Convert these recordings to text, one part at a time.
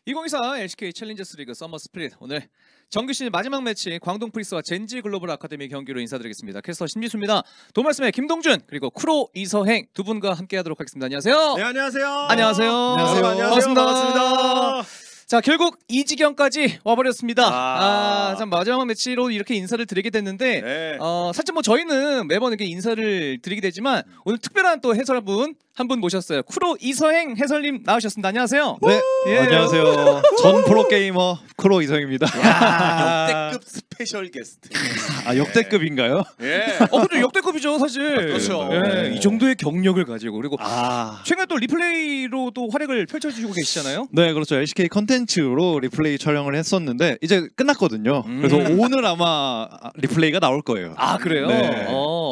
2024 LCK 챌린저스 리그 서머 스플릿 오늘 정규 시즌 마지막 매치 광동 프리스와 젠지 글로벌 아카데미 경기로 인사드리겠습니다. 캐스터 신지수입니다. 도말씀의 김동준 그리고 쿠로 이서행 두 분과 함께하도록 하겠습니다. 안녕하세요. 네, 안녕하세요. 안녕하세요. 안녕하세요. 반갑습니다. 자, 결국 이 지경까지 와버렸습니다. 참 마지막 매치로 이렇게 인사를 드리게 됐는데 네. 사실 뭐 저희는 매번 이렇게 인사를 드리게 되지만 오늘 특별한 또 해설분 한 분 모셨어요. 쿠로 이서행 해설님 나오셨습니다. 안녕하세요. 네, 예. 안녕하세요. 전 프로게이머 쿠로 이성입니다. 역대급 스페셜 게스트. 아, 역대급인가요? 예. 근데 역대급이죠 사실. 그렇죠. 예, 네. 이 정도의 경력을 가지고 그리고 아, 최근에 또 리플레이로 또 활약을 펼쳐주시고 계시잖아요. 네, 그렇죠. LCK 컨텐츠로 리플레이 촬영을 했었는데 이제 끝났거든요. 그래서 오늘 아마 리플레이가 나올 거예요. 아, 그래요? 네.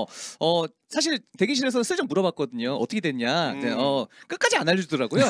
사실 대기실에서 슬쩍 물어봤거든요. 어떻게 됐냐. 네, 끝까지 안 알려주더라고요.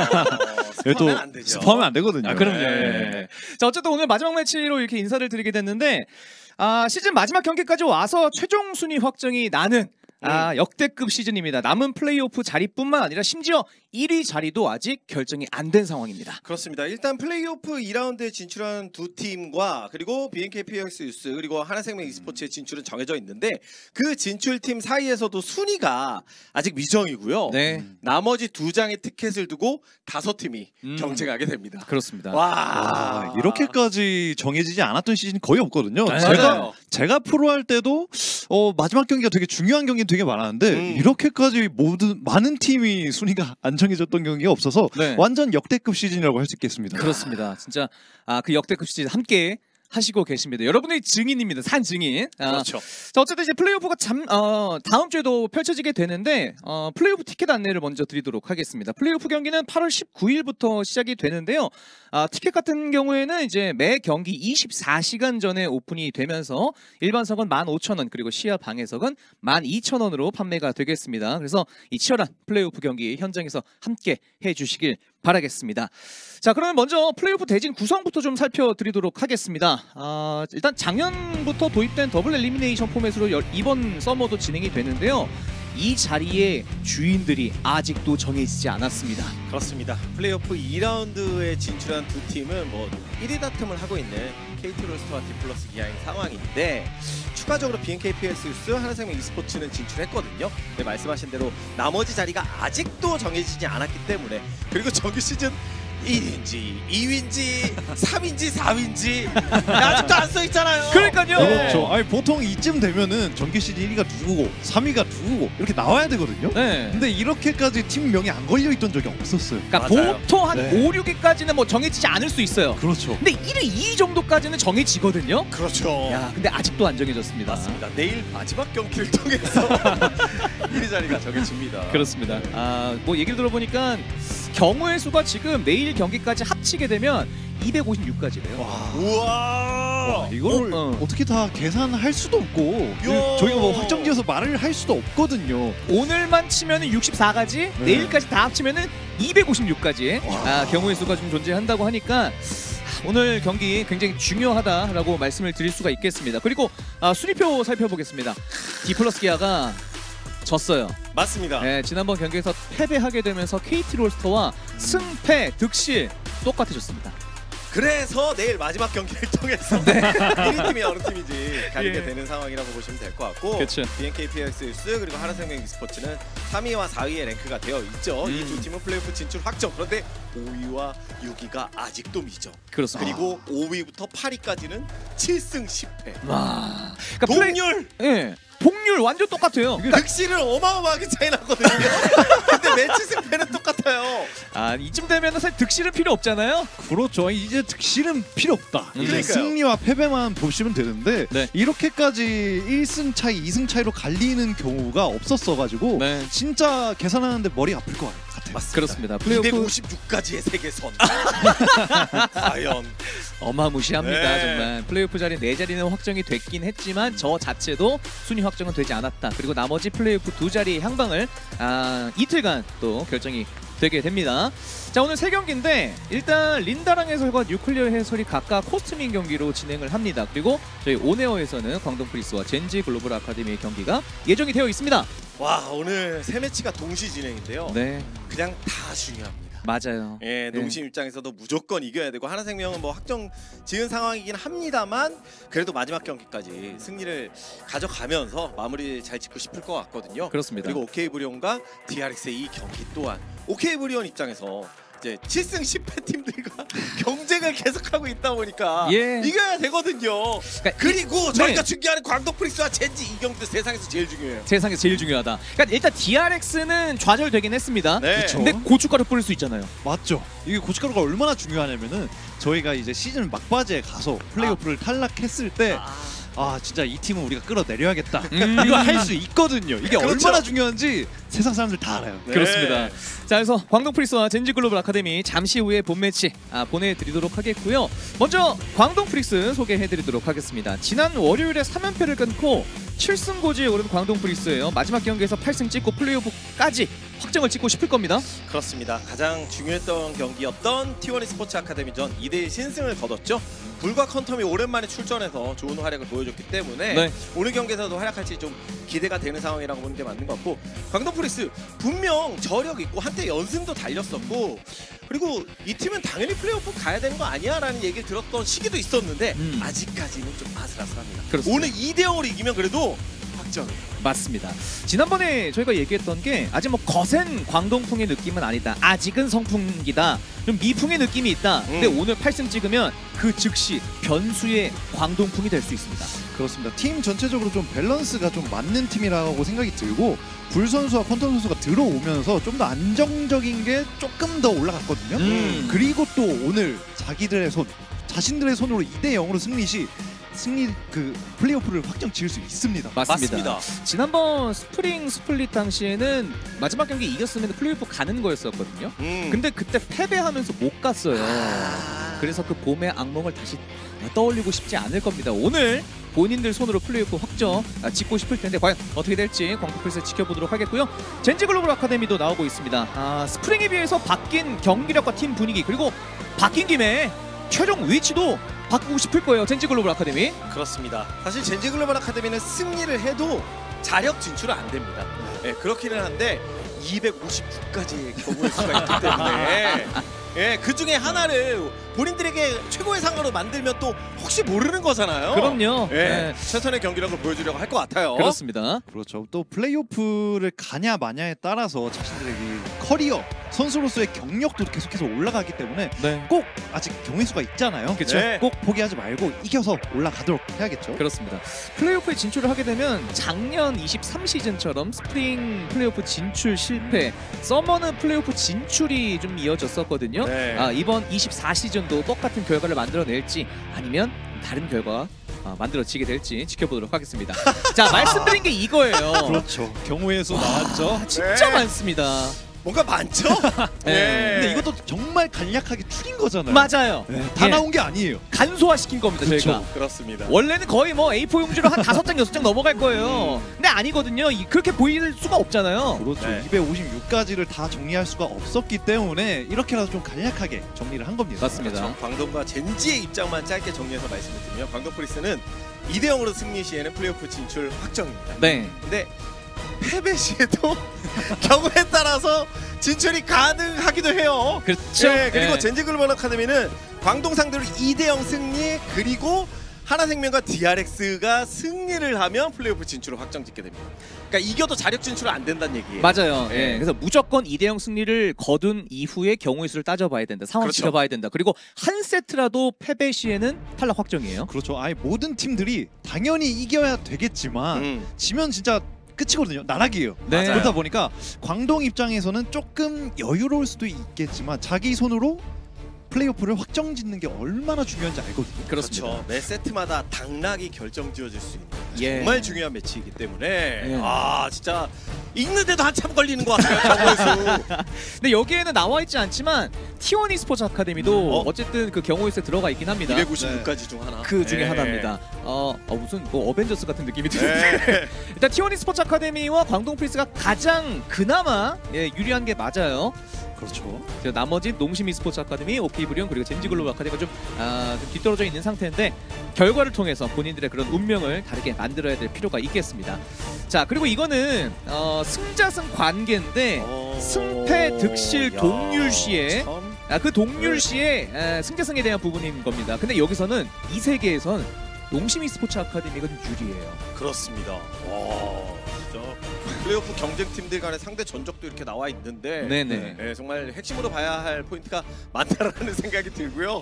스포하면 안 되죠. 스포하면 안 되거든요. 아, 그럼요. 네. 자, 어쨌든 오늘 마지막 매치로 이렇게 인사를 드리게 됐는데 시즌 마지막 경기까지 와서 최종 순위 확정이 나는 역대급 시즌입니다. 남은 플레이오프 자리뿐만 아니라 심지어 1위 자리도 아직 결정이 안 된 상황입니다. 그렇습니다. 일단 플레이오프 2라운드에 진출한 두 팀과 그리고 BNKPX 유스 그리고 하나생명 e스포츠의 진출은 정해져 있는데 그 진출팀 사이에서도 순위가 아직 미정이고요. 네. 나머지 두 장의 티켓을 두고 5팀이 경쟁하게 아. 됩니다. 그렇습니다. 와, 이렇게까지 정해지지 않았던 시즌이 거의 없거든요. 네. 맞아요. 제가 프로 할 때도 마지막 경기가 되게 중요한 경기는 되게 많았는데 이렇게까지 많은 팀이 순위가 안 정해졌던 경기가 없어서 네. 완전 역대급 시즌이라고 할 수 있겠습니다. 그렇습니다. 진짜 그 역대급 시즌 함께 하시고 계십니다. 여러분의 증인입니다. 산 증인. 그렇죠. 자, 어쨌든 이제 플레이오프가 다음 주에도 펼쳐지게 되는데 플레이오프 티켓 안내를 먼저 드리도록 하겠습니다. 플레이오프 경기는 8월 19일부터 시작이 되는데요. 티켓 같은 경우에는 이제 매 경기 24시간 전에 오픈이 되면서 일반석은 15,000원 그리고 시야 방해석은 12,000원으로 판매가 되겠습니다. 그래서 이 치열한 플레이오프 경기 현장에서 함께 해주시길 바라겠습니다. 자, 그러면 먼저 플레이오프 대진 구성부터 좀 살펴드리도록 하겠습니다. 일단 작년부터 도입된 더블 엘리미네이션 포맷으로 이번 서머도 진행이 되는데요. 이 자리의 주인들이 아직도 정해지지 않았습니다. 그렇습니다. 플레이오프 2라운드에 진출한 두 팀은 뭐 1위 다툼을 하고 있는 KT롤스터와 디플러스 기아인 상황인데 추가적으로 BNKPX 유스 하나생명 e스포츠는 진출했거든요. 네, 말씀하신 대로 나머지 자리가 아직도 정해지지 않았기 때문에 그리고 정규 시즌 1위인지 2위인지 3위인지 4위인지 아직도 안 써있잖아요. 그러니까요. 그렇죠. 아니, 보통 이쯤 되면은 정규 시즌 1위가 누구고 3위가 누구고 이렇게 나와야 되거든요. 네. 근데 이렇게까지 팀명이 안 걸려있던 적이 없었어요. 그러니까 맞아요. 보통 한 네. 5, 6위까지는 뭐 정해지지 않을 수 있어요. 그렇죠. 근데 1위, 2위 정도까지는 정해지거든요. 그렇죠. 야, 근데 아직도 안 정해졌습니다. 맞습니다. 내일 마지막 경기를 통해서 1위 자리가 정해집니다. 그렇습니다. 뭐 얘기를 들어보니까 경우의 수가 지금 내일 경기까지 합치게 되면 256까지래요. 우와. 이걸 어떻게 다 계산할 수도 없고 저희가 뭐 확정지어서 말을 할 수도 없거든요. 오늘만 치면은 64가지, 내일까지 다 합치면은 256까지 경우의 수가 좀 존재한다고 하니까 오늘 경기 굉장히 중요하다라고 말씀을 드릴 수가 있겠습니다. 그리고 순위표 살펴보겠습니다. 디플러스 기아가 졌어요. 맞습니다. 네, 지난번 경기에서 패배하게 되면서 KT롤스터와 승패, 득실 똑같아졌습니다. 그래서 내일 마지막 경기를 통해서 1위 팀이 어느 팀인지 가리게 되는 상황이라고 보시면 될 것 같고 그쵸. BNKPX 유스 그리고 하나생명 e스포츠는 3위와 4위에 랭크가 되어 있죠. 이 두 팀은 플레이오프 진출 확정. 그런데 5위와 6위가 아직도 미정. 그렇습니다. 그리고 5위부터 8위까지는 7승 10패. 와, 그러니까 동률! 예, 동률 완전 똑같아요. 득실은 어마어마하게 차이 나거든요. 근데 매치 승패는 똑같아요. 이쯤 되면 사실 득실은 필요 없잖아요. 그렇죠. 이제 득실은 필요 없다. 이제 그러니까요. 승리와 패배만 보시면 되는데 네. 이렇게까지 1승 차이, 2승 차이로 갈리는 경우가 없었어가지고 네. 진짜 계산하는데 머리 아플 것 같아요. 맞습니다. 그렇습니다. 플레이오프 256가지의 세계선. 과연 어마무시합니다. 네. 정말 플레이오프 자리 4자리는 확정이 됐긴 했지만 저 자체도 순위 확정은 되지 않았다. 그리고 나머지 플레이오프 2자리의 향방을 이틀간 또 결정이 되게 됩니다. 자, 오늘 3경기인데 일단 린다랑 해설과 뉴클리어 해설이 각각 코스트민 경기로 진행을 합니다. 그리고 저희 온에어에서는 광동 프리스와 젠지 글로벌 아카데미의 경기가 예정이 되어 있습니다. 와, 오늘 3매치가 동시 진행인데요. 네. 그냥 다 중요합니다. 맞아요. 예, 농심 입장에서도 무조건 이겨야 되고 하나생명은 뭐 확정 지은 상황이긴 합니다만 그래도 마지막 경기까지 승리를 가져가면서 마무리 잘 짓고 싶을 것 같거든요. 그렇습니다. 그리고 OK 브리온과 DRX의 이 경기 또한 OK 브리온 입장에서 이제 7승 10패 팀들과 경쟁을 계속하고 있다 보니까 예. 이겨야 되거든요. 그리고 저희가 중요한 광동 프릭스와 젠지 이 경기도 세상에서 제일 중요해요. 세상에서 제일 중요하다. 그러니까 일단 DRX는 좌절되긴 했습니다. 네. 그쵸. 근데 고춧가루 뿌릴 수 있잖아요. 맞죠. 이게 고춧가루가 얼마나 중요하냐면은 저희가 이제 시즌 막바지에 가서 플레이오프를 탈락했을 때 진짜 이 팀은 우리가 끌어내려야겠다. 이거 할 수 있거든요. 이게 그렇죠. 얼마나 중요한지 세상 사람들 다 알아요. 네. 그렇습니다. 자, 그래서 광동 프릭스와 젠지 글로벌 아카데미 잠시 후에 본 매치 보내드리도록 하겠고요. 먼저 광동 프릭스 소개해드리도록 하겠습니다. 지난 월요일에 3연패를 끊고 7승 고지에 오른 광동 프릭스예요. 마지막 경기에서 8승 찍고 플레이오프까지 확정을 찍고 싶을 겁니다. 그렇습니다. 가장 중요했던 경기였던 T1 e스포츠 아카데미전 2대1 신승을 거뒀죠. 불과 컨텀이 오랜만에 출전해서 좋은 활약을 보여줬기 때문에 네. 오늘 경기에서도 활약할지 좀 기대가 되는 상황이라고 보는 게 맞는 것 같고 광동 프릭스 분명 저력 있고 한때 연승도 달렸었고 그리고 이 팀은 당연히 플레이오프 가야 되는 거 아니야 라는 얘기를 들었던 시기도 있었는데 아직까지는 좀 아슬아슬합니다. 그렇습니다. 오늘 2대0으로 이기면 그래도 확정이에요. 맞습니다. 지난번에 저희가 얘기했던 게 아직 뭐 거센 광동풍의 느낌은 아니다. 아직은 성풍기다. 좀 미풍의 느낌이 있다. 근데 오늘 8승 찍으면 그 즉시 변수의 광동풍이 될 수 있습니다. 그렇습니다. 팀 전체적으로 좀 밸런스가 좀 맞는 팀이라고 생각이 들고 불 선수와 컨텀 선수가 들어오면서 좀 더 안정적인 게 조금 더 올라갔거든요. 그리고 또 오늘 자신들의 손으로 2대0으로 승리 플레이오프를 확정 지을 수 있습니다. 맞습니다. 지난번 스프링 스플릿 당시에는 마지막 경기 이겼으면 플레이오프 가는 거였었거든요. 근데 그때 패배하면서 못 갔어요. 그래서 그 봄의 악몽을 다시 떠올리고 싶지 않을 겁니다. 오늘 본인들 손으로 플레이오프 확정 짓고 싶을 텐데 과연 어떻게 될지 광동 프릭스 지켜보도록 하겠고요. 젠지 글로벌 아카데미도 나오고 있습니다. 스프링에 비해서 바뀐 경기력과 팀 분위기 그리고 바뀐 김에 최종 위치도 바꾸고 싶을 거예요. 젠지 글로벌 아카데미. 그렇습니다. 사실 젠지 글로벌 아카데미는 승리를 해도 자력 진출은 안 됩니다. 네, 그렇기는 한데 259까지 경우일 수가 있기 때문에 그 중에 하나를 본인들에게 최고의 상으로 만들면 또 혹시 모르는 거잖아요. 그럼요. 네, 최선의 경기력을 보여주려고 할 것 같아요. 그렇습니다. 그렇죠. 또 플레이오프를 가냐 마냐에 따라서 자신들의 커리어 선수로서의 경력도 계속해서 올라가기 때문에 꼭 아직 경우의 수가 있잖아요. 그쵸. 네. 꼭 포기하지 말고 이겨서 올라가도록 해야겠죠. 그렇습니다. 플레이오프에 진출을 하게 되면 작년 23시즌처럼 스프링 플레이오프 진출 실패, 서머는 플레이오프 진출이 좀 이어졌었거든요. 네. 이번 24시즌도 똑같은 결과를 만들어낼지 아니면 다른 결과 만들어지게 될지 지켜보도록 하겠습니다. 자, 말씀드린 게 이거예요. 그렇죠. 경우의 수 나왔죠. 진짜 네. 많습니다. 뭔가 많죠? 네. 근데 이것도 정말 간략하게 추린 거잖아요. 맞아요. 네, 다 예. 나온 게 아니에요. 간소화시킨 겁니다. 그쵸. 저희가. 그렇습니다. 원래는 거의 뭐 A4 용지로 한 5장 6장 넘어갈 거예요. 근데 아니거든요. 그렇게 보일 수가 없잖아요. 그렇죠. 네. 256가지를 다 정리할 수가 없었기 때문에 이렇게라도 좀 간략하게 정리를 한 겁니다. 맞습니다. 그렇죠. 광동과 젠지의 입장만 짧게 정리해서 말씀을 드리면 광동 프리스는 2대0으로 승리 시에는 플레이오프 진출 확정입니다. 네. 근데 패배 시에도 경우에 따라서 진출이 가능하기도 해요. 그렇죠. 네, 그리고 네. 젠지 글로벌 아카데미는 광동 상대로 2대0 승리 그리고 하나생명과 DRX가 승리를 하면 플레이오프 진출을 확정짓게 됩니다. 그러니까 이겨도 자력 진출은 안 된다는 얘기예요. 맞아요. 예. 예. 그래서 무조건 2대0 승리를 거둔 이후에 경우의 수를 따져봐야 된다. 상황 그렇죠. 지켜봐야 된다. 그리고 한 세트라도 패배 시에는 탈락 확정이에요. 그렇죠. 아예 모든 팀들이 당연히 이겨야 되겠지만 지면 진짜 끝이거든요. 나락이에요. 네. 그러다 보니까 광동 입장에서는 조금 여유로울 수도 있겠지만 자기 손으로 플레이오프를 확정짓는 게 얼마나 중요한지 알거든요. 그렇습니다. 그렇죠. 매 세트마다 당락이 결정지어질 수 있는 예. 정말 중요한 매치이기 때문에 예. 진짜 읽는데도 한참 걸리는 것 같아요. 경우의 수. 근데 여기에는 나와 있지 않지만 T1 e스포츠 아카데미도 어쨌든 그 경우의 수에 들어가 있긴 합니다. 256가지 중 하나. 그 중에 네. 하나입니다. 무슨 뭐 어벤져스 같은 느낌이 드는데 일단 T1 e스포츠 아카데미와 광동 프리스가 가장 그나마 유리한 게 맞아요. 그렇죠. 나머지 농심 e스포츠 아카데미, 오케이브리온 그리고 젠지글로벌 아카데미가 좀 뒤떨어져 있는 상태인데 결과를 통해서 본인들의 그런 운명을 다르게 만들어야 될 필요가 있겠습니다. 자, 그리고 이거는 승자승 관계인데 승패 득실 야, 동률시에 참. 그 동률시에 승자승에 대한 부분인 겁니다. 근데 여기서는 이 세계에선 농심 e스포츠 아카데미가 좀 유리해요. 그렇습니다. 와, 진짜 플레이오프 경쟁팀들 간의 상대 전적도 이렇게 나와 있는데 네네. 네, 정말 핵심으로 봐야 할 포인트가 많다라는 생각이 들고요.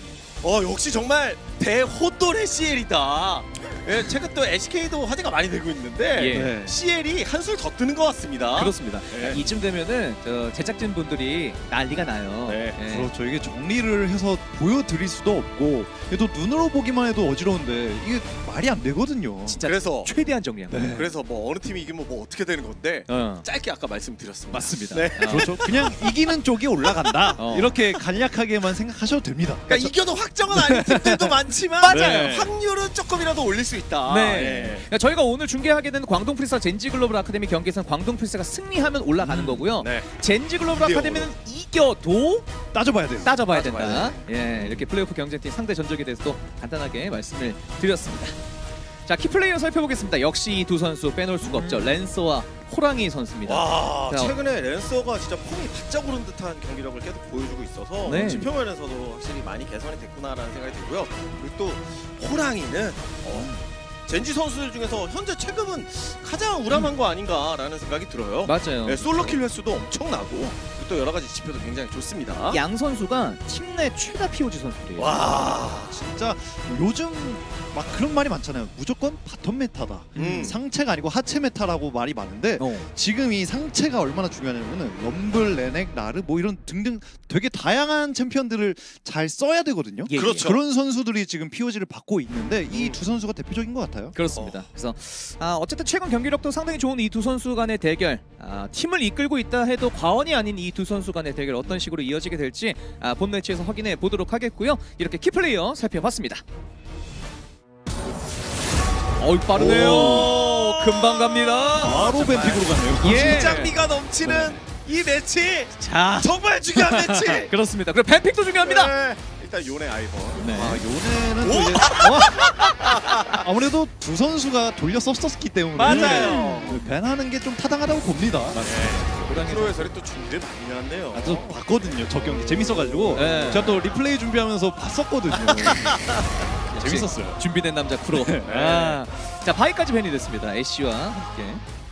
역시 정말 대호돌의 CL이다. 예, 최근 또 SK도 화제가 많이 되고 있는데 예. 네. CL이 한술 더 뜨는 것 같습니다. 그렇습니다. 네. 이쯤 되면은 제작진 분들이 난리가 나요. 네, 예. 그렇죠. 이게 정리를 해서 보여드릴 수도 없고 또 눈으로 보기만 해도 어지러운데 이게 말이 안 되거든요. 진짜 그래서 최대한 정리한 거예요. 네. 그래서 뭐 어느 팀이 이기면 뭐 어떻게 되는 건데 짧게 아까 말씀드렸습니다. 맞습니다. 네. 그렇죠. 그냥 이기는 쪽이 올라간다. 어. 이렇게 간략하게만 생각하셔도 됩니다. 그러니까 이겨도 확정은 아닌 팀들도 많지만 맞아요. 확률은 조금이라도 올릴 수 있다. 네. 예. 그러니까 저희가 오늘 중계하게 된 광동 프리스와 젠지 글로벌 아카데미 경기에서는 광동 프리스가 승리하면 올라가는 거고요. 네. 젠지 글로벌 이대요. 아카데미는 이겨도 따져봐야 돼요. 따져봐야 따져봐야 된다. 예, 이렇게 플레이오프 경쟁팀 상대 전적에 대해서도 간단하게 말씀을 드렸습니다. 자, 키플레이어 살펴보겠습니다. 역시 이 두 선수 빼놓을 수가 없죠. 랜서와 호랑이 선수입니다. 와, 자, 최근에 랜서가 진짜 폼이 바짝 오른 듯한 경기력을 계속 보여주고 있어서 네. 지표면에서도 확실히 많이 개선이 됐구나라는 생각이 들고요. 그리고 또 호랑이는 젠지 선수들 중에서 현재 체급은 가장 우람한 거 아닌가라는 생각이 들어요. 맞아요. 네, 솔로킬 횟수도 엄청나고 그리고 또 여러 가지 지표도 굉장히 좋습니다. 양 선수가 팀 내 최다 POG 선수들이에요. 와, 진짜 요즘 막 그런 말이 많잖아요. 무조건 바텀 메타다. 상체가 아니고 하체 메타라고 말이 많은데 지금 이 상체가 얼마나 중요하냐면은 럼블, 레넥, 나르 뭐 이런 등등 되게 다양한 챔피언들을 잘 써야 되거든요. 예, 그렇죠. 그런 선수들이 지금 POG를 받고 있는데 이 두 선수가 대표적인 것 같아요. 그렇습니다. 그래서 어쨌든 최근 경기력도 상당히 좋은 이 두 선수 간의 대결, 팀을 이끌고 있다 해도 과언이 아닌 이 두 선수 간의 대결 어떤 식으로 이어지게 될지 본 매치에서 확인해 보도록 하겠고요. 이렇게 키플레이어 살펴봤습니다. 빠르네요. 금방 갑니다. 바로 뱀픽으로 갔네요. 예. 긴장미가 넘치는 이 매치 자, 정말 중요한 매치. 그렇습니다. 그리고 뱀픽도 중요합니다. 네. 일단 요네 아이번. 네. 요네는 또 오! 이제 아무래도 두 선수가 돌려 썼었기 때문에 맞아요. 밴하는 게 좀 타당하다고 봅니다. 프로에서 또 준비를 많이 해왔네요. 저 봤거든요. 저 경기 재밌어가지고 네. 제가 또 리플레이 준비하면서 봤었거든요. 재밌었어요. 준비된 남자 프로. 자, 바이까지 밴이 됐습니다. 애쉬와 함께.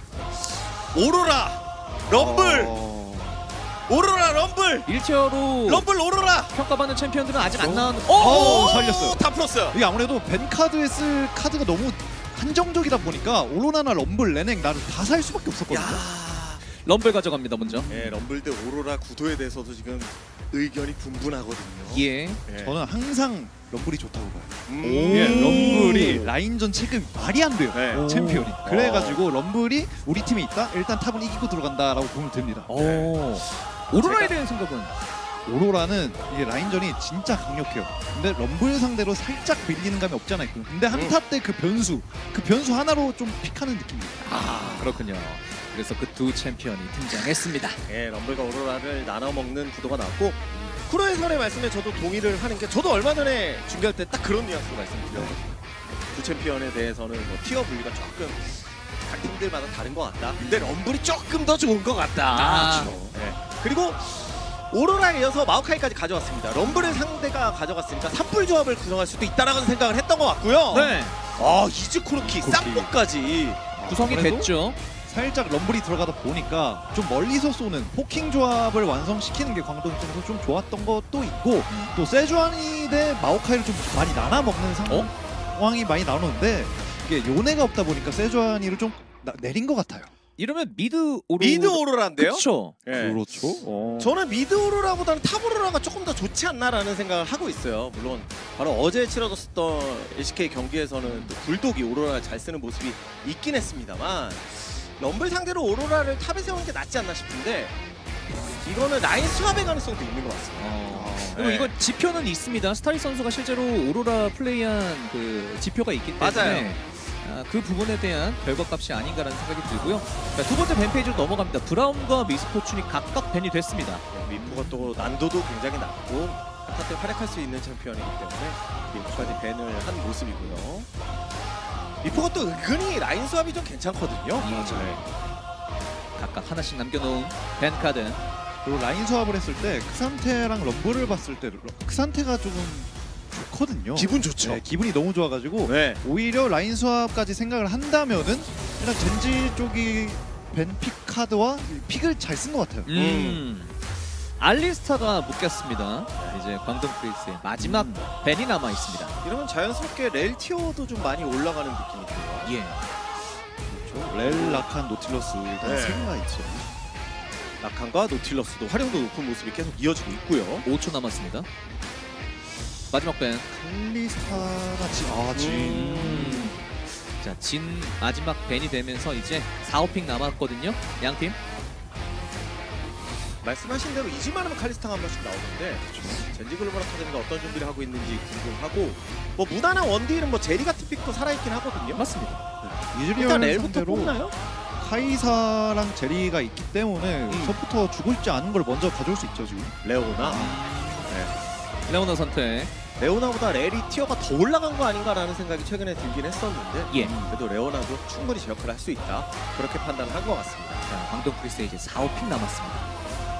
오로라 럼블 오로라 럼블 1티어로 럼블 오로라. 평가받는 챔피언들은 아직 안 나온. 살렸어요. 다 풀었어요. 이게 아무래도 밴 카드에 쓸 카드가 너무 한정적이다 보니까 오로라나 럼블, 레넥, 나를 다 살 수밖에 없었거든요. 럼블 가져갑니다 먼저. 예, 럼블 대 오로라 구도에 대해서도 지금 의견이 분분하거든요. 예. 예. 저는 항상 럼블이 좋다고 봐요. 음. 예, 럼블이 라인전 체급이 말이 안 돼요. 네. 챔피언이. 그래가지고 럼블이 우리 팀에 있다? 일단 탑은 이기고 들어간다라고 보면 됩니다. 오로라에 대한 생각은? 오로라는 이게 라인전이 진짜 강력해요. 근데 럼블 상대로 살짝 밀리는 감이 없지 않아 있고. 근데 한타 때 그 변수 하나로 좀 픽하는 느낌입니다. 그렇군요. 그래서 그 두 챔피언이 등장했습니다. 예, 럼블과 오로라를 나눠 먹는 구도가 나왔고 쿠로의 선의 말씀에 저도 동의를 하는 게 저도 얼마 전에 중계할 때 딱 그런 뉘앙스로 말씀드렸거든요. 두 챔피언에 대해서는 뭐 티어 분리가 조금 각 팀들마다 다른 것 같다. 근데 럼블이 조금 더 좋은 것 같다. 예. 그리고 오로라에 이어서 마오카이까지 가져왔습니다. 럼블을 상대가 가져갔으니까 산불 조합을 구성할 수도 있다라는 생각을 했던 것 같고요. 네. 이즈쿠로키, 쌍포까지 구성이 아무래도 됐죠. 살짝 럼블이 들어가다 보니까 좀 멀리서 쏘는 포킹 조합을 완성시키는 게 광동 입장에서 좀 좋았던 것도 있고 또 세주아니 대 마오카이를 좀 많이 나눠 먹는 상황이 많이 나오는데 이게 요네가 없다 보니까 세주아니를 좀 내린 것 같아요. 이러면 미드 오로라인데요. 그렇죠. 예. 그렇죠. 저는 미드 오로라보다는 탑 오로라가 조금 더 좋지 않나라는 생각을 하고 있어요. 물론 바로 어제 치러졌었던 LCK 경기에서는 또 불독이 오로라를 잘 쓰는 모습이 있긴 했습니다만 럼블 상대로 오로라를 탑에 세우는 게 낫지 않나 싶은데 이거는 라인 스왑의 가능성도 있는 것 같습니다. 그리고 네. 이거 지표는 있습니다. 스타리 선수가 실제로 오로라 플레이한 그 지표가 있기 때문에 맞아요. 그 부분에 대한 결과값이 아닌가라는 생각이 들고요. 자, 두 번째 밴 페이지로 넘어갑니다. 브라움과 미스포춘이 각각 밴이 됐습니다. 미포가 또 난도도 굉장히 낮고 한타 때 활약할 수 있는 챔피언이기 때문에 미포까지 밴을 한 모습이고요. 미포가 또 은근히 라인 수합이 좀 괜찮거든요. 각각 하나씩 남겨놓은 밴 카드. 그리고 라인 수합을 했을 때 크산테랑 럼블을 봤을 때 크산테가 조금 좋거든요. 기분 좋죠. 네, 기분이 너무 좋아가지고 네. 오히려 라인 수합까지 생각을 한다면은 일단 젠지 쪽이 벤픽 카드와 픽을 잘 쓴 것 같아요. 알리스타가 묶였습니다. 이제 광동 프리스의 마지막 밴이 남아 있습니다. 이러면 자연스럽게 렐 티어도 좀 많이 올라가는 느낌이 들어요. 예. 그렇죠? 렐, 라칸, 노틸러스 일단 네. 세 개가 있죠. 라칸과 노틸러스도 활용도 높은 모습이 계속 이어지고 있고요. 5초 남았습니다. 마지막 밴. 칼리스타가 진. 자, 진 마지막 밴이 되면서 이제 4, 5픽 남았거든요. 양팀. 말씀하신 대로 이지만 하면 칼리스타가 한 번씩 나오는데 젠지 글로벌 아카데미가 어떤 준비를 하고 있는지 궁금하고 뭐 무난한 원딜은 뭐 제리 같은 픽도 살아있긴 하거든요. 맞습니다. 일단 이즈리얼 렐부터 상대로 뽑나요? 카이사랑 제리가 있기 때문에 첫부터 주고 싶지 않은 걸 먼저 가져올 수 있죠 지금. 레오나. 레오나 선택. 레오나보다 렐이 티어가 더 올라간 거 아닌가라는 생각이 최근에 들긴 했었는데 예. 그래도 레오나도 충분히 제 역할을 할 수 있다. 그렇게 판단을 한 것 같습니다. 자, 광동 프리스 이제 4, 5픽 남았습니다.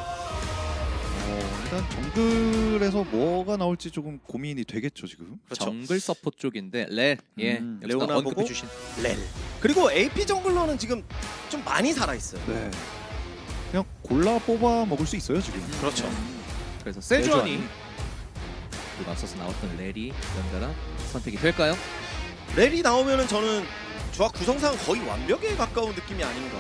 일단 정글에서 뭐가 나올지 조금 고민이 되겠죠 지금. 그렇죠. 정글 서포 쪽인데 렐. 예. 레오나 레오나 언급해 보고 주신. 렐. 그리고 AP 정글러는 지금 좀 많이 살아있어요. 네. 그냥 골라 뽑아 먹을 수 있어요 지금. 그렇죠. 그래서 세주안이 세주안이. 그리고 앞서서 나왔던 렐이 연달아 선택이 될까요? 렐이 나오면은 저는 조합 구성상 거의 완벽에 가까운 느낌이 아닌가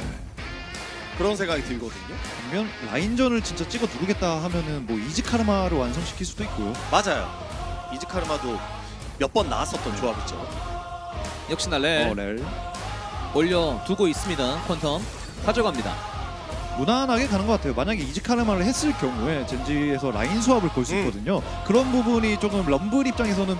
그런 생각이 들거든요. 반면 라인전을 진짜 찍어 누르겠다 하면은 뭐 이지카르마를 완성시킬 수도 있고요. 맞아요. 이즈카르마도 몇 번 나왔었던 조합이죠. 역시나 렐 렐. 올려두고 있습니다. 퀀텀 가져갑니다. 무난하게 가는 것 같아요. 만약에 이지카르마를 했을 경우에 젠지에서 라인 수합을 볼 수 있거든요. 그런 부분이 조금 럼블 입장에서는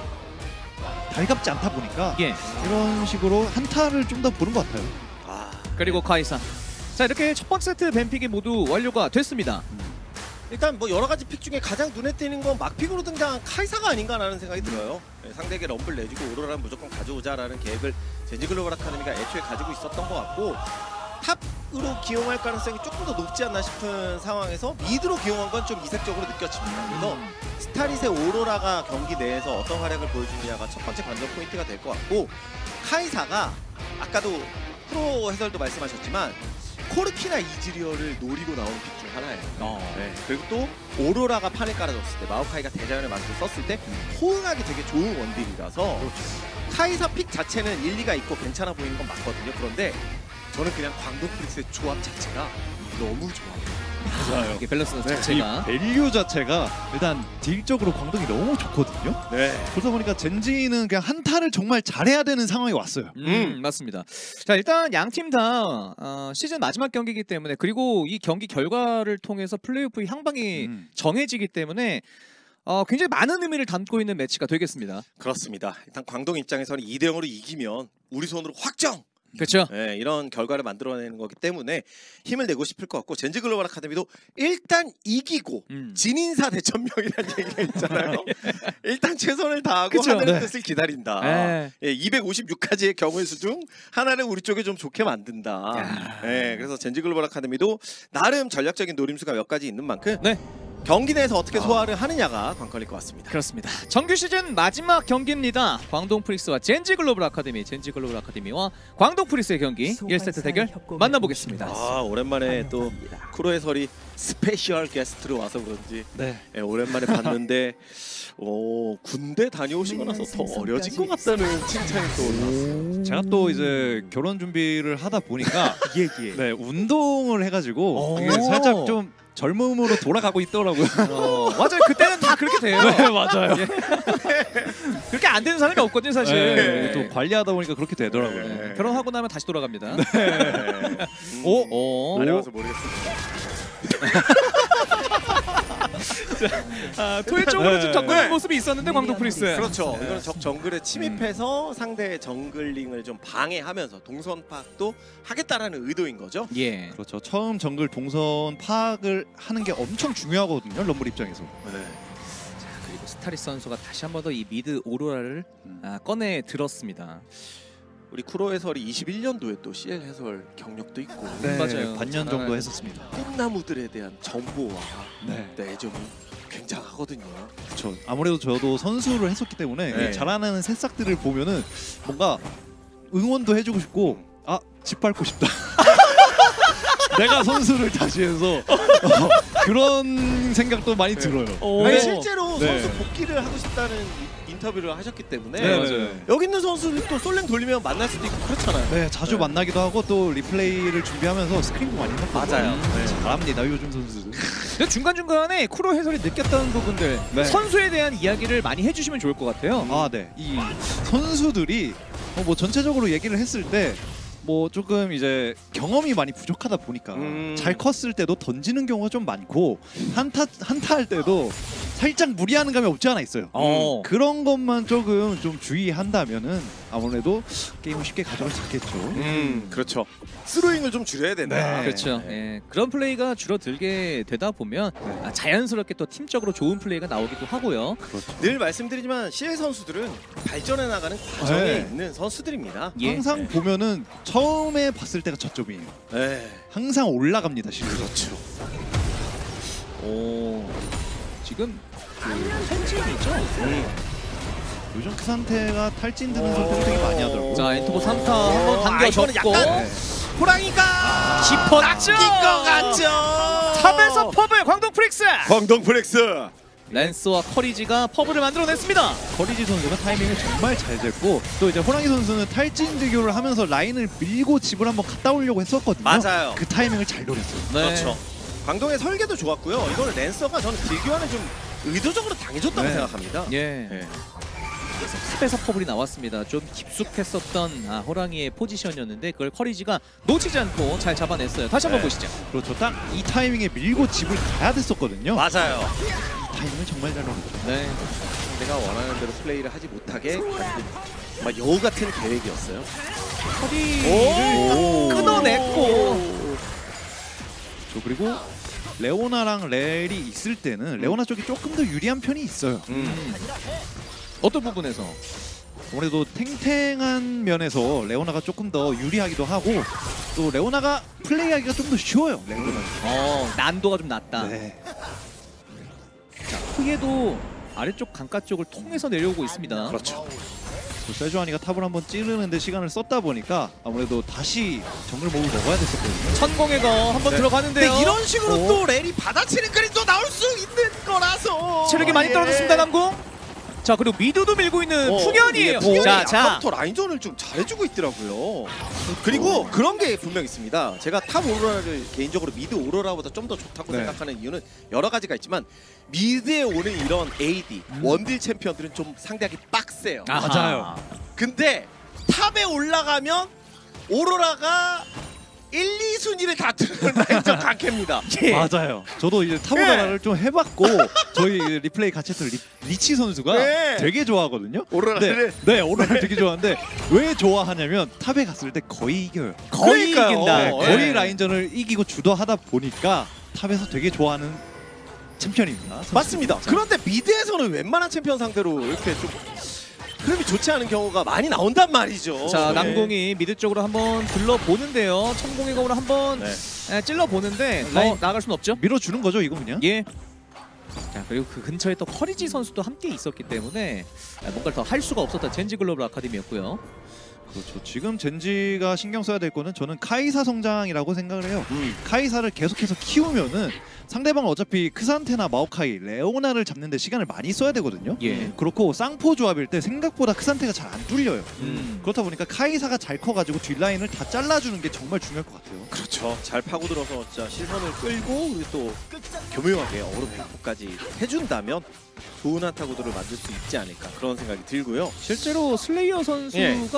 달갑지 않다 보니까 예. 이런 식으로 한타를 좀 더 보는 것 같아요. 그리고 카이사. 자, 이렇게 첫 번째 세트 밴픽이 모두 완료가 됐습니다. 일단 뭐 여러 가지 픽 중에 가장 눈에 띄는 건 막픽으로 등장한 카이사가 아닌가라는 생각이 들어요. 네, 상대에게 럼블 내주고 오로라는 무조건 가져오자라는 계획을 젠지 글로벌 아카데미가 애초에 가지고 있었던 것 같고 탑으로 기용할 가능성이 조금 더 높지 않나 싶은 상황에서 미드로 기용한 건 좀 이색적으로 느껴집니다. 그래서 스타릿의 오로라가 경기 내에서 어떤 활약을 보여주느냐가 첫 번째 관전 포인트가 될 것 같고 카이사가 아까도 프로 해설도 말씀하셨지만 코르키나 이즈리얼을 노리고 나온 픽 중 하나예요. 네. 그리고 또 오로라가 판을 깔아줬을 때 마오카이가 대자연의 마술을 썼을 때 호응하기 되게 좋은 원딜이라서 카이사 픽 자체는 일리가 있고 괜찮아 보이는 건 맞거든요. 그런데 저는 그냥 광동 프릭스의 조합 자체가 너무 좋아요. 맞아요. 이게 밸런스 이 자체가 밸류 자체가 일단 딜적으로 광동이 너무 좋거든요. 네. 그러다 보니까 젠지는 그냥 한타를 정말 잘해야 되는 상황이 왔어요. 맞습니다. 자, 일단 양 팀 다 시즌 마지막 경기이기 때문에 그리고 이 경기 결과를 통해서 플레이오프 향방이 정해지기 때문에 굉장히 많은 의미를 담고 있는 매치가 되겠습니다. 그렇습니다. 일단 광동 입장에서는 2대0으로 이기면 우리 손으로 확정! 그렇죠. 네, 이런 결과를 만들어내는 거기 때문에 힘을 내고 싶을 것 같고 젠지 글로벌 아카데미도 일단 이기고 진인사 대천명이라는 얘기가 있잖아요. 일단 최선을 다하고 그쵸? 하늘의 네. 뜻을 기다린다. 네. 예, 256가지의 경우의 수 중 하나를 우리 쪽에 좀 좋게 만든다. 예, 그래서 젠지 글로벌 아카데미도 나름 전략적인 노림수가 몇 가지 있는 만큼 네. 경기 내에서 어떻게 소화를 하느냐가 관건일 것 같습니다. 그렇습니다. 정규 시즌 마지막 경기입니다. 광동 프릭스와 젠지 글로벌 아카데미, 젠지 글로벌 아카데미와 광동 프릭스의 경기 1세트 대결 만나보겠습니다. 아, 오랜만에 또 크로 해설이 스페셜 게스트로 와서 그런지 네. 예, 오랜만에 봤는데 군대 다녀오시고 나서 더 어려진 것 같다는 칭찬이 또 올라왔어요. 제가 또 이제 결혼 준비를 하다 보니까 네, 운동을 해가지고 이게 살짝 좀 젊음으로 돌아가고 있더라고요. 맞아요. 그때는 다 그렇게 돼요. 네, 맞아요. 그렇게 안 되는 사람이 없거든요, 사실. 네, 또 관리하다 보니까 그렇게 되더라고요. 네. 결혼하고 나면 다시 돌아갑니다. 오, 다녀와서 모르겠습니다. 토일적으로 좀 접근하는 네. 모습이 있었는데 광동 프리스. 그렇죠. 이거는 적 정글에 침입해서 상대의 정글링을 좀 방해하면서 동선 파악도 하겠다라는 의도인 거죠. 예. 그렇죠. 처음 정글 동선 파악을 하는 게 엄청 중요하거든요. 럼블 입장에서. 그리고 스타리스 선수가 다시 한 번 더 이 미드 오로라를 꺼내 들었습니다. 우리 쿠로 해설이 21년도에 또 CL 해설 경력도 있고 맞아요. 반년 정도 했었습니다. 꿈나무들에 대한 정보와 네. 애정이 굉장하거든요. 그렇죠. 아무래도 저도 선수를 했었기 때문에 네. 이 자라나는 새싹들을 보면은 뭔가 응원도 해주고 싶고 집 밟고 싶다. 내가 선수를 다시 해서 그런 생각도 많이 들어요. 아니, 네. 실제로 네. 선수 복귀를 하고 싶다는 인터뷰를 하셨기 때문에 네, 맞아요. 여기 있는 선수들 또 솔랭 돌리면 만날 수도 있고 그렇잖아요. 네, 자주 만나기도 하고 또 리플레이를 준비하면서 스크린도 많이 했거든요. 맞아요. 네, 잘합니다, 요즘 선수들. 근데 중간중간에 쿠로 해설이 느꼈던 부분들 네. 선수에 대한 이야기를 많이 해주시면 좋을 것 같아요. 네. 이 선수들이 뭐 전체적으로 얘기를 했을 때 뭐 조금 이제 경험이 많이 부족하다 보니까 잘 컸을 때도 던지는 경우가 좀 많고 한타 할 때도 살짝 무리하는 감이 없지 않아 있어요. 그런 것만 조금 좀 주의한다면은 아무래도 게임을 쉽게 가져갈 수 있겠죠. 그렇죠. 스로잉을 좀 줄여야 된다. 네. 그렇죠. 예. 그런 플레이가 줄어들게 되다 보면 자연스럽게 또 팀적으로 좋은 플레이가 나오기도 하고요. 늘 말씀드리지만 CL 선수들은 발전해 나가는 과정에 네. 있는 선수들입니다. 예. 항상 보면은 처음에 봤을 때가 저점이에요. 네. 항상 올라갑니다, 실제로. 그렇죠. 오, 지금 탈진이죠? 요즘 그 상태가 탈진 드는 선택을 되게 많이 하더라고요. 자, 엔토보 3타 한번 당겨줬고 이거는 약간 호랑이가 깊었죠? 것 같죠. 탑에서 퍼블 광동 프릭스. 광동 프렉스. 랜스와 커리지가 퍼블을 만들어냈습니다. 거리지 선수가 타이밍을 정말 잘 쟀고 또 이제 호랑이 선수는 탈진 득교를 하면서 라인을 밀고 집을 한번 갔다 오려고 했었거든요. 맞아요. 그 타이밍을 잘 노렸어요. 네. 그렇죠. 광동의 설계도 좋았고요. 이거는 랜서가 저는 딜교환을 좀 의도적으로 당해줬다고 네. 생각합니다. 예. 네. 그래서 탑에서 퍼블이 나왔습니다. 좀 깊숙했었던 호랑이의 포지션이었는데 그걸 커리지가 놓치지 않고 잘 잡아냈어요. 다시 한번 네. 보시죠. 그렇죠. 딱 이 타이밍에 밀고 집을 가야 됐었거든요. 맞아요. 이 타이밍을 정말 잘 노렸죠. 네. 내가 원하는 대로 플레이를 하지 못하게 만든 정말 여우 같은 계획이었어요. 커리를 끊어냈고. 그리고 레오나랑 렐이 있을 때는 레오나 쪽이 조금 더 유리한 편이 있어요. 어떤 부분에서? 아무래도 탱탱한 면에서 레오나가 조금 더 유리하기도 하고 또 레오나가 플레이하기가 좀 더 쉬워요. 레오나는. 난도가 좀 낮다. 네. 자, 크게도 아래쪽 강가 쪽을 통해서 내려오고 있습니다. 그렇죠. 또 세주아니가 탑을 한번 찌르는데 시간을 썼다 보니까 아무래도 다시 정글 목을 먹어야 됐었거든요. 천공의 한번 들어가는데요. 근데 이런 식으로 또 렐이 받아치는 그림 또 나올 수 있는 거라서 체력이 많이 떨어졌습니다, 남궁. 자, 그리고 미드도 밀고 있는 푸견이에요. 푸견이 자, 아까부터 라인전을 좀 잘해주고 있더라고요. 그리고 그런 게 분명 있습니다. 제가 탑 오로라를 개인적으로 미드 오로라보다 좀 더 좋다고 네. 생각하는 이유는 여러 가지가 있지만 미드에 오는 이런 AD, 원딜 챔피언들은 좀 상대하기 빡세요. 아하. 맞아요. 근데 탑에 올라가면 오로라가 1, 2순위를 다투는 라인전 강캐입니다. 예. 맞아요. 저도 이제 타보다라를 좀 해봤고 저희 리플레이 같이 했던 리치 선수가 네. 되게 좋아하거든요. 오로라를 네, 오로라를 되게 좋아하는데 왜 좋아하냐면 탑에 갔을 때 거의 이겨요. 거의 그러니까요. 이긴다. 네, 거의 네. 라인전을 이기고 주도하다 보니까 탑에서 되게 좋아하는 챔피언입니다. 선수. 맞습니다. 그런데 미드에서는 웬만한 챔피언 상대로 이렇게 좀 흐름이 좋지 않은 경우가 많이 나온단 말이죠. 자, 네. 남궁이 미드 쪽으로 한번 둘러보는데요. 천공의 검으로 한번 찔러보는데 더 라인. 나아갈 수는 없죠. 밀어주는 거죠, 이거 그냥? 예. 자, 그리고 그 근처에 또 커리지 선수도 함께 있었기 때문에 뭔가를 더 할 수가 없었던 젠지 글로벌 아카데미였고요. 그렇죠. 지금 젠지가 신경 써야 될 거는 저는 카이사 성장이라고 생각을 해요. 카이사를 계속해서 키우면은 상대방은 어차피 크산테나 마오카이, 레오나를 잡는 데 시간을 많이 써야 되거든요. 예. 그렇고 쌍포 조합일 때 생각보다 크산테가 잘 안 뚫려요. 그렇다 보니까 카이사가 잘 커가지고 뒷라인을 다 잘라주는 게 정말 중요할 것 같아요. 그렇죠. 잘 파고들어서 진짜 시선을 끌고 그리고 또 교묘하게 어그로 뱅포까지 해준다면 좋은 한타구도를 만들 수 있지 않을까 그런 생각이 들고요. 실제로 슬레이어 선수가 또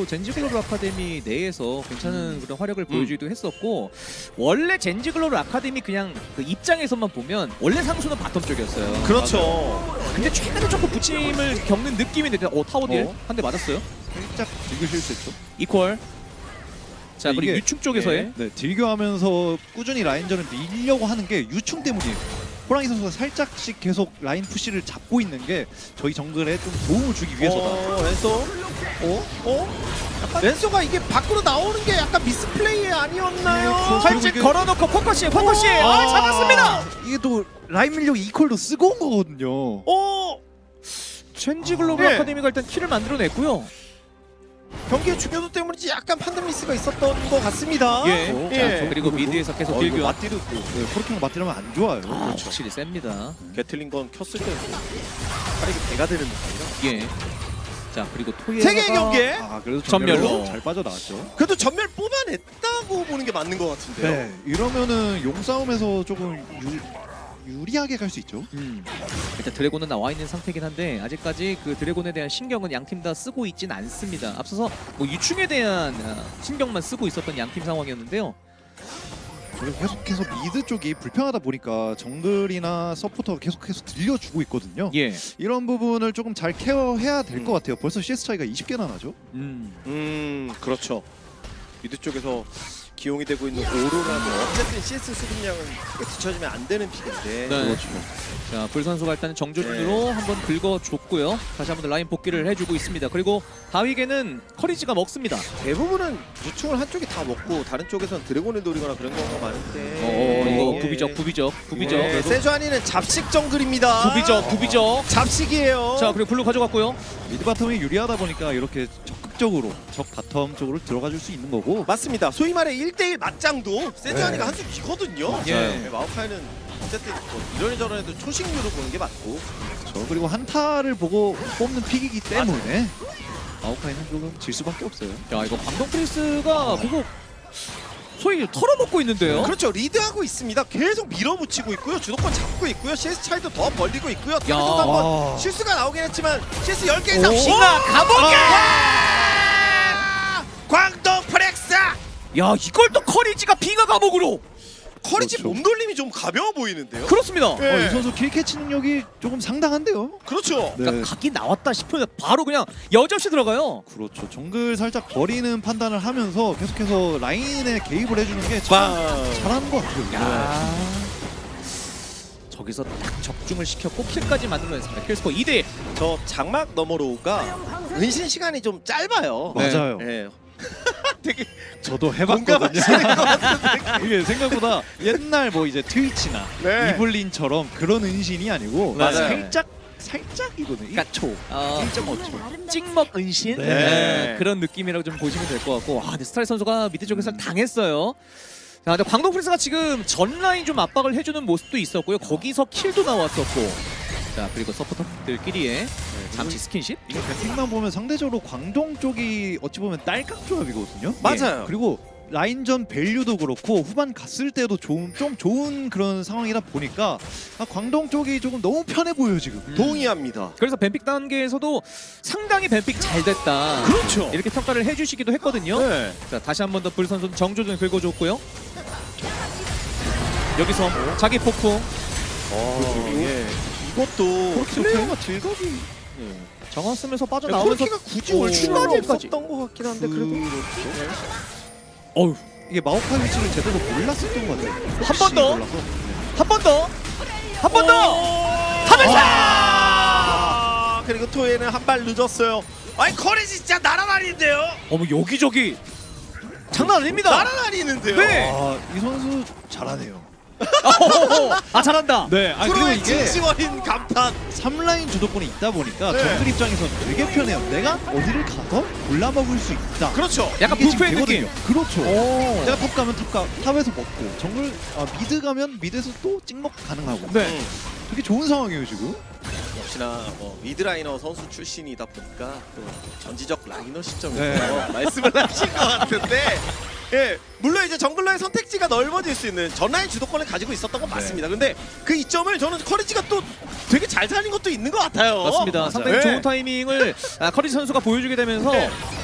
선수도 젠지 글로벌 아카데미 내에서 괜찮은 그런 활약을 보여주기도 했었고 원래 젠지 글로벌 아카데미 그냥 그 입장에서만 보면 원래 상수는 바텀 쪽이었어요. 그렇죠. 근데 최근에 조금 부침을 겪는 느낌인데 타워 딜 한 대 맞았어요. 살짝 딜교 실수했죠. 이퀄. 자 그리고 이게- 유충 쪽에서의 네, 딜교하면서 꾸준히 라인전을 밀려고 하는 게 유충 때문이에요. 호랑이 선수가 살짝씩 계속 라인 푸시를 잡고 있는 게 저희 정글에 좀 도움을 주기 위해서다. 왼손. 왼손가 이게 밖으로 나오는 게 약간 미스플레이 아니었나요? 그리고 팔찌 이게- 걸어놓고 포커싱 잡았습니다. 이게 또 라인 밀려고 이퀄도 쓰고 온 거거든요. 젠지 글로벌 예. 아카데미가 일단 킬을 만들어냈고요. 경기의 중요도 때문인지 약간 판단 미스가 있었던 것 같습니다. 예. 자, 그리고 미드에서 계속 이거 딜교. 맞디르 코르키랑 맞디르면 안 좋아요. 확실히 셉니다. 게틀링 건 켰을 때 팔이 배가 되는 느낌이라. 예. 자 그리고 토예. 세 개의 경기에 그래도 전멸로. 전멸로 잘 빠져나왔죠. 그래도 전멸 뽑아냈다고 보는 게 맞는 것 같은데요. 네, 이러면은 용싸움에서 조금 유리하게 갈 수 있죠. 일단 드래곤은 나와 있는 상태긴 한데 아직까지 그 드래곤에 대한 신경은 양 팀 다 쓰고 있진 않습니다. 앞서서 뭐 유충에 대한 신경만 쓰고 있었던 양 팀 상황이었는데요. 그리고 계속해서 미드 쪽이 불편하다 보니까 정글이나 서포터가 계속해서 들려주고 있거든요. 예. 이런 부분을 조금 잘 케어해야 될 것 같아요. 벌써 CS 차이가 20개나 나죠. 그렇죠. 미드 쪽에서 기용이 되고 있는 오로라도 어쨌든 CS 수급량은 크게 뒤처지면 안 되는 픽인데. 네. 그렇죠. 자, 불 선수가 일단 정조준으로 한번 긁어줬고요. 다시 한번 라인 복귀를 해주고 있습니다. 그리고 바위게는 커리지가 먹습니다. 대부분은 유충을 한쪽이 다 먹고 다른 쪽에서는 드래곤을 노리거나 그런 경우가 많은데. 이거 예. 부비적. 예, 세주안이는 잡식 정글입니다. 부비적. 잡식이에요. 자, 그리고 블루 가져갔고요. 미드 바텀이 유리하다 보니까 이렇게 적극적으로 적 바텀 쪽으로 들어가 줄 수 있는 거고. 맞습니다. 소위 말해 1대1 맞짱도 세주안이가 네. 한 수 기거든요. 예. 네, 마오카이는 어쨌든 뭐 이런저런해도 초식류로 보는 게 맞고. 그렇죠. 그리고 한타를 보고 뽑는 픽이기 때문에 마오카이는 조금 질 수밖에 없어요. 야, 이거 광동 프린스가 그거 소위 털어먹고 있는데요. 그렇죠. 리드하고 있습니다. 계속 밀어붙이고 있고요. 주도권 잡고 있고요. CS 차이도 더 벌리고 있고요. 탑에서도 한번 실수가 나오긴 했지만 CS 10개 이상 나 가보게! 광동 프렉스! 야, 이걸 또 커리지가 빙하 감옥으로. 커리지 그렇죠. 몸돌림이 좀 가벼워 보이는데요. 그렇습니다. 예. 이 선수 킬캐치 능력이 조금 상당한데요. 그렇죠. 네. 그러니까 각이 나왔다 싶으면 바로 그냥 여지없이 들어가요. 그렇죠. 정글 살짝 버리는 판단을 하면서 계속해서 라인에 개입을 해주는 게 참 잘하는 것 같아요. 야. 저기서 딱 적중을 시켰고 킬까지 만들어냈습니다. 킬스코어 2대1. 저 장막 너머로가 은신 시간이 좀 짧아요. 네. 맞아요. 예. 되게 저도 공감하시는 것 같은데. 이게 생각보다 옛날 뭐 이제 트위치나 네. 이블린처럼 그런 은신이 아니고 맞아요. 살짝이거든요. 그러니까 1초, 1.5초. 찍먹 은신 네. 네, 그런 느낌이라고 좀 보시면 될 것 같고 근데 스타일 선수가 미드 쪽에서 당했어요. 자, 근데 광동 프린스가 지금 전 라인 좀 압박을 해주는 모습도 있었고요. 거기서 킬도 나왔었고 자 그리고 서포터들끼리의 잠시 스킨십. 이게 배팅만 보면 상대적으로 광동 쪽이 어찌 보면 딸깍 조합이거든요. 맞아요. 그리고 라인전 밸류도 그렇고 후반 갔을 때도 좀 좋은 그런 상황이다 보니까 광동 쪽이 조금 너무 편해 보여요 지금. 동의합니다. 그래서 뱀픽 단계에서도 상당히 뱀픽 잘 됐다. 그렇죠. 이렇게 평가를 해주시기도 했거든요. 네. 자 다시 한 번 더 불 선수 정조준 긁어줬고요. 여기서 자기 폭풍 예. 이것도 플레이어가 즐겁이 정원 쓰면서 빠져나오면서 콜키가 굳이 올 추가 필요가 딜까지. 없었던 것 같긴 한데 그래도 어휴 이게 마오카이 위치를 제대로 몰랐었던 것 같아요. 한 번 더. 몰라서. 한 번 더! 한 번 더! 타면사! 그리고 토에는 한 발 늦었어요. 아니 커리 진짜 날아다니는데요. 어머 여기저기 장난 아닙니다. 날아다니는데요. 네. 이 선수 잘하네요. 아 잘한다. 네, 그리고 프로의 이게 진심 어린 감탄. 3라인 주도권이 있다 보니까 네. 정글 입장에서는 되게 편해요. 내가 어디를 가서 골라먹을 수 있다. 그렇죠. 약간 이게 지금 부패의 느낌. 되거든요. 그렇죠. 오. 내가 탑 가면 탑에서 먹고 정글 미드 가면 미드에서 또 찍먹 가능하고. 네. 되게 좋은 상황이에요 지금. 역시나 뭐 미드라이너 선수 출신이다 보니까 또 전지적 라이너 시점에서 네. 말씀을 하신 것 같은데 예 물론 이제 정글러의 선택지가 넓어질 수 있는 전라인 주도권을 가지고 있었던 건 맞습니다. 근데 그 이점을 저는 커리지가 또 되게 잘 살린 것도 있는 것 같아요. 맞습니다. 맞아요. 상당히 네. 좋은 타이밍을 커리지 선수가 보여주게 되면서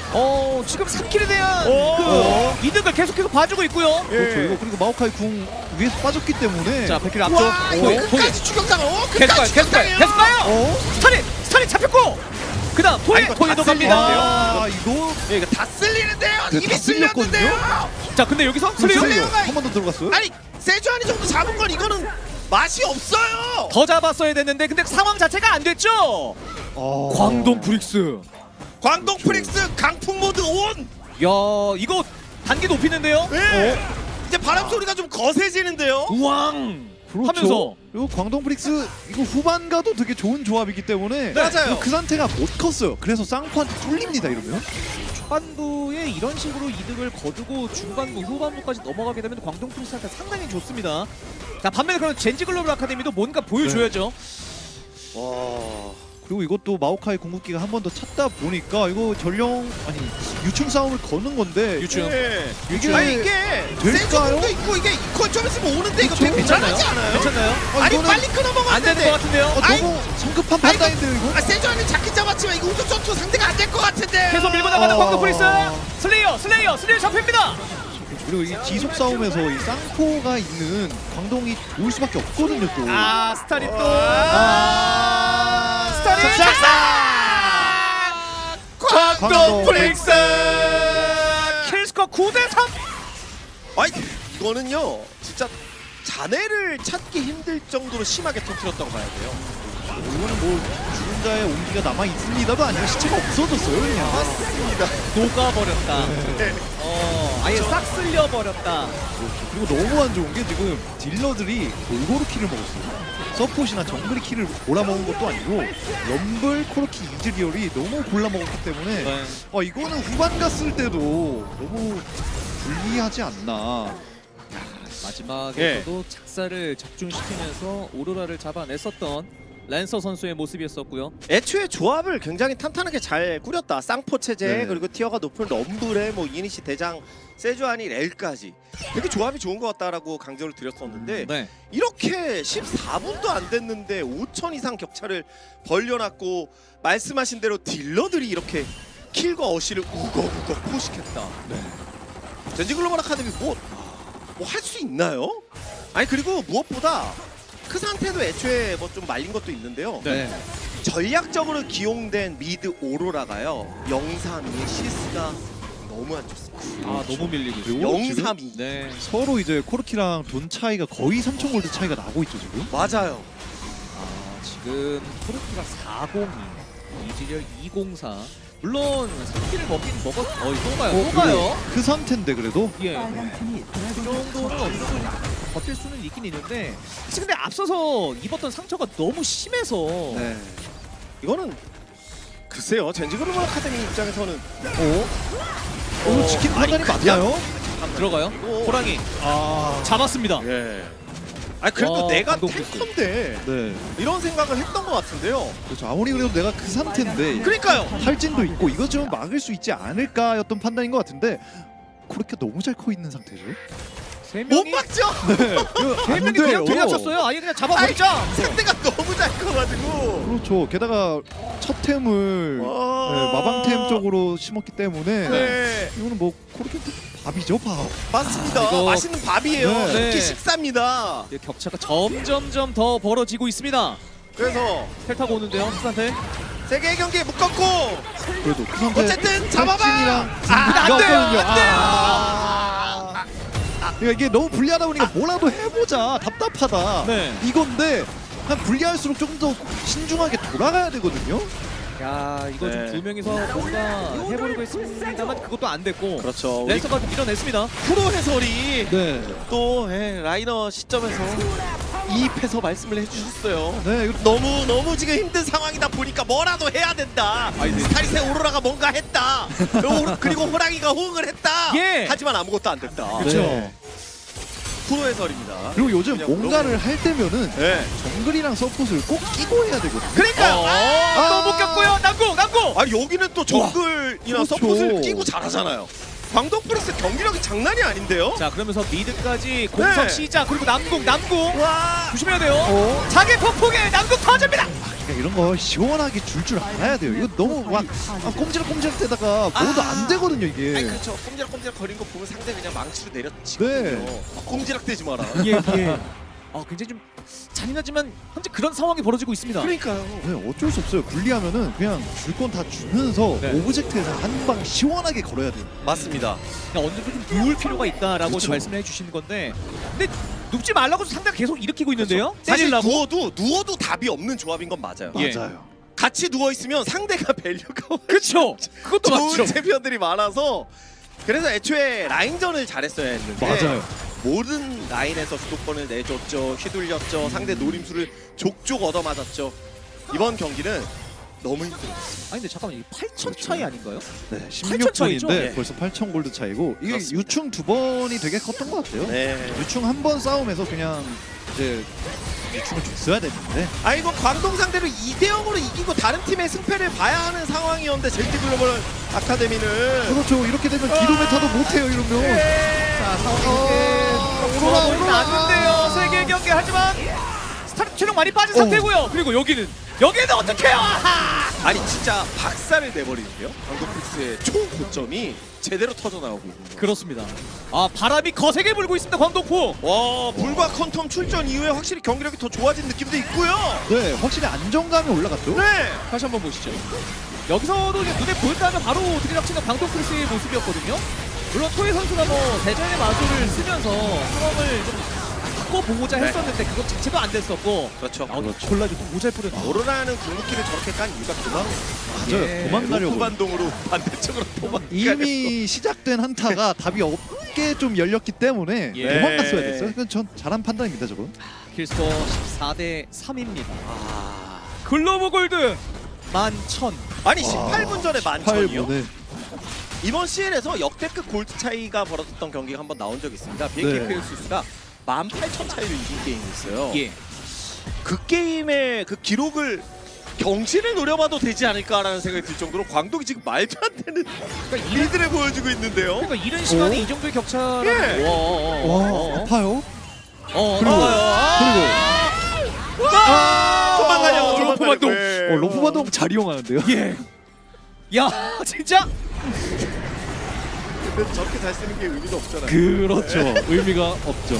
지금 3킬에 대한 오. 그 이득을 계속해서 봐주고 있고요. 그렇죠. 이거 그리고 마오카이 궁 위에서 빠졌기 때문에 자, 100킬 앞쪽. 와, 이거 토이. 끝까지 추격당을. 계속 가요, 계속 가요, 계속 가요. 스타리 잡혔고. 그다음 토이도 갑니다. 아 이거 이거 다 쓸리는데요. 네, 이미 다 쓸렸거든요? 쓸렸는데요. 자, 근데 여기서 슬리오 한 번 더 들어갔어요? 아니 세주안이 정도 잡은 건 이거는 맛이 없어요. 더 잡았어야 됐는데 근데 상황 자체가 안 됐죠. 광동 브릭스. 광동 프릭스 강풍 모드 온. 야, 이거 단계 높이는데요. 네. 이제 바람 소리가 좀 거세지는데요. 우왕. 그렇죠. 하면서. 그리고 광동 프릭스 이거 후반가도 되게 좋은 조합이기 때문에 맞아요. 그 상태가 못 컸어요. 그래서 쌍코한테 뚫립니다 이러면. 초반부에 이런 식으로 이득을 거두고 중반부, 후반부까지 넘어가게 되면 광동 프린스한테 상당히 좋습니다. 자, 반면에 그런 젠지 글로벌 아카데미도 뭔가 보여줘야죠. 와. 그리고 이것도 마오카이 궁극기가 한 번 더 찾다 보니까 이거 전령 아니 유충 싸움을 거는 건데 유충. 네. 이게 아니 이게 될까요? 세주도 있고 이게 이퀄 좀 있으면 오는데 이거 그쵸? 되게 괜찮지 않아요? 괜찮나요? 아니 이거는 빨리 끊어 안 되는 것 먹었는데. 같은데요. 아이, 너무 성급한 판단인데요 이거? 세주안이 잡긴 잡았지만 이거 우승 전투 상대가 안 될 것 같은데. 계속 밀고 나가는 광동 프린스. 슬레이어 잡힙니다. 그리고 이 지속 싸움에서 이 쌍포가 있는 광동이 올 수밖에 없거든요 또. 아, 스타리 또. 스타리 작사! 광동 프릭스. 킬스코 9대3. 아이 이거는요 진짜 자네를 찾기 힘들 정도로 심하게 터뜨렸다고 봐야 돼요. 이거는 뭐 죽은 자의 온기가 남아 있습니다도 아니라 시체가 없어졌어요 그냥. 맞습니다. 녹아버렸다. 네. 아예 싹 쓸려버렸다. 그리고 너무 안 좋은 게 지금 딜러들이 골고루 킬을 먹었어요. 서폿이나 정글이 킬을 골라먹은 것도 아니고 럼블, 코르키, 이즈리얼이 너무 골라먹었기 때문에 네. 이거는 후반 갔을 때도 너무 불리하지 않나. 마지막에서도 작사를 적중시키면서 오로라를 잡아냈었던 랜서 선수의 모습이었었고요. 애초에 조합을 굉장히 탄탄하게 잘 꾸렸다. 쌍포 체제 네. 그리고 티어가 높은 럼블에 뭐 이니시 대장 세주아니 렐까지 되게 조합이 좋은 것 같다라고 강조를 드렸었는데 네. 이렇게 14분도 안 됐는데 5천 이상 격차를 벌려놨고 말씀하신 대로 딜러들이 이렇게 킬과 어시를 우걱우걱 포식했다. 젠지 글로벌 아카데미 뭐 할 수 있나요? 아니 그리고 무엇보다 그 상태도 애초에 뭐 좀 말린 것도 있는데요. 네. 전략적으로 기용된 미드 오로라가요. 032의 시스가 너무 안 좋습니다. 아, 너무 밀리고 있어요. 그리고 032. 네. 서로 이제 코르키랑 돈 차이가 거의 3,000 골드 차이가 나고 있죠 지금. 맞아요. 아, 지금 코르키가 402, 이지리얼 204. 물론 3킬을 먹긴 또 가요. 그리고 그 상태인데 그래도 예. 그 정도는 어느 정도 버틸 수는 있긴 있는데 사실 근데 앞서서 입었던 상처가 너무 심해서 네. 이거는 글쎄요. 젠지 글로벌 아카데미 입장에서는 오늘 지킨 판단이 맞나요? 들어가요. 오. 호랑이 아, 잡았습니다. 예. 아 그래도 와, 내가 방금 탱커인데 네. 이런 생각을 했던 것 같은데요. 그렇죠. 아무리 그래도 내가 그 상태인데 그러니까요. 탈진도 있고 이것 좀 막을 수 있지 않을까였던 판단인 것 같은데 코르키가 너무 잘 커 있는 상태죠. 세 못 명이 세 막죠. 세 명이 그냥 들이닥쳤어요. 아예 그냥 잡아버리자. 상대가 너무 잘 커가지고. 그렇죠. 게다가 첫 템을 마방템 쪽으로 심었기 때문에 네. 이거는 뭐 코르키한테 밥이죠 밥. 맞습니다. 이거- 맛있는 밥이에요. 네. 특히 네. 식사입니다. 이제 격차가 점점점 더 벌어지고 있습니다. 그래서 텔 타고 오는데요. 수산테. 세 개의 경기에 묶었고 그래도 그 상태 어쨌든 잡아봐. 탈진이랑 안 돼요. 안 돼요. 그러니까 이게 너무 불리하다 보니까 뭐라도 해보자 답답하다 네. 이건데 한 불리할수록 좀 더 신중하게 돌아가야 되거든요. 야, 이거 네. 좀 두 명이서 뭔가 해보려고 했습니다만 그것도 안 됐고 그렇죠. 우리 랜서가 밀어냈습니다. 프로 해설이 네. 또 라이너 시점에서 이입해서 말씀을 해주셨어요. 네. 이거 너무 지금 힘든 상황이다 보니까 뭐라도 해야 된다. 스타리스의 오로라가 뭔가 했다. 그리고 호랑이가 호응을 했다. 예. 하지만 아무것도 안 됐다. 그렇죠. 네. 프로 해설입니다. 그리고 요즘 그냥 뭔가를 할 때면은 네. 정글이랑 서폿을 꼭 끼고 해야 되거든요. 그러니까 또 못 꼈고요. 남구. 아 여기는 또 정글이나 그렇죠. 서폿을 끼고 잘하잖아요. 광동 프리스 경기력이 장난이 아닌데요? 자 그러면서 미드까지 공성 네. 시작. 그리고 남궁 와. 조심해야 돼요. 자기 폭풍에 남궁 터집니다. 그러니까 이런 거 시원하게 줄 알아야 돼요. 이거 너무 막 꼼지락꼼지락 대다가 뭐도 안 되거든요 아니 이게. 그렇죠. 꼼지락 거린 거 보면 상대 그냥 망치로 내려치거든요. 네. 꼼지락 대지 마라. 예. 굉장히 좀 잔인하지만 현재 그런 상황이 벌어지고 있습니다. 그러니까요. 네, 어쩔 수 없어요. 불리하면은 그냥 줄 건 다 주면서 네. 오브젝트에서 한 방 시원하게 걸어야 돼요. 맞습니다. 그냥 어느 정도 좀 누울 필요가 있다라고 그쵸. 말씀을 해주시는 건데, 근데 눕지 말라고 상대가 계속 일으키고 있는데요. 사실 때리려고. 누워도 답이 없는 조합인 건 맞아요. 예. 맞아요. 같이 누워 있으면 상대가 밸류가 그렇죠. 그것도 좋은 맞죠. 챔피언들이 많아서 그래서 애초에 라인전을 잘했어야 했는데 맞아요. 모든 라인에서 주도권을 내줬죠. 휘둘렸죠. 상대 노림수를 족족 얻어맞았죠. 이번 경기는 너무 힘들어요. 아니 근데 잠깐만, 이게 8천 차이 아닌가요? 네, 8,000 차이죠? 16분인데 예. 벌써 8,000 골드 차이고 이게 그렇습니다. 유충 2번이 되게 컸던 것 같아요. 네. 유충 한 번 싸움에서 그냥 이제 유충을 줬어야 되는데 아 이거 광동 상대로 2대0으로 이기고 다른 팀의 승패를 봐야 하는 상황이었는데 JT 글로벌 아카데미는 그렇죠. 이렇게 되면 기로메타도 못해요 이러면. 자 상황이 좋아보이진 않는데요. 세계 경기 하지만 스타트 체력 많이 빠진 상태고요. 그리고 여기는 어떻게 해요? 아니 진짜 박살을 내버리는데요. 광동 프리스의 총 고점이 제대로 터져 나오고 있는 거예요. 그렇습니다. 바람이 거세게 불고 있습니다. 광동포. 와 불과 컨텀 출전 이후에 확실히 경기력이 더 좋아진 느낌도 있고요. 네, 확실히 안정감이 올라갔죠. 네. 다시 한번 보시죠. 여기서도 이제 눈에 보였다면 바로 들이닥치는 광동 프리스의 모습이었거든요. 물론 토이 선수가 대전의 마술을 쓰면서 상황을 좀 바꿔보고자 네. 했었는데 그것 자체도 안 됐었고. 그렇죠. 골라줘 모자를 오로라는 궁극기를 저렇게 깐 이유가 맞아요. 예. 도망가려고. 로프 반동으로 반대쪽으로 도망가려고. 이미 시작된 한타가 답이 없게 좀 열렸기 때문에 예. 도망갔어야 됐어요. 그건 전 잘한 판단입니다, 저건. 킬스코어 14대 3입니다. 글로브 골드 11,000. 아니 18분 전에 11,000이요? 8분에 이번 CL에서 역대급 골드 차이가 벌어졌던 경기가 한번 나온 적이 있습니다. BNK 네. 스가 18,000 차이로 이긴 게임이 있어요. 예. 그 게임의 그 기록을 경신을 노려봐도 되지 않을까라는 생각이 들 정도로 광동이 지금 말도 안 되는 리드를 보여주고 있는데요. 그러니까 이른 시간에 이 정도의 격차를 예. 와, 아파요. 그리고 도망가냐고 로프 반동. 로프 바동 잘 이용하는데요. 예. 야, 진짜 근데 저렇게 잘 쓰는 게 의미가 없잖아요. 그렇죠. 의미가 없죠.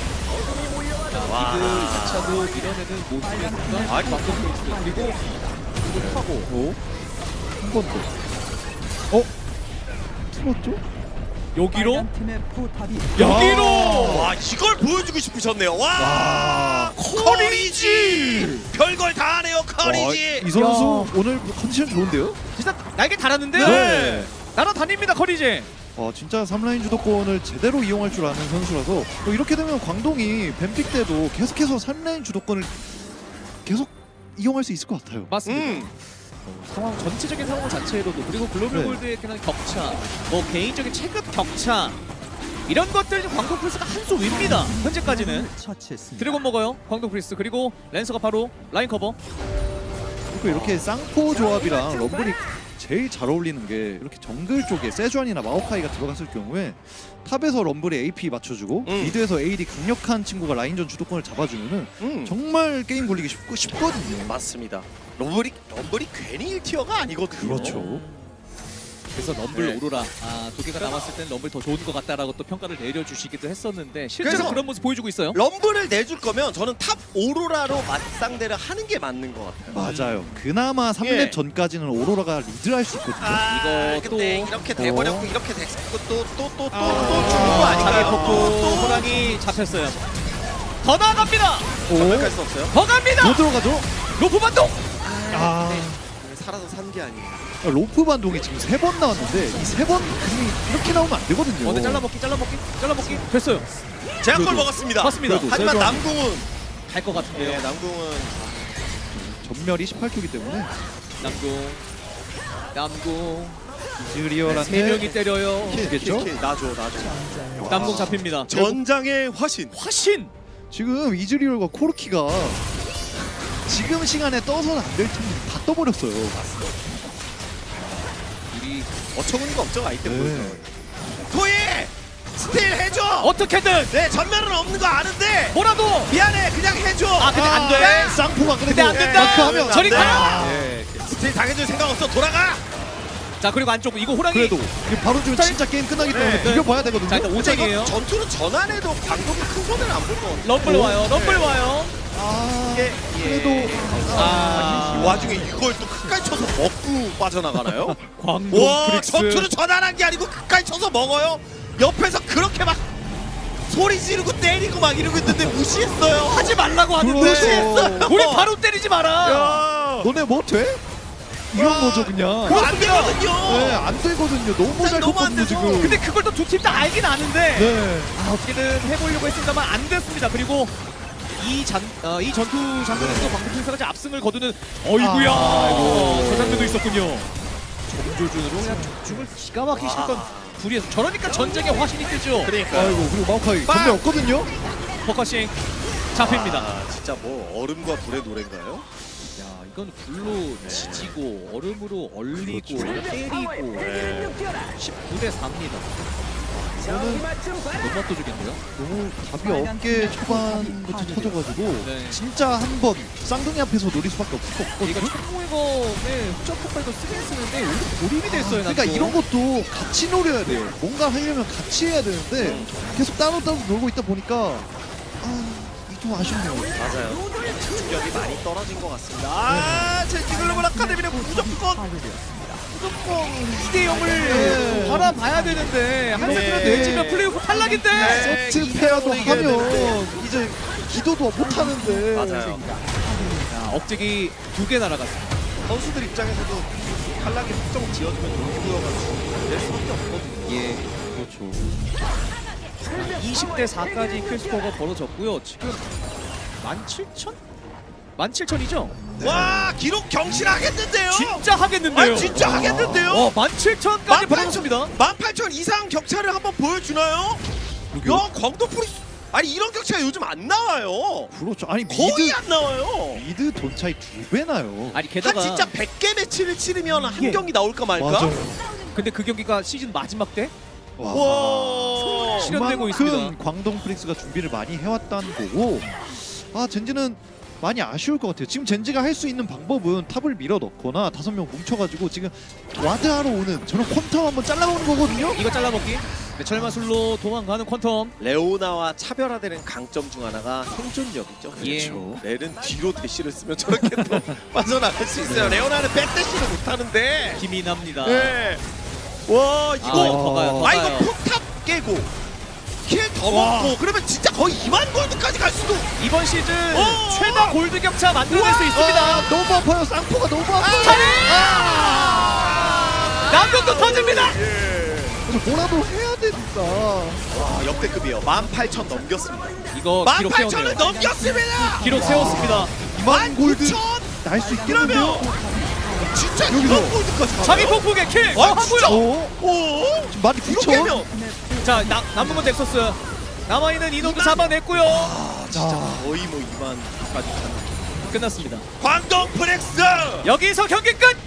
미드 2차도 밀어내는 모습이었습니다. 아니, 광동 프리스 그리고 이걸 타고 한 번 더. 틀었죠? 여기로 팀의 포탑이 여기로 와 이걸 보여주고 싶으셨네요. 와 커리지 별걸 다 하네요 커리지. 이 선수 오늘 컨디션 좋은데요? 진짜 날개 달았는데요. 네. 날아다닙니다 커리제. 진짜 3라인 주도권을 제대로 이용할 줄 아는 선수라서 이렇게 되면 광동이 뱀픽 때도 계속해서 3라인 주도권을 계속 이용할 수 있을 것 같아요. 맞습니다. 상황 전체적인 상황 자체로도 그리고 글로벌 네. 골드의 그냥 격차, 개인적인 체급 격차 이런 것들 지금 광동 프리스가 한 수 위입니다. 현재까지는 처치했습니다. 드래곤 먹어요. 광동 프리스 그리고 랜서가 바로 라인 커버. 그리고 이렇게 쌍포 조합이랑 럼블이 제일 잘 어울리는 게 이렇게 정글 쪽에 세주안이나 마오카이가 들어갔을 경우에 탑에서 럼블이 AP 맞춰주고 미드에서 AD 강력한 친구가 라인전 주도권을 잡아주면은 정말 게임 굴리기 쉽거든요. 맞습니다. 럼블이 괜히 1티어가 아니거든요. 그렇죠. 그래서 럼블 네. 오로라 두 개가 남았을 때는 럼블 더 좋은 것 같다라고 또 평가를 내려주시기도 했었는데 실제로 그래서 그런 모습 보여주고 있어요. 럼블을 내줄 거면 저는 탑 오로라로 맞상대를 하는 게 맞는 것 같아요. 맞아요. 그나마 3렙 예. 전까지는 오로라가 리드를 할 수 있거든요. 이거 근데 또- 이렇게 돼버렸고 이렇게 됐고 또 주는 거 자기 아닌가요? 폭포 호랑이 잡혔어요. 더 나아갑니다. 전멸할 수 없어요. 더 갑니다. 못 들어가죠? 로프 반동. 살아서 산 게 아니에요. 로프 반동이 지금 3번 나왔는데 이 3번 그림이 이렇게 나오면 안 되거든요. 근데 잘라먹기 됐어요. 제약골 그래도- 먹었습니다. 맞습니다. 그래도 하지만 세주안- 남궁은 갈 것 같은데요. 남궁은 전멸이 18초이기 때문에 남궁 이즈리얼한테 3명이 때려요. 겠죠? 나줘. 남궁 잡힙니다. 전장의 화신. 화신. 지금 이즈리얼과 코르키가 지금 시간에 떠서는 안 될 팀들이 다 떠버렸어요. 우리 어처구니가 없죠 아이템 네. 보여서. 코이 스틸 해줘. 어떻게든 네 전면은 없는 거 아는데 뭐라도. 미안해 그냥 해줘. 아 근데 안 돼. 쌍포가 근데 그래도 안 된다. 마크하면 저리 안 돼. 가. 네, 스틸 당해줄 생각 없어. 돌아가. 자 그리고 안쪽 이거 호랑이. 그래도 이게 바로 지금 진짜 게임 끝나기 때문에 네. 비벼봐야 되거든요. 자 일단 진짜 이거 5점이에요. 전투는 전환해도 방법이 큰 손해는 안 볼 것 같아. 럼블 와요. 럼블 와요. 이게 그래도 아. 이 와중에 이걸 또 끝까지 쳐서 먹고 빠져나가나요? 광동 와 프릭스. 전투를 전환한 게 아니고 끝까지 쳐서 먹어요. 옆에서 그렇게 막 소리 지르고 때리고 막 이러고 있는데 무시했어요. 하지 말라고 하는데. 무시했어요. 우리 바로 때리지 마라. 야, 너네 뭐 돼? 이런 거죠 그냥. 그거 안 되거든요. 네, 안 되거든요. 너무 잘 너무 안 컸거든요 돼서. 지금. 근데 그걸 또 두 팀 다 알긴 아는데. 네. 아, 어떻게든 해보려고 했습니다만 안 됐습니다. 그리고 이 전투 장면에서 광동 프린스가 압승을 거두는 어이구야. 아이고. 저 장면도 있었군요. 정조준으로 그냥 적중을 기가 막히게 시켰던 둘이에서 저러니까 전쟁의 화신이 뜨죠. 그러니까 아이고 그리고 마오카이 전면 없거든요. 포커싱 잡힙니다. 진짜 뭐 얼음과 불의 노래인가요? 야 이건 불로 지지고 얼음으로 얼리고 때리고 19대 4입니다. 저는 못 맞춰주겠네요. 너무 답이 없게 초반부터 터져가지고 네. 진짜 한 번 쌍둥이 앞에서 노릴 수밖에 없을 것 이거 같거든요. 총무의검에 흑점 폭발도 쓰긴 쓰는데 오히려 몰입이 됐어요. 그러니까 이런 것도 같이 노려야 돼요. 뭔가 하려면 같이 해야 되는데 계속 따로 놀고 있다 보니까 이게 좀 아쉽네요. 맞아요. 집중력이 많이 떨어진 것 같습니다. 제 지글로벌 아카데미는 무조건 2대 0을 네. 바라봐야 되는데 한 네. 세트로 내지면 플레이오프 탈락인데. 네. 세트 페어도 이겨야 되는데. 하면 이제 기도도 못 하는데. 맞아요. 자, 억제기 2개 날아갔습니다. 선수들 입장에서도 탈락에 확정 지어주면 동기부여가 될 수밖에 없거든요. 예, 그렇죠. 20대 4까지 킬스코어가 벌어졌고요. 지금 17,000? 17,000이죠? 와 기록 경신하겠는데요? 진짜 하겠는데요. 아 진짜 하겠는데요? 17,000까지 벌어졌습니다. 18,000 이상 격차를 한번 보여주나요? 야 광동 프리스 아니 이런 격차가 요즘 안 나와요. 그렇죠. 아니 거의 미드 안 나와요. 미드 돈 차이 2배 나요. 아니 한 게다가 진짜 100개 매치를 치르면 한 예. 경기 나올까 말까? 맞아요. 근데 그 경기가 시즌 마지막 때 와. 실현되고 그만큼 있습니다. 광동 프릭스가 준비를 많이 해왔다는 거고 젠지는 많이 아쉬울 것 같아요. 지금 젠지가 할 수 있는 방법은 탑을 밀어 넣거나 5명 뭉쳐가지고 지금 와드하러 오는 저런 퀀텀 한번 잘라먹는 거거든요. 이거 잘라먹기. 네, 철마술로 도망가는 퀀텀. 레오나와 차별화되는 강점 중 하나가 생존력이죠. 예. 그렇죠. 렐은 뒤로 대시를 쓰면 저렇게 또 빠져나갈 수 있어요. 레오나는 백 대시를 못하는데. 힘이 납니다. 네. 와 이거 더 가요. 더 이거 가요. 포탑 깨고 킬 더 와. 먹고 그러면 진짜 거의 2만 골드까지 갈 수도. 이번 시즌 오! 최다 골드 격차 만들어낼 수 있습니다. 너무 아파요. 쌍포가 너무 아파요. 남경도 터집니다. 그래서 뭐라도 해야 된다. 와 역대급이에요. 18,000 넘겼습니다. 이거 기록 18,000을 세웠네요. 넘겼습니다. 기록 세웠습니다. 2만 골드 19,000 날 수 있겠는데요? 진짜 여기서. 2만 골드까지 가요? 자기 폭풍의 킬 진짜? 하고요. 오 지금 많이 이거 9천. 깨면 자 남은 건 넥서스. 남아있는 인원도 잡아냈고요. 진짜 거의 뭐 2만까지 가는. 끝났습니다. 광동 프렉스 여기서 경기 끝.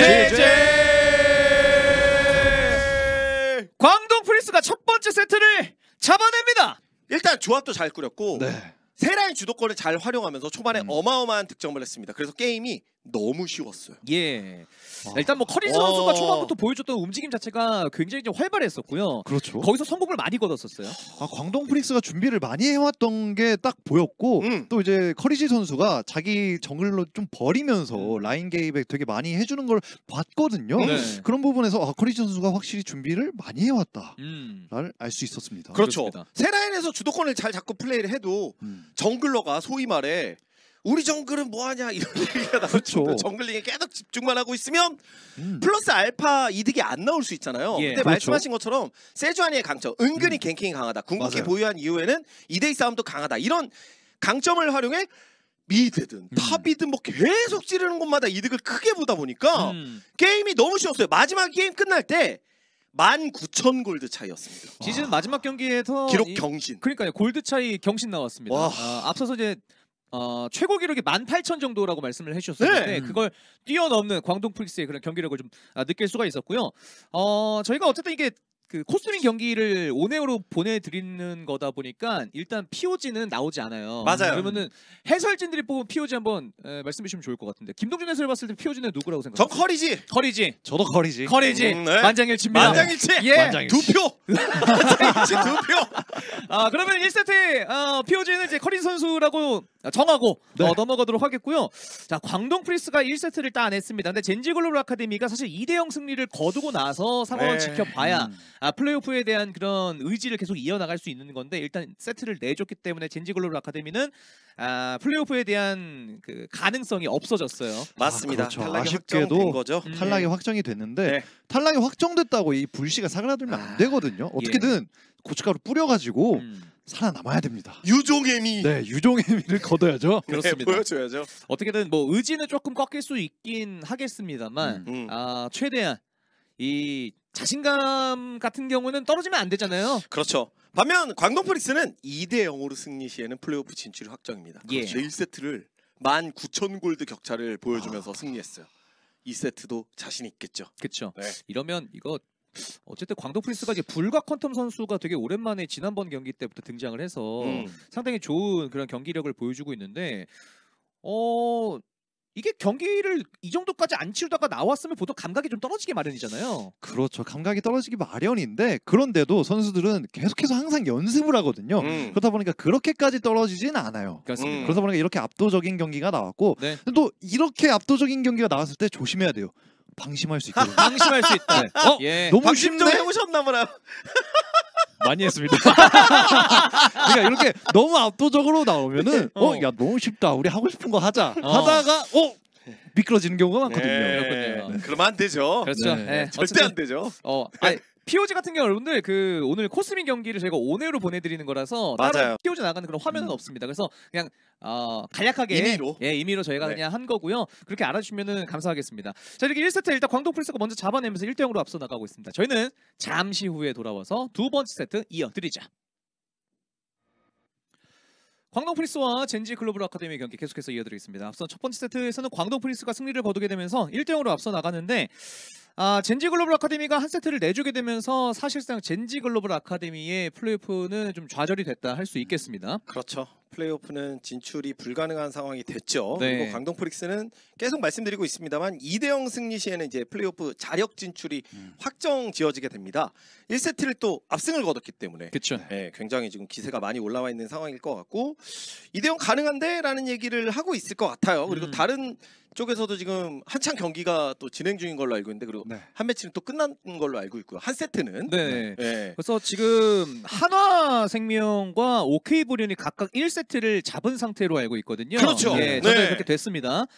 광동 프리스가 첫 번째 세트를 잡아냅니다. 일단 조합도 잘 꾸렸고 네. 세 라인 주도권을 잘 활용하면서 초반에 음. 어마어마한 득점을 했습니다. 그래서 게임이 너무 쉬웠어요. 예. 와. 일단 뭐 커리즈 와. 선수가 초반부터 보여줬던 움직임 자체가 굉장히 좀 활발했었고요. 그렇죠. 거기서 성공을 많이 거뒀었어요. 광동 프릭스가 준비를 많이 해왔던 게 딱 보였고 또 이제 커리지 선수가 자기 정글로 좀 버리면서 라인 개입에 되게 많이 해주는 걸 봤거든요. 네. 그런 부분에서 커리지 선수가 확실히 준비를 많이 해왔다. 음. 를 알 수 있었습니다. 그렇죠. 그렇습니다. 세 라인에서 주도권을 잘 잡고 플레이를 해도 정글러가 소위 말해 우리 정글은 뭐하냐 이런 얘기가 나올 그렇죠. 정도로 정글링에 계속 집중만 하고 있으면 음. 플러스 알파 이득이 안 나올 수 있잖아요. 예. 근데 그렇죠. 말씀하신 것처럼 세주아니의 강점 은근히 갱킹이 강하다. 궁극기 맞아요. 보유한 이후에는 2대2 싸움도 강하다. 이런 강점을 활용해 미드든 탑이든 뭐 계속 찌르는 곳마다 이득을 크게 보다 보니까 게임이 너무 쉬웠어요. 마지막 게임 끝날 때 19,000골드 차이였습니다. 시즌 마지막 경기에서 기록 경신. 그러니까요. 골드 차이 경신 나왔습니다. 와. 앞서서 이제 최고 기록이 18,000 정도라고 말씀을 해주셨었는데 네. 그걸 뛰어넘는 광동 프릭스의 그런 경기력을 좀 느낄 수가 있었고요. 저희가 어쨌든 이게 그 코스밍 경기를 온에어로 보내드리는 거다 보니까 일단 POG는 나오지 않아요. 맞아요. 그러면은 해설진들이 뽑은 POG 한번 말씀해 주시면 좋을 것 같은데 김동준 해설 봤을 때 POG는 누구라고 전 생각하세요? 커리지. 커리지. 저도 커리지. 커리지. 네. 만장일치입니다. 만장일치. 예. 만장일치. 2표. 만장일치 2표. 그러면 1세트 POG는 이제 커리지 선수라고 정하고 네. 넘어가도록 하겠고요. 자, 광동 프리스가 1세트를 따냈습니다. 근데 젠지 글로벌 아카데미가 사실 2대0 승리를 거두고 나서 상황을 네. 지켜봐야 플레이오프에 대한 그런 의지를 계속 이어나갈 수 있는 건데 일단 세트를 내줬기 때문에 젠지 글로벌 아카데미는 플레이오프에 대한 그 가능성이 없어졌어요. 맞습니다. 그렇죠. 탈락이 아쉽게도 확정된 거죠. 탈락이 확정이 됐는데 네. 탈락이 확정됐다고 이 불씨가 사그라들면 안 되거든요. 어떻게든 고춧가루 뿌려가지고 살아남아야 됩니다. 유종애미. 네, 유종의미를 거둬야죠. 그렇습니다. 네, 보여줘야죠. 어떻게든 뭐 의지는 조금 꺾일 수 있긴 하겠습니다만 최대한 이 자신감 같은 경우는 떨어지면 안 되잖아요. 그렇죠. 반면 광동 프리스는 2대 0으로 승리 시에는 플레이오프 진출이 확정입니다. 예. 그렇죠. 1세트를 19,000골드 격차를 보여주면서 승리했어요. 2세트도 자신 있겠죠. 그렇죠. 네. 이러면 이거 어쨌든 광동 프리스가 이제 불과 퀀텀 선수가 되게 오랜만에 지난번 경기 때부터 등장을 해서 상당히 좋은 그런 경기력을 보여주고 있는데 이게 경기를 이 정도까지 안 치우다가 나왔으면 보통 감각이 좀 떨어지게 마련이잖아요. 그렇죠. 감각이 떨어지기 마련인데 그런데도 선수들은 계속해서 항상 연습을 하거든요. 그러다 보니까 그렇게까지 떨어지진 않아요. 그렇습니다. 그러다 보니까 이렇게 압도적인 경기가 나왔고 네. 근데 또 이렇게 압도적인 경기가 나왔을 때 조심해야 돼요. 방심할 수 있거든요. 방심할 수 있다. 네. 예. 너무 방심 좀 쉽네? 해보셨나 보나요? 많이 했습니다. 그러니까 이렇게 너무 압도적으로 나오면은 야 너무 쉽다. 우리 하고 싶은 거 하자. 하다가 미끄러지는 경우가 많거든요. 그렇군요. 그러면 안 되죠. 그렇죠. 네. 네. 절대 안 되죠. POG 같은 경우 여러분들 그 오늘 코스밍 경기를 저희가 온에어로 보내드리는 거라서 맞아요. 따로 POG 나가는 그런 화면은 없습니다. 그래서 그냥 간략하게 임의로 저희가 네. 그냥 한 거고요. 그렇게 알아주시면은 감사하겠습니다. 자, 이렇게 1세트 일단 광동 프리스가 먼저 잡아내면서 1대0으로 앞서 나가고 있습니다. 저희는 잠시 후에 돌아와서 두 번째 세트 이어드리죠. 광동 프리스와 젠지 글로벌 아카데미 경기 계속해서 이어드리겠습니다. 앞선 첫 번째 세트에서는 광동 프리스가 승리를 거두게 되면서 1대0으로 앞서 나가는데 젠지 글로벌 아카데미가 한 세트를 내주게 되면서 사실상 젠지 글로벌 아카데미의 플레이오프는 좀 좌절이 됐다 할 수 있겠습니다. 그렇죠. 플레이오프는 진출이 불가능한 상황이 됐죠. 네. 그리고 광동 프릭스는 계속 말씀드리고 있습니다만 2대0 승리 시에는 이제 플레이오프 자력 진출이 확정 지어지게 됩니다. 1세트를 또 압승을 거뒀기 때문에 그렇죠. 네, 굉장히 지금 기세가 많이 올라와 있는 상황일 것 같고 2대0 가능한데? 라는 얘기를 하고 있을 것 같아요. 그리고 다른 쪽에서도 지금 한창 경기가 또 진행 중인 걸로 알고 있는데 그리고 한 매치는 또 끝난 걸로 알고 있고요. 한 세트는 네. 네. 그래서 지금 한화생명과 OK브리온이 각각 1세트를 잡은 상태로 알고 있거든요. 그렇죠. 예, 전에 네. 그렇게 됐습니다.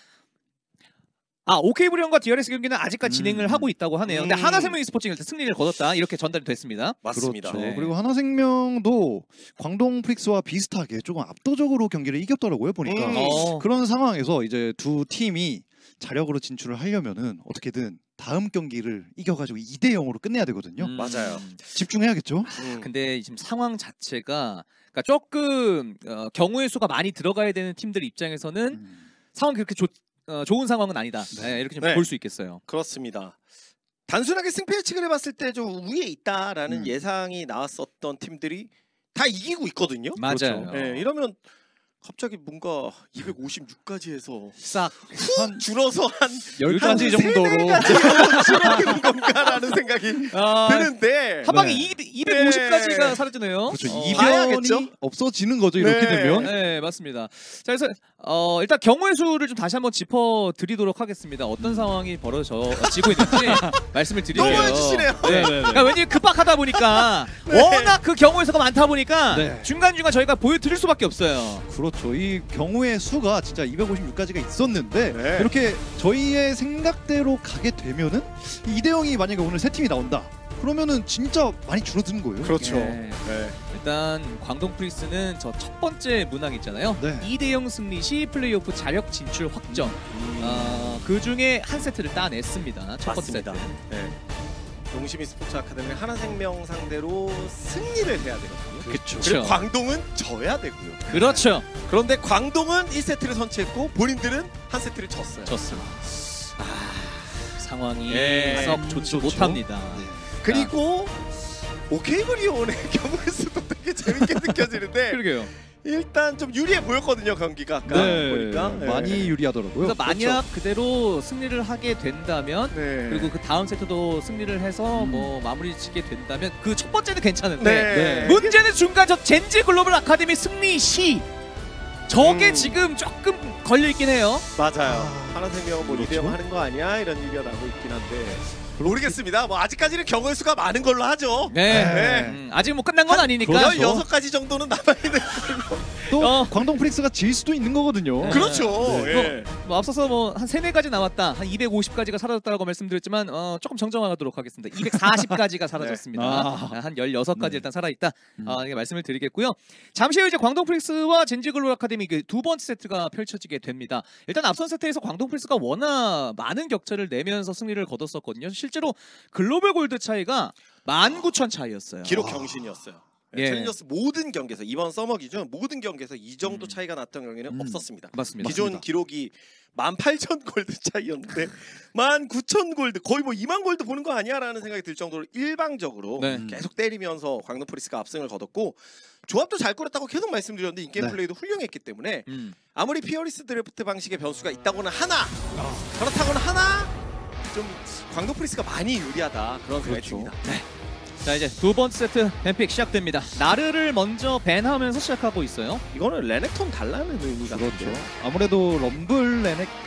OK브리온과 DRX 경기는 아직까지 진행을 하고 있다고 하네요. 근데 하나생명 e스포츠는 일단 승리를 거뒀다. 이렇게 전달이 됐습니다. 맞습니다. 그렇죠. 네. 그리고 하나생명도 광동 프릭스와 비슷하게 조금 압도적으로 경기를 이겼더라고요. 보니까 그런 상황에서 이제 두 팀이 자력으로 진출을 하려면은 어떻게든 다음 경기를 이겨가지고 2대0으로 끝내야 되거든요. 맞아요. 집중해야겠죠. 근데 지금 상황 자체가 그러니까 조금 경우의 수가 많이 들어가야 되는 팀들 입장에서는 상황이 그렇게 좋은 상황은 아니다. 네, 이렇게 좀 볼 수 있겠어요. 그렇습니다. 단순하게 승패 예측을 해봤을 때 좀 우위에 있다라는 예상이 나왔었던 팀들이 다 이기고 있거든요. 맞아요. 그렇죠. 네, 이러면 갑자기 뭔가 256까지 해서 싹 훅 줄어서 한 10가지 정도로 줄어드는 건가라는 생각이 드는데 한 방에 250까지가 사라지네요. 그렇죠. 봐야겠죠? 이변이 없어지는 거죠. 이렇게 되면. 네, 맞습니다. 자, 그래서 일단 경우의 수를 좀 다시 한번 짚어드리도록 하겠습니다. 어떤 상황이 벌어지고 있는지 말씀을 드릴게요. 너무 해주시네요. 네. 그러니까 왠지 급박하다 보니까 워낙 그 경우의 수가 많다 보니까 중간중간 저희가 보여드릴 수밖에 없어요. 그렇죠. 이 경우의 수가 진짜 256가지가 있었는데 이렇게 저희의 생각대로 가게 되면은 2대0이 만약에 오늘 세 팀이 나온다. 그러면은 진짜 많이 줄어드는 거예요. 그렇죠. 네. 일단 광동 프리스는 저 첫 번째 문항 있잖아요. 2대0 승리 시 플레이오프 자력 진출 확정. 그 중에 한 세트를 따냈습니다. 첫 번째 세트. 농심 e스포츠 아카데미 하나생명 상대로 승리를 해야 되거든요. 그렇죠. 그리고 광동은 져야 되고요. 그렇죠. 그런데 광동은 1세트를 선취했고 본인들은 한 세트를 졌어요. 졌습니다. 상황이 예. 썩 좋지 못합니다. 그리고 오케이 브리온의 경우의 수도 되게 재밌게 느껴지는데 그러게요. 일단 좀 유리해 보였거든요 경기가 아까 보니까 많이 유리하더라고요. 그래서 만약 그대로 승리를 하게 된다면 네. 그리고 그 다음 세트도 승리를 해서 뭐 마무리 짓게 된다면 그 첫 번째는 괜찮은데 네. 문제는 중간 저 젠지 글로벌 아카데미 승리 시 저게 음. 지금 조금 걸려 있긴 해요. 맞아요. 하나생명 뭐 그렇죠. 리뷰 하는 거 아니야 이런 얘기가 나고 있긴 한데 모르겠습니다. 뭐 아직까지는 경우의 수가 많은 걸로 하죠. 네. 네. 아직 뭐 끝난 건 아니니까. 그렇죠. 16가지 정도는 남아있는 또 광동 프릭스가 질 수도 있는 거거든요. 네. 그렇죠. 네. 예. 뭐 앞서서 뭐 한 3-4가지 남았다. 한 250가지가 사라졌다고 말씀드렸지만 조금 정정하도록 하겠습니다. 240가지가 사라졌습니다. 아. 한 16가지 네. 일단 살아있다. 이게 말씀을 드리겠고요. 잠시 후 이제 광동 프릭스와 젠지 글로벌 아카데미 그 두 번째 세트가 펼쳐지게 됩니다. 일단 앞선 세트에서 광동 프릭스가 워낙 많은 격차를 내면서 승리를 거뒀었거든요. 실제로 글로벌 골드 차이가 19,000 차이였어요. 기록 경신이었어요. 예. 챌린저스 모든 경기에서 이번 서머 기준 모든 경기에서 이 정도 차이가 났던 경기는 없었습니다. 맞습니다. 기존 기록이 18,000 골드 차이였는데 19,000 골드 거의 뭐 2만 골드 보는 거 아니야라는 생각이 들 정도로 일방적으로 네. 계속 때리면서 광동 프리스가 압승을 거뒀고 조합도 잘 꾸렸다고 계속 말씀드렸는데 인게임 네. 플레이도 훌륭했기 때문에 음. 아무리 피어리스 드래프트 방식의 변수가 있다고는 하나 그렇다고는 하나 좀 광동 프리스가 많이 유리하다 그런 생각이 그렇죠. 듭니다. 자 이제 두 번째 세트 밴픽 시작됩니다. 나르를 먼저 밴하면서 시작하고 있어요. 이거는 레넥톤 달라는 의미가 그렇죠. 아무래도 럼블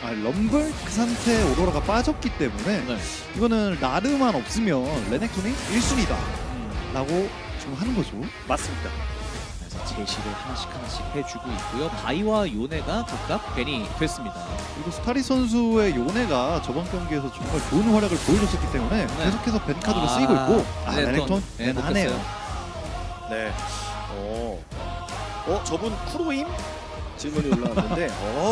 그 상태에 오로라가 빠졌기 때문에 네. 이거는 나르만 없으면 레넥톤이 1순위다 라고 지금 하는 거죠. 맞습니다. 그래서 제시를 하나씩 해주고 있고요. 바이와 요네가 각각 밴이 됐습니다. 그리고 스타리 선수의 요네가 저번 경기에서 정말 좋은 활약을 보여줬었기 때문에 네. 계속해서 밴 카드로 아, 쓰이고 있고 레넥톤. 레넥톤 네, 밴하네요. 먹혔어요. 네. 저분 쿠로임 질문이 올라왔는데,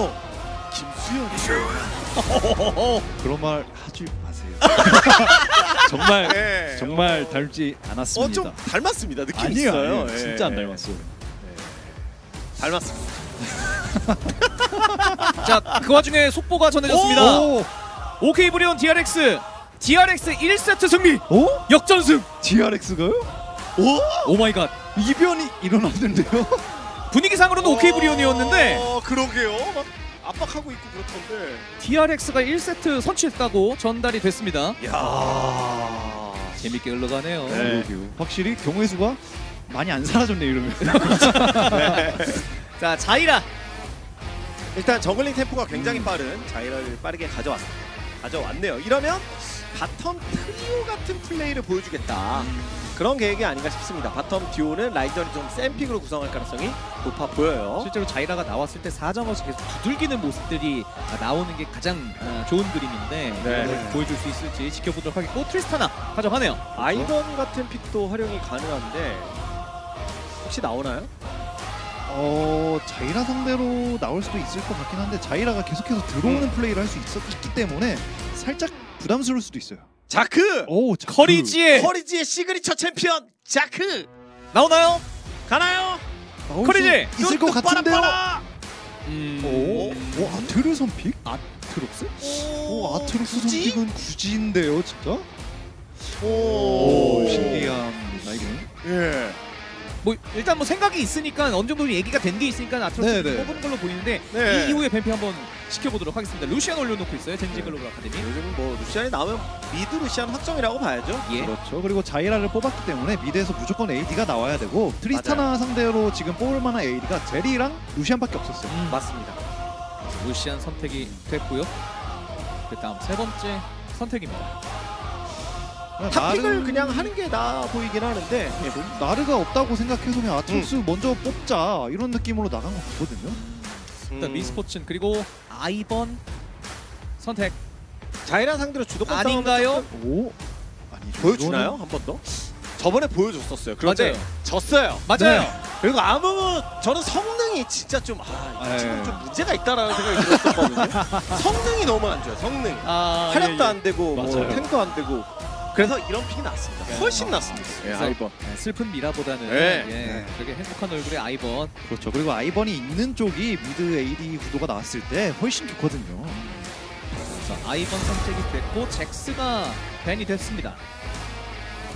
김수현이요. 그런 말 하지 마세요. 정말 네. 정말 닮지 않았습니다. 좀 닮았습니다. 느낌 아니에요, 있어요. 아니에요. 진짜 안 닮았어요. 닮았습니다. 자, 그 와중에 속보가 전해졌습니다. 오! OK 브리온 DRX 1세트 승리 오? 역전승. DRX가요? 오? 오 마이 갓. 이변이 일어났는데요? 분위기상으로는 OK 브리온이었는데 그러게요. 막 압박하고 있고 그렇던데. DRX가 1세트 선취했다고 전달이 됐습니다. 야. 재밌게 흘러가네요. 네. 그러게요. 확실히 경우의 수가 많이 안 사라졌네 이러면. 자, 자이라. 일단 저글링 템포가 굉장히 빠른 자이라를 빠르게 가져왔네요. 이러면 바텀 트리오 같은 플레이를 보여주겠다. 그런 계획이 아닌가 싶습니다. 바텀 듀오는 라인전이 좀 센 픽으로 구성할 가능성이 높아 보여요. 실제로 자이라가 나왔을 때 사정없이 계속 두들기는 모습들이 나오는 게 가장 좋은 그림인데 네. 이걸 보여줄 수 있을지 지켜보도록 하겠고 트리스타나 가져가네요. 아이번 같은 픽도 활용이 가능한데 혹시 나오나요? 자이라 상대로 나올 수도 있을 것 같긴 한데 자이라가 계속해서 들어오는 플레이를 할 수 있었기 때문에 살짝 부담스러울 수도 있어요. 자크! 오, 자크. 커리지의 커리지의 시그니처 챔피언 자크! 나오나요? 가나요? 나올 커리지! 수 있을 것 같은데요. 빠라빠라! 오, 아트르 선픽? 아트록스? 오, 아트르스 굳이? 선픽은 굳이인데요, 진짜? 오, 신기합니다, 이건. 예. 뭐 일단 뭐 생각이 있으니까 어느 정도 얘기가 된 게 있으니까 아트록스 네네. 뽑은 걸로 보이는데 네. 이 이후에 뱀피 한번 지켜보도록 하겠습니다. 루시안 올려놓고 있어요. 젠지 글로벌 아카데미. 요즘 뭐 루시안이 나오면 미드 루시안 확정이라고 봐야죠. 예. 그렇죠. 그리고 자이라를 뽑았기 때문에 미드에서 무조건 AD가 나와야 되고 트리스타나 상대로 지금 뽑을 만한 AD가 제리랑 루시안밖에 없었어요. 맞습니다. 루시안 선택이 됐고요. 그 다음 세 번째 선택입니다. 탑픽을 그냥 하는 게 나아 보이긴 하는데 나르가 없다고 생각해서 그냥 아트록스 먼저 뽑자 이런 느낌으로 나간 것 같거든요. 일단 미스포츠는 그리고 아이번 선택 자이라 상대로 주도권 아닌가요? 오, 아니죠. 보여주나요? 한 번 더? 저번에 보여줬었어요. 그런데 맞아요. 졌어요. 맞아요. 네. 그리고 저는 성능이 진짜 좀 이 친구 좀 문제가 있다라는 생각이 들었었거든요. 성능이 너무 안 좋아요. 성능. 활약도 안 되고 뭐 맞아요. 탱도 안 되고. 그래서 이런 픽이 났습니다. 훨씬 낫습니다. 그래서 아이번. 슬픈 미라보다는 네. 예, 되게 행복한 얼굴의 아이번. 그렇죠. 그리고 아이번이 있는 쪽이 미드 AD 구도가 나왔을 때 훨씬 좋거든요. 자, 아이번 선택이 됐고 잭스가 밴이 됐습니다.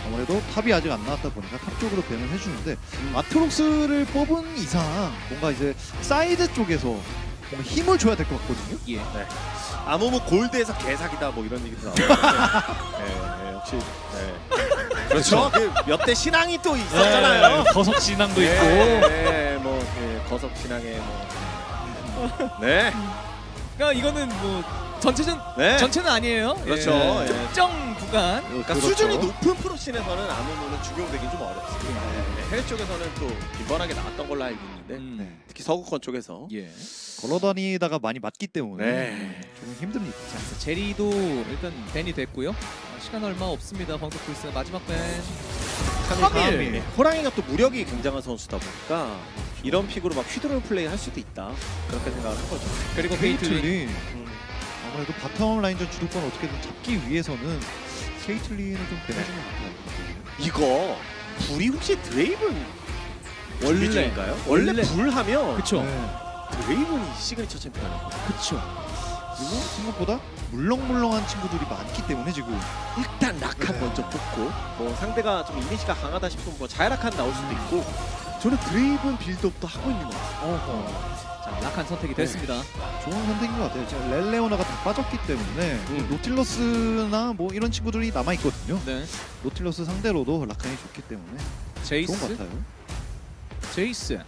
아무래도 탑이 아직 안 나왔다 보니까 탑 쪽으로 밴을 해주는데 아트록스를 뽑은 이상 뭔가 이제 사이드 쪽에서 뭔가 힘을 줘야 될 것 같거든요. 예. 아무무 골드에서 개사기다 뭐 이런 얘기도 나오고. 네, 역시. 네. 그렇죠. 몇 대 신앙이 또 있었잖아요. 거석 진앙도 있고. 네, 뭐 거석 신앙에 뭐. 네. 그러니까 이거는 뭐 네. 전체는 아니에요. 그렇죠. 예. 예. 특정 구간. 그러니까 그렇죠. 수준이 높은 프로씬에서는 아무무는 적용되긴 좀 어렵습니다. 네. 해외 쪽에서는 또 빈번하게 나왔던 걸로 알고 있는데 네. 특히 서구권 쪽에서 예. 걸어다니다가 많이 맞기 때문에 네. 좀 힘듭니다. 자, 제리도 일단 밴이 됐고요. 시간 얼마 없습니다. 광석 불스 마지막 밴. 카밀. 네. 호랑이가 또 무력이 굉장한 선수다 보니까 이런 픽으로 막 휘두르는 플레이 할 수도 있다 그렇게 생각을 한 거죠. 그리고 케이틀린. 케이틀린 음. 아무래도 바텀 라인전 주도권 어떻게든 잡기 위해서는 케이틀린을 좀 빼주는 것 같아요. 이거 불이 혹시 드레이븐 원래. 준비중인가요? 원래 불하면 그쵸. 네. 드레이븐이 시그니처 챔피언이에요. 그쵸. 그리고 생각보다 물렁물렁한 친구들이 많기 때문에 지금 일단 라칸 네. 먼저 뽑고 뭐 상대가 좀 이니시가 강하다 싶으면 뭐 자야라칸 나올 수도 있고 저는 드레이븐 빌드업도 하고 있는 것 같아요. 자, 라칸 선택이 됐습니다. 좋은 선택인 것 같아요. 지금 렐레오나가 다 빠졌기 때문에 노틸러스나 뭐 이런 친구들이 남아 있거든요. 네. 노틸러스 상대로도 라칸이 좋기 때문에 좋은 것 제이스. 같아요. 제이스.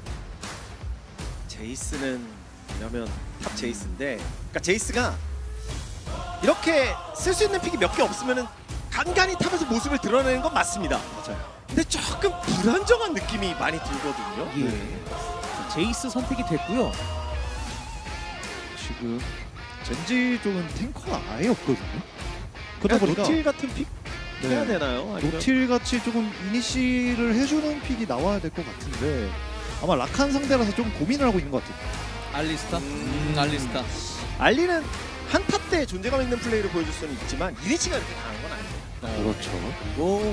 제이스는 이러면 탑 제이스인데 그러니까 제이스가 이렇게 쓸 수 있는 픽이 몇 개 없으면은 간간히 탑에서 모습을 드러내는 건 맞습니다. 맞아요. 근데 조금 불안정한 느낌이 많이 들거든요. 예. 자, 제이스 선택이 됐고요. 지금 젠지 쪽은 탱커가 아예 없거든요. 그러다 보니까 노틸 같은 픽 네. 해야 되나요? 아니면 노틸 같이 조금 이니시를 해주는 픽이 나와야 될 것 같은데 아마 라칸 상대라서 좀 고민을 하고 있는 것 같아요. 알리스타. 음. 알리스타. 알리는 한타 때 존재감 있는 플레이를 보여줄 수는 있지만 이니치가 이렇게 강한 건 아니에요. 그렇죠. 그리고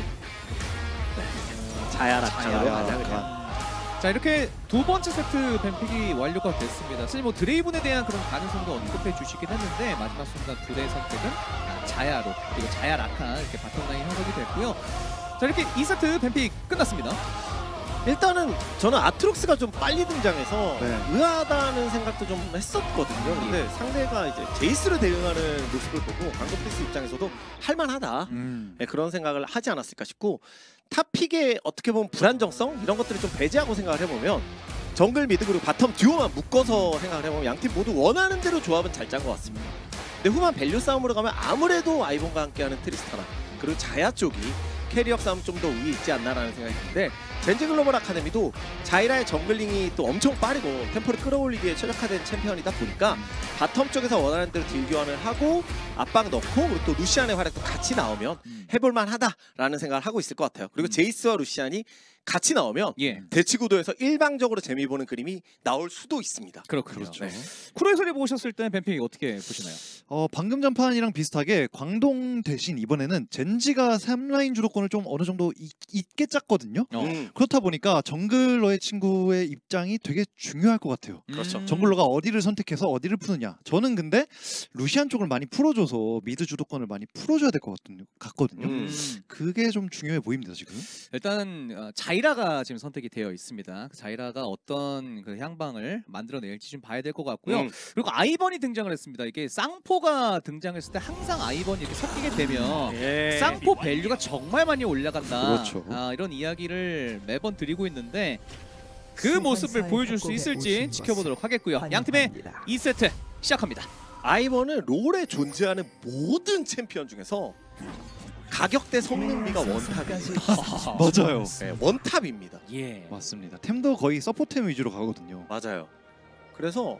자야라칸으로 자야라칸. 가자 그냥. 자, 이렇게 두 번째 세트 뱀픽이 완료가 됐습니다. 사실 뭐 드레이븐에 대한 그런 가능성도 언급해 주시긴 했는데 마지막 순간 둘의 선택은 자야로 그리고 자야 라칸 이렇게 바텀라인 형성이 됐고요. 자, 이렇게 2세트 뱀픽 끝났습니다. 일단은 저는 아트록스가 좀 빨리 등장해서 네. 의아하다는 생각도 좀 했었거든요. 근데 상대가 이제 제이스를 대응하는 모습을 보고 강금 플스 입장에서도 할만하다. 네, 그런 생각을 하지 않았을까 싶고 탑픽의 어떻게 보면 불안정성 이런 것들을 좀 배제하고 생각을 해보면 정글 미드 그리고 바텀 듀오만 묶어서 생각을 해보면 양팀 모두 원하는 대로 조합은 잘 짠 것 같습니다. 근데 후반 밸류 싸움으로 가면 아무래도 아이본과 함께하는 트리스타나 그리고 자야 쪽이 캐리어 싸움 좀 더 우위 있지 않나라는 생각이 드는데 젠지 글로벌 아카데미도 자이라의 정글링이 또 엄청 빠르고 템포를 끌어올리기에 최적화된 챔피언이다 보니까 바텀 쪽에서 원하는 대로 딜 교환을 하고 압박 넣고 그리고 또 루시안의 활약도 같이 나오면 해볼만 하다라는 생각을 하고 있을 것 같아요. 그리고 제이스와 루시안이 같이 나오면 예. 대치 구도에서 일방적으로 재미 보는 그림이 나올 수도 있습니다. 그렇군요. 그렇죠. 네. 쿠로의 소리 보셨을 때 뱀픽 어떻게 보시나요? 방금 전판이랑 비슷하게 광동 대신 이번에는 젠지가 3라인 주도권을 좀 어느 정도 있게 짰거든요. 그렇다 보니까 정글러의 친구의 입장이 되게 중요할 것 같아요. 그렇죠. 정글러가 어디를 선택해서 어디를 푸느냐. 저는 근데 루시안 쪽을 많이 풀어줘서 미드 주도권을 많이 풀어줘야 될 것 같거든요. 그게 좀 중요해 보입니다 지금. 일단 자이라가 지금 선택이 되어 있습니다. 자이라가 어떤 그 향방을 만들어낼지 좀 봐야 될 것 같고요. 그리고 아이번이 등장을 했습니다. 이게 쌍포가 등장했을 때 항상 아이번이 이렇게 섞이게 되면 예. 쌍포 밸류가 정말 많이 올라간다. 그렇죠. 이런 이야기를 매번 드리고 있는데 그 모습을 보여줄 수 있을지 지켜보도록 하겠고요. 양 팀의 2세트 시작합니다. 아이번은 롤에 존재하는 모든 챔피언 중에서 가격대 성능비가 원탑이에요. 맞아요. 네, 원탑입니다. 예. 맞습니다. 템도 거의 서포템 위주로 가거든요. 맞아요. 그래서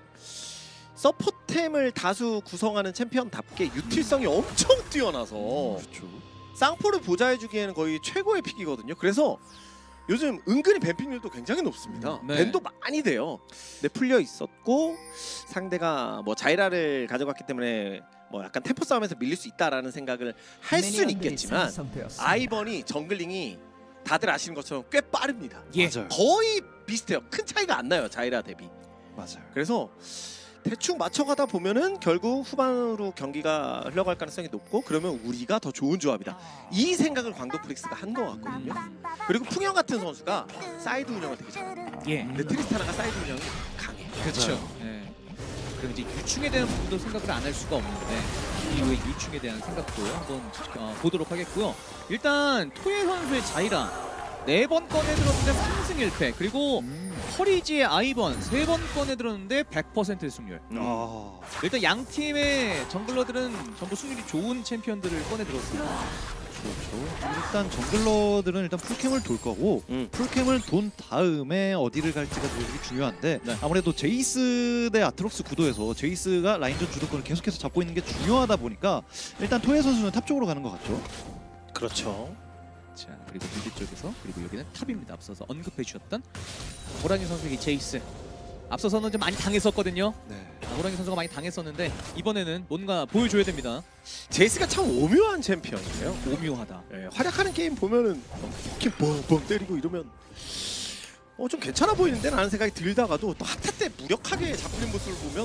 서포템을 다수 구성하는 챔피언답게 유틸성이 엄청 뛰어나서 그렇죠. 쌍포를 보좌해주기에는 거의 최고의 픽이거든요. 그래서 요즘 은근히 뱀픽률도 굉장히 높습니다. 네. 밴도 많이 돼요. 근데 풀려 있었고 상대가 뭐 자이라를 가져갔기 때문에 뭐 약간 템포 싸움에서 밀릴 수 있다라는 생각을 할 수는 있겠지만 아이번이 정글링이 다들 아시는 것처럼 꽤 빠릅니다. 예. 맞아요. 거의 비슷해요. 큰 차이가 안 나요. 자이라 대비. 맞아요. 그래서 대충 맞춰가다 보면은 결국 후반으로 경기가 흘러갈 가능성이 높고 그러면 우리가 더 좋은 조합이다. 이 생각을 광동 프릭스가 한 것 같거든요. 그리고 풍현 같은 선수가 사이드 운영을 되게 잘합니다. 예. 근데 트리스타나가 사이드 운영이 강해. 그렇죠. 예. 그리고 이제 유충에 대한 부분도 생각을 안 할 수가 없는데 이후에 유충에 대한 생각도 한번 보도록 하겠고요. 일단 토예 선수의 자이라 4번 꺼내 들었는데 3승 1패 그리고 커리지의 아이번 3번 꺼내 들었는데 100% 승률. 일단 양 팀의 정글러들은 전부 승률이 좋은 챔피언들을 꺼내 들었습니다. 그렇죠. 일단 정글러들은 일단 풀캠을 돌 거고 풀캠을 돈 다음에 어디를 갈지가 되게 중요한데 네. 아무래도 제이스 대 아트록스 구도에서 제이스가 라인전 주도권을 계속해서 잡고 있는 게 중요하다 보니까 일단 토예 선수는 탑 쪽으로 가는 것 같죠. 그렇죠. 자 그리고 미드 쪽에서 그리고 여기는 탑입니다. 앞서서 언급해 주셨던 호랑이 선수의 제이스. 앞서서는 좀 많이 당했었거든요. 네. 호랑이 선수가 많이 당했었는데 이번에는 뭔가 보여줘야 됩니다. 제이스가 참 오묘한 챔피언이에요. 오묘하다. 예, 활약하는 게임 보면은 이렇게 뻥뻥 때리고 이러면 좀 괜찮아 보이는데 라는 생각이 들다가도 또 한타 때 무력하게 잡히는 모습을 보면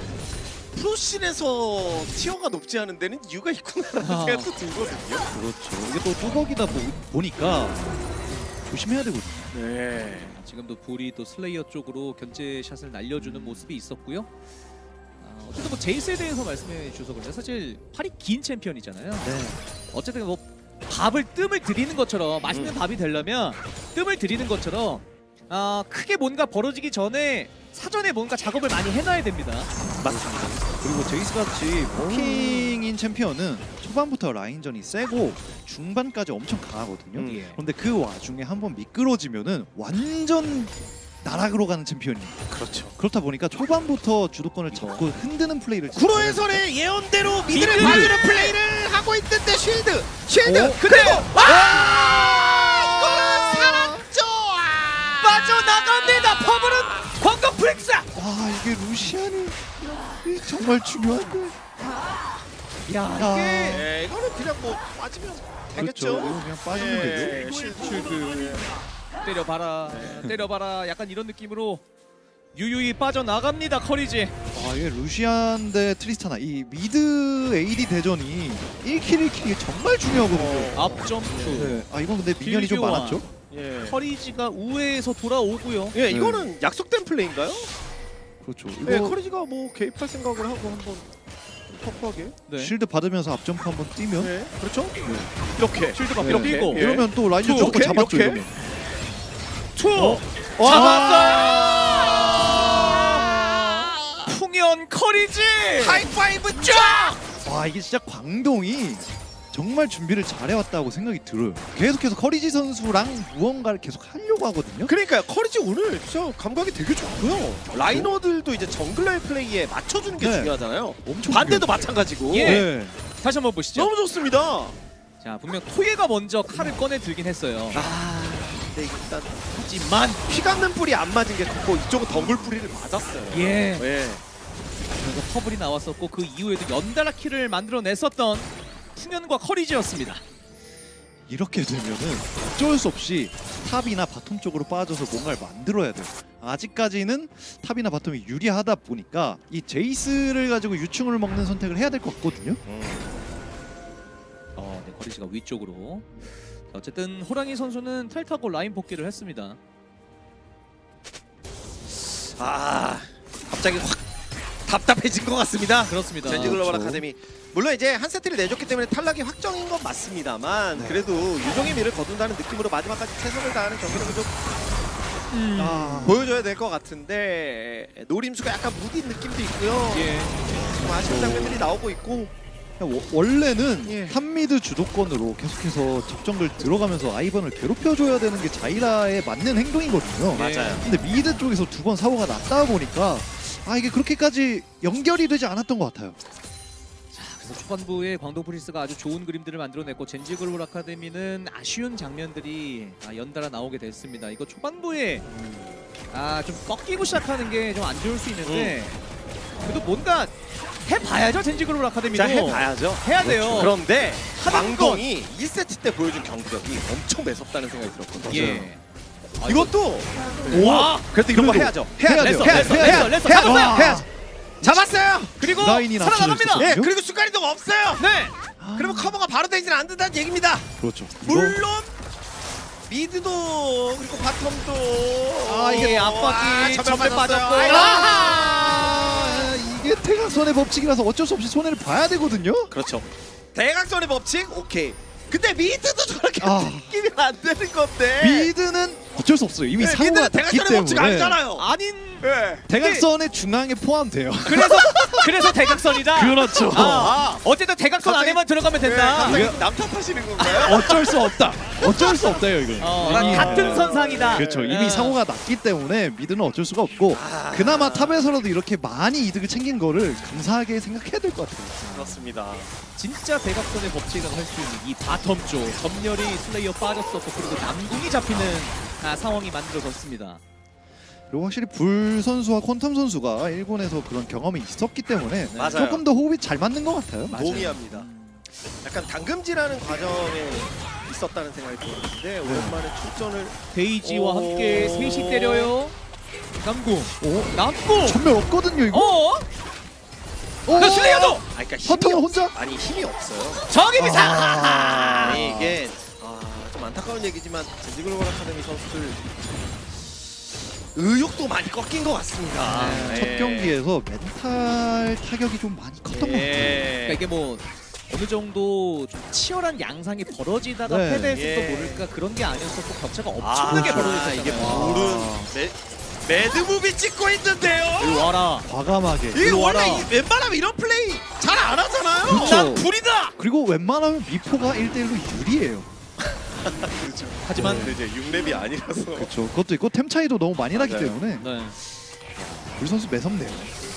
프로씬에서 티어가 높지 않은 데는 이유가 있구나라는 생각도 들거든요. 그렇죠. 이게 또 뚜벅이다 보니까 조심해야 되거든요. 네. 지금도 볼이 또 슬레이어 쪽으로 견제샷을 날려주는 모습이 있었고요. 어쨌든 뭐 제이스에 대해서 말씀해 주셔서 그런데 사실 팔이 긴 챔피언이잖아요. 네. 어쨌든 뭐 뜸을 들이는 것처럼 맛있는 밥이 되려면 뜸을 들이는 것처럼 크게 뭔가 벌어지기 전에 사전에 뭔가 작업을 많이 해놔야 됩니다. 맞습니다. 그리고 제이스 같이 포킹인 챔피언은 초반부터 라인전이 세고 중반까지 엄청 강하거든요. 예. 그런데 그 와중에 한번 미끄러지면은 완전 나락으로 가는 챔피언이에요. 그렇죠. 그렇다 보니까 초반부터 주도권을 잡고 흔드는 플레이를 구로에서의 예언대로 미드를 미드. 봐주는 플레이를 하고 있는데 쉴드 근데 이거는 살았죠. 빠져나갑니다. 퍼블은 광동 프릭스. 와 이게 루시안이 정말 중요한데. 야 네, 이거는 그냥 뭐 빠지면 그렇죠. 되겠죠. 이거 그냥 빠지면 되죠. 쉴드. 때려봐라 때려봐라 약간 이런 느낌으로 유유히 빠져나갑니다. 커리지. 이게 루시안 대 트리스타나 이 미드 AD 대전이 1킬 1킬이 정말 중요하거든요. 앞점프. 네. 이건 근데 미니언이 좀 딜교환. 많았죠. 예. 커리지가 우회에서 돌아오고요. 예, 이거는 약속된 플레이인가요? 그렇죠. 네, 이거 커리지가 뭐 개입할 생각을 하고 한번 터프하게. 네. 실드 받으면서 앞점프 한번 뛰면 네, 그렇죠? 이렇게 쉴드가 네. 이렇게 뛰고. 예. 이러면 또 라인전 이렇게, 조금 잡았죠. 이렇게. 이러면. 투 잡았어요. 풍연 커리지. 하이파이브 쫙! 와 이게 진짜 광동이 정말 준비를 잘해왔다고 생각이 들어요. 계속해서 커리지 선수랑 무언가를 계속 하려고 하거든요. 그러니까요, 커리지 오늘 진짜 감각이 되게 좋고요. 라이너들도 이제 정글러의 플레이에 맞춰주는 게 네. 중요하잖아요. 엄청 반대도 마찬가지고. 예. 네. 다시 한번 보시죠. 너무 좋습니다. 자 분명 토예가 먼저 칼을 꺼내 들긴 했어요. 근데 일단 하지만 피 감는 뿌리 안 맞은 게 컸고 이쪽은 덩굴 뿌리를 맞았어요. 예. 예. 그래서 퍼블이 나왔었고 그 이후에도 연달아 킬을 만들어냈었던 풍연과 커리지였습니다. 이렇게 되면은 어쩔 수 없이 탑이나 바텀 쪽으로 빠져서 뭔가를 만들어야 돼요. 아직까지는 탑이나 바텀이 유리하다 보니까 이 제이스를 가지고 유충을 먹는 선택을 해야 될 것 같거든요. 네, 커리지가 위쪽으로. 자, 어쨌든 호랑이 선수는 탈 타고 라인 복귀를 했습니다. 갑자기 확 답답해진 것 같습니다. 그렇습니다. 젠지 글로벌 그렇죠. 아카데미. 물론 이제 한 세트를 내줬기 때문에 탈락이 확정인 건 맞습니다만 그래도 유종의 미를 거둔다는 느낌으로 마지막까지 최선을 다하는 경기력을 좀 보여줘야 될 것 같은데 노림수가 약간 무딘 느낌도 있고요. 예. 좀 아쉬운 장면들이 나오고 있고 원래는 예. 탑미드 주도권으로 계속해서 적정글 들어가면서 아이번을 괴롭혀줘야 되는 게 자이라에 맞는 행동이거든요. 맞아요. 근데 미드 쪽에서 2번 사고가 났다 보니까 이게 그렇게까지 연결이 되지 않았던 것 같아요. 그래서 초반부에 광동 프리스가 아주 좋은 그림들을 만들어냈고 젠지 글로벌 아카데미는 아쉬운 장면들이 연달아 나오게 됐습니다. 이거 초반부에 좀 꺾이고 시작하는 게 좀 안 좋을 수 있는데 그래도 뭔가 해봐야죠. 젠지 글로벌 아카데미도. 자, 해봐야죠. 해야 돼요. 그렇죠. 그런데 하는 광동이 1세트 때 보여준 경기력이 엄청 매섭다는 생각이 들었거든요. 예. 이것도 와. 그래도 이런 거 그래도 해야죠. 해야 해야죠. 돼요. 레서 잡았어요. 해야죠. 잡았어요. 그리고 라인이 살아나갑니다. 납치를 예, 했었거든요? 그리고 순간이동 없어요. 네. 그러면 커버가 바로 되지는 않는다는 얘기입니다. 그렇죠. 물론 미드도 그리고 바텀도 이게 압박이 전멸 전멸 빠졌어요. 빠졌고. 아, 이게 태각선의 법칙이라서 어쩔 수 없이 손해를 봐야 되거든요. 그렇죠. 대각선의 법칙 오케이. 근데 미드도 저렇게 아. 끼면 안 되는 건데. 미드는 어쩔 수 없어요. 이미 네, 사고가 미드는 났기 대각선의 법칙 때문에 아니잖아요. 아닌. 네. 대각선의 중앙에 포함돼요. 그래서 대각선이다. 그렇죠. 어쨌든 대각선 갑자기- 안에만 들어가면 된다. 갑자기 남탓하시는 건가요? 어쩔 수 없다. 어쩔 수 없다요 이거. 같은 선상이다. 그렇죠. 이미 사고가 났기 때문에 미드는 어쩔 수가 없고 그나마 탑에서라도 이렇게 많이 이득을 챙긴 거를 감사하게 생각해야 될 것 같아요. 그렇습니다. 진짜 대각선의 법칙이라고 할 수 있는 이 바텀 쪽 전멸이 슬레이어 빠졌었고 그리고 남궁이 잡히는 상황이 만들어졌습니다. 그리고 확실히 불 선수와 퀀텀 선수가 일본에서 그런 경험이 있었기 때문에 맞아요. 조금 더 호흡이 잘 맞는 것 같아요. 동의합니다. 약간 당금질하는 과정에 있었다는 생각이 들었는데 오랜만에 출전을 데이지와 오. 함께 셋이 때려요. 남궁. 오, 남궁. 전멸 없거든요 이거. 어? 오! 그 슬레이어도 그러니까 허터는 혼자? 아니 힘이 없어요. 정의비사. 아니 이게 좀 안타까운 얘기지만 젠지글로벌 아카데미 선수들 의욕도 많이 꺾인 것 같습니다. 첫 경기에서 멘탈 타격이 좀 많이 컸던 것 같아요. 그러니까 이게 뭐 어느 정도 좀 치열한 양상이 벌어지다가 네. 패배했을도 예. 모를까 그런 게 아니었었고 격차가 엄청나게 그렇죠. 벌어졌잖아요. 이게 물은 매드무비 찍고 있는데요. 이리 와라. 과감하게. 이게 원래 와라. 웬만하면 이런 플레이 잘 안 하잖아요. 그렇죠. 난 불이다. 그리고 웬만하면 미포가 1대1로 유리해요. 하지만 근데 이제 6렙이 아니라서. 그렇죠. 그것도 있고 템 차이도 너무 많이 나기 맞아요. 때문에 네. 불 선수 매섭네요.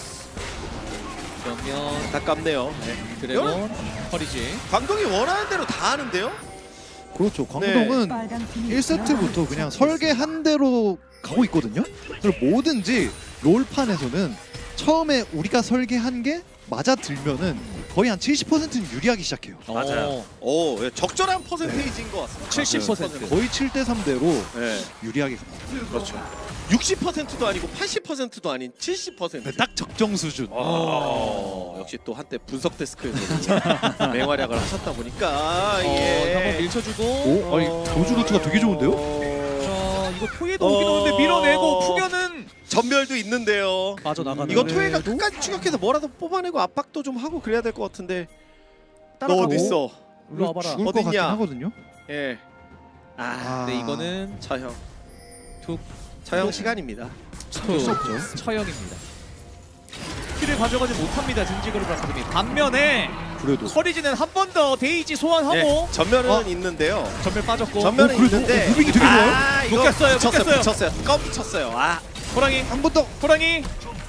그러면 안타깝네요. 드래곤 커리지. 광동이 원하는 대로 다 하는데요. 그렇죠. 광동은 1세트부터 그냥 설계한 대로 가고 있거든요. 그리고 뭐든지 롤판에서는 처음에 우리가 설계한 게 맞아 들면은 거의 한 70%는 유리하기 시작해요. 맞아요. 오, 예, 적절한 퍼센테이지인 것 같습니다. 70%. 거의 7대 3대로 네, 유리하게 갑니다. 그렇죠. 60%도 아니고 80%도 아닌 70%. 딱 적정 수준. 역시 또 한때 분석 데스크에서 맹활약을 하셨다 보니까 한번 밀쳐주고. 오, 아니 도주 루트가 되게 좋은데요? 자 이거 토에도 오긴 오는데 밀어내고 푸면은 전멸도 있는데요. 빠져나가는. 이거 토해가 끝까지 추격해서 뭐라도 뽑아내고 압박도 좀 하고 그래야 될 것 같은데. 너 따라가고. 어디 있어? 일로 와봐라. 죽을 것 같긴 어딨냐? 하거든요. 예. 근데 이거는 처형. 툭 처형 시간입니다. 어쩔 수 없죠. 처형입니다. 키를 가져가지 못합니다. 징지그룹 아카데미. 반면에 그래도 커리지는 한 번 더 데이지 소환하고 예, 전멸은 어? 있는데요. 전멸 빠졌고. 전멸은 그래도 있는데 무빙이 되게 좋아요. 이거 묶였어요, 붙였어요. 묶였어요. 붙였어요. 껌 붙였어요. 호랑이 한 번 더. 호랑이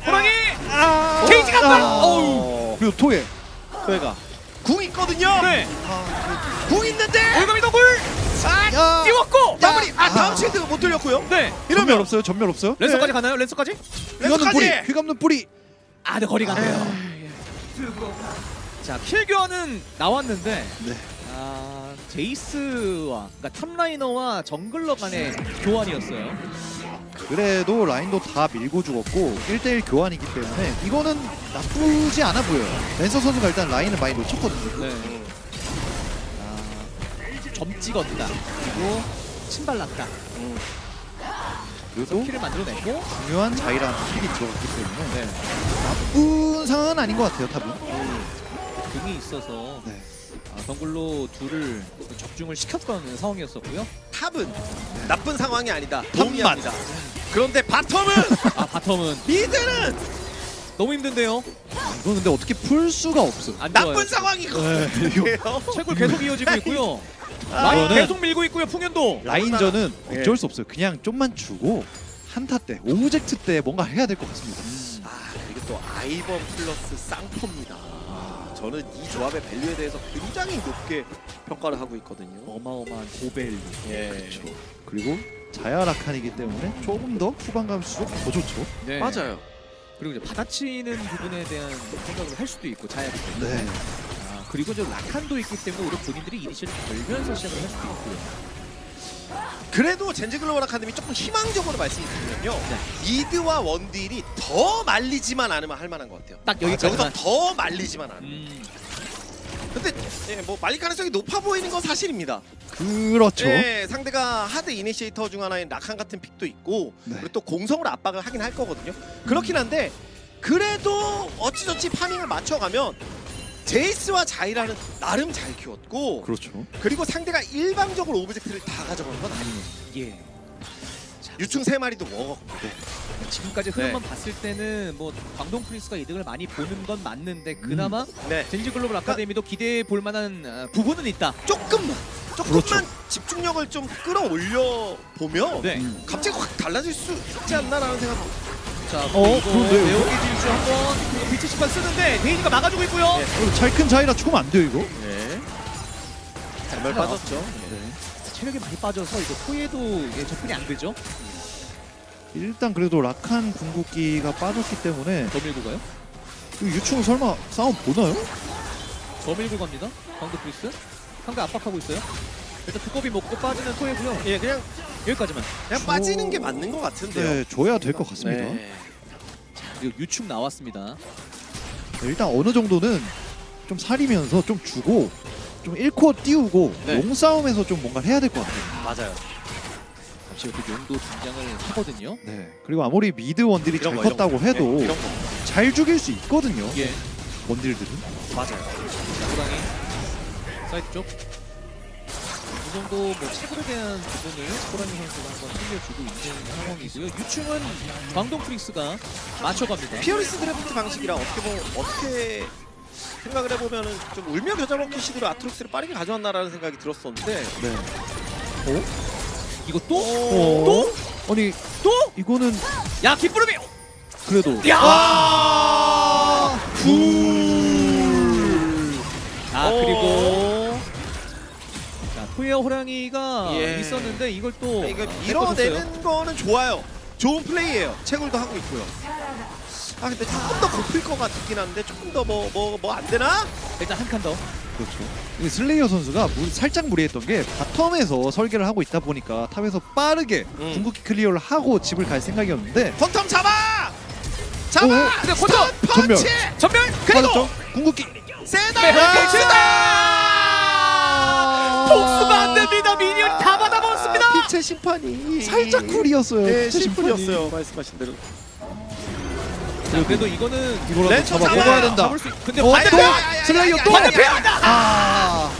데이지가 빨. 어우. 그리고 토에 토해가 궁 있거든요. 네. 궁 있는데 올가미 더블 야! 띄웠고. 더블이 다음 쉴드가 못 들렸고요. 네. 전멸 없어요. 전멸 없어요. 랜서까지 가나요? 랜서까지? 휘감는 뿌리. 랜서까지! 휘감는 뿌리. 네 거리가 안 돼요. 자, 킬 교환은 나왔는데 네. 제이스와 그러니까 탑라이너와 정글러 간의 교환이었어요. 그래도 라인도 다 밀고 죽었고 1대1 교환이기 때문에 이거는 나쁘지 않아 보여요. 랜서 선수가 일단 라인을 많이 놓쳤거든요. 네. 점 찍었다. 그리고 신발 났다. 그래도 킬을 만들어냈고. 중요한 자이라는 킬이 들어갔기 때문에 네. 나쁜 상황은 아닌 것 같아요. 탑은. 등이 있어서 네. 정글로 둘을 적중을 시켰던 상황이었었고요. 탑은 나쁜 상황이 아니다. 탑만. 동의합니다. 그런데 바텀은 바텀은 미드는 너무 힘든데요. 이거 근데 어떻게 풀 수가 없어. 안 좋아요. 나쁜 상황이거든요. 채굴 계속 이어지고 있고요. 라인 이거는- 계속 밀고 있고요. 풍현도. 라인전은 예. 어쩔 수 없어요. 그냥 좀만 주고 한타 때, 오브젝트 때 뭔가 해야 될 것 같습니다. 이게 또 아이번 플러스 쌍포입니다. 저는 이 조합의 밸류에 대해서 굉장히 높게 평가를 하고 있거든요. 어마어마한 고밸류. 예, 그렇죠. 그리고 자야 라칸이기 때문에 조금 더 후반 갈수록 더 좋죠. 네. 맞아요. 그리고 이제 받아치는 부분에 대한 생각을 할 수도 있고 자야기 때문에. 네. 그리고 저 라칸도 있기 때문에 오히려 본인들이 이니시를 걸면서 시작을 할 수도 있고요. 그래도 젠지 글로벌 아카데미 조금 희망적으로 말씀드리면요. 미드와 원딜이 더 말리지만 않으면 할 만한 것 같아요. 딱 여기까지만. 여기서 더 말리지만 않으면. 근데 뭐 말릴 가능성이 높아 보이는 건 사실입니다. 그렇죠. 네, 상대가 하드 이니시에이터 중 하나인 라칸 같은 픽도 있고 네. 그리고 또 공성으로 압박을 하긴 할 거거든요. 그렇긴 한데 그래도 어찌저찌 파밍을 맞춰가면 제이스와 자이라는 나름 잘 키웠고 그렇죠. 그리고 상대가 일방적으로 오브젝트를 다 가져가는 건 아니에요. 예. 유충 3마리도 먹었고 지금까지 흐름만 봤을 때는 뭐 광동 프린스가 이득을 많이 보는 건 맞는데 그나마 네. 젠지 글로벌 아카데미도 기대해 볼 만한 부분은 있다. 조금만 그렇죠. 집중력을 좀 끌어올려 보면 네. 갑자기 확 달라질 수 있지 않나라는 생각. 자, 그런데요, 외우기 이거? 질주 한번 비트 시판 쓰는데 데이지가 막아주고 있고요. 네. 그리고 잘 큰 자이라 죽으면 안 돼요 이거. 네. 정말 빠졌죠. 네. 체력이 많이 빠져서 이거 토에도 접근이 안 되죠. 일단 그래도 라칸 궁극기가 빠졌기 때문에 더 밀고 가요? 이 유충 설마 싸움 보나요? 더 밀고 갑니다. 광동 프린스 상대 압박하고 있어요. 일단 두꺼비 먹고 빠지는 토에고요. 예, 그냥 여기까지만. 빠지는 게 맞는 것 같은데요. 네, 줘야 될 것 같습니다. 네. 그리고 유축 나왔습니다. 네, 일단 어느 정도는 좀 사리면서 좀 주고 좀 1코어 띄우고 네. 용싸움에서 좀 뭔가 해야 될 것 같아요. 맞아요. 잠시 후 용도 등장을 하거든요. 네. 그리고 아무리 미드 원딜이 잘 이런 거, 컸다고 이런 거. 해도 네, 이런 거. 잘 죽일 수 있거든요. 예. 원딜들은. 맞아요. 호랑이 사이드 쪽. 이 정도 뭐 체급에 대한 부분을 호랑이 선수가 한번 챙겨주고 있는 상황이고요. 유충은 광동 프린스가 맞춰갑니다. 피어리스 드래프트 방식이랑 어떻게 생각을 해보면은 좀 울며 겨자 먹기 식으로 아트록스를 빠르게 가져왔나라는 생각이 들었었는데 네. 이거 또? 또? 아니 또? 이거는 야 기쁘름이! 그래도 야! 그리고 자 토이어 호랑이가 예. 있었는데 이걸 또 이거 뺏어줬어요. 밀어내는 거는 좋아요. 좋은 플레이예요. 채굴도 하고 있고요. 아 근데 조금 더 곱힐 것 같긴 한데 조금 더 뭐 안 되나? 일단 한 칸 더. 그렇죠. 근데 슬레이어 선수가 살짝 무리했던 게 바텀에서 설계를 하고 있다 보니까 탑에서 빠르게 궁극기 클리어를 하고 집을 갈 생각이었는데 펑텀 잡아! 오, 잡아! 근데 콘터! 펀치! 전멸! 그리고 맞았죠? 궁극기 세다! 아! 복수가 안 됩니다. 미니언 다 받아먹었습니다. 빛의 심판이 살짝 쿨이었어요. 네, 진짜 심판이. 심플이었어요. 말씀하신 대로. 자, 그래도 이거는 이거라도 렌처 잡아 잡아야 먹어야 된다. 잡을 수 근데 또 반대편! 슬레이어 또 반대편! 아,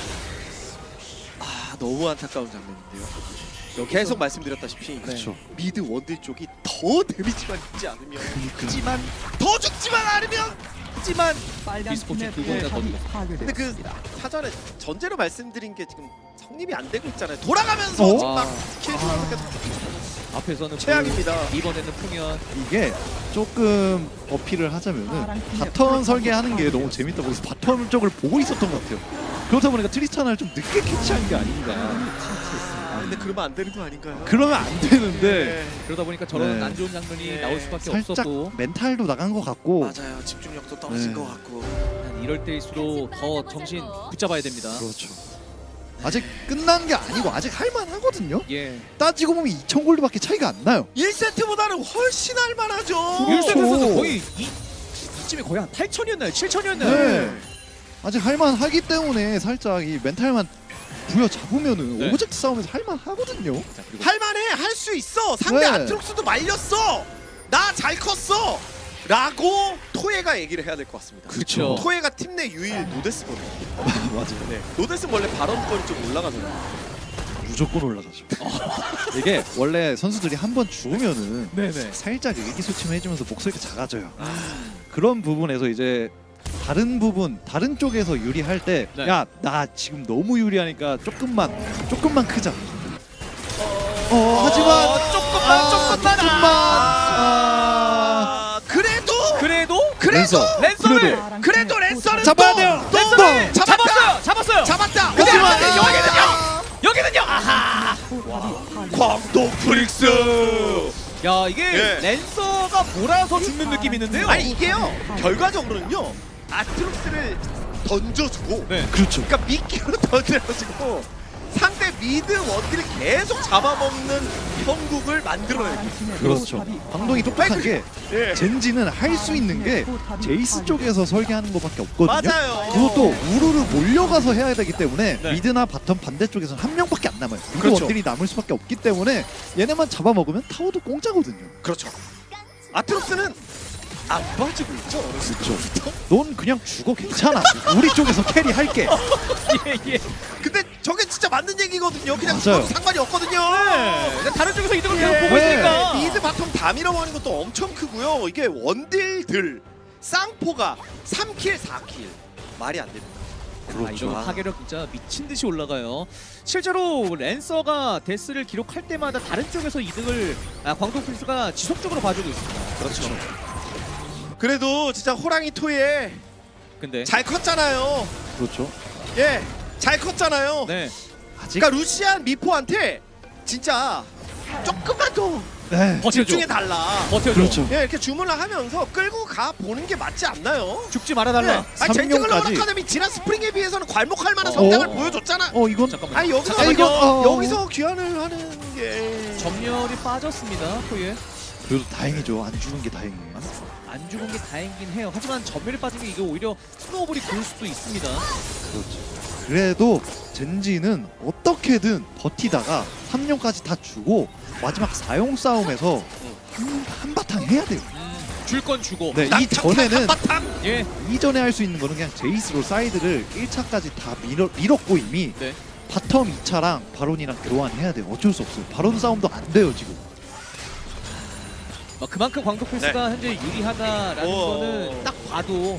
너무 안타까운 장면인데요. 계속 말씀드렸다시피 그렇죠. 미드 원딜 쪽이 더 데미지만 있지 않으면 하지만 더 죽지만 않으면 하지만 e스포츠 두 번이나 더 죽었어요. 근데 그 사전에 전제로 말씀드린 게 지금 성립이 안 되고 있잖아요. 돌아가면서 지금 막 킬주하는 게 앞에서는 최악입니다. 이번에는 풍연. 이게 조금 어필을 하자면은 바텀 설계하는 게 너무 재밌다 보여서 바텀 쪽을 보고 있었던 것 같아요. 그렇다 보니까 트리스타나를 좀 늦게 캐치한 게 아닌가. 근데 그러면 안 되는 거 아닌가요? 그러면 안 되는데 네. 그러다 보니까 저런 네. 안 좋은 장면이 네. 나올 수밖에 살짝 없었고 멘탈도 나간 것 같고. 맞아요. 집중력도 떨어진 네. 것 같고. 이럴 때일수록 더 정신 붙잡아야 됩니다. 그렇죠. 아직 끝난 게 아니고 아직 할만하거든요. 예. 따지고 보면 2,000골드밖에 차이가 안 나요. 1세트보다는 훨씬 할만하죠. 1세트에서도 거의 이쯤에 거의 한 8천이었나요? 7천이었나요? 네. 아직 할만하기 때문에 살짝 이 멘탈만 부여잡으면은 네. 오브젝트 싸움에서 할만하거든요. 자, 그리고 할만해. 할 수 있어. 상대 네. 아트록스도 말렸어. 나 잘 컸어. 라고 토에가 얘기를 해야 될 것 같습니다. 그쵸. 토에가 팀 내 유일 노데스거든요. 맞아요. 네. 노데스 원래 발언권이 좀 올라가잖아요. 무조건 올라가죠. 이게 원래 선수들이 한 번 죽으면은 네네. 살짝 의기소침해지면서 목소리가 작아져요. 그런 부분에서 이제 다른 부분, 다른 쪽에서 유리할 때 네. 야, 나 지금 너무 유리하니까 조금만 크자. 하지만 조금만 그래도 랜서를 그래도 랜서는 잡아야 또 돼요. 랜서를 잡았다. 잡았어요. 잡았다. 근데 하지만 여기는요. 아하. 광동 프릭스. 야 이게 예. 랜서가 몰아서 죽는 느낌이 있는데요. 아니 이게요. 결과적으로는요. 아트록스를 던져주고 네. 그렇죠. 그러니까 미끼로 던져가지고 상대 미드 원딜을 계속 잡아먹는 형국을 만들어내기. 그렇죠. 광동이 똑똑한 게 예. 젠지는 할 수 있는 게 제이스 쪽에서 설계하는 것밖에 없거든요. 맞아요. 그것도 우르르 몰려가서 해야 되기 때문에 네. 미드나 바텀 반대쪽에서는 한 명밖에 안 남아요. 미드 그렇죠. 원딜이 남을 수밖에 없기 때문에 얘네만 잡아먹으면 타워도 공짜거든요. 그렇죠. 아트록스는 안 봐주고 있죠. 어렸을 그렇죠. 넌 그냥 죽어 괜찮아. 우리 쪽에서 캐리할게. 예. 근데 저게 진짜 맞는 얘기거든요. 그냥 맞아요. 죽어도 상관이 없거든요. 네. 다른 쪽에서 이득을 계속 예. 보고 있으니까. 미드 바텀 다 밀어버리는 것도 엄청 크고요. 이게 원딜들 쌍포가 3킬 4킬 말이 안 됩니다. 이거 파괴력 진짜 미친 듯이 올라가요. 실제로 랜서가 데스를 기록할 때마다 다른 쪽에서 이득을 광동 프린스가 지속적으로 봐주고 있습니다. 그렇죠. 그래도 진짜 호랑이 토에 근데 잘 컸잖아요. 그렇죠. 예, 잘 컸잖아요. 네. 아직 그러니까 루시안 미포한테 진짜 조금만 더 네. 버텨줘. 집중해 달라. 버텨줘. 그렇죠. 예, 이렇게 주문을 하면서 끌고 가 보는 게 맞지 않나요? 죽지 말아달라. 네. 아니 젠지글로벌 3년까지. 아카데미 지난 스프링에 비해서는 괄목할 만한 성장을 어. 보여줬잖아. 이건 잠깐만요. 아니 여기서 잠깐만요. 이거, 여기서 귀환을 하는 게 전멸이 빠졌습니다. 토예. 그래도 다행이죠. 안 죽은 게 다행이에요. 안 죽은 게 다행이긴 해요. 하지만 전멸이 빠진 게 이게 오히려 스노우볼이 굴 수도 있습니다. 그렇죠. 그래도 젠지는 어떻게든 버티다가 3년까지 다 주고 마지막 사용 싸움에서 한바탕 해야 돼요. 줄 건 주고. 네, 이전에는 한바탕. 예. 이전에 할 수 있는 거는 그냥 제이스로 사이드를 1차까지 다 밀었고 이미 네. 바텀 2차랑 바론이랑 교환해야 돼요. 어쩔 수 없어요. 바론 싸움도 안 돼요 지금. 그만큼 광동 프린스가 현재 유리하다라는 오. 거는 딱 봐도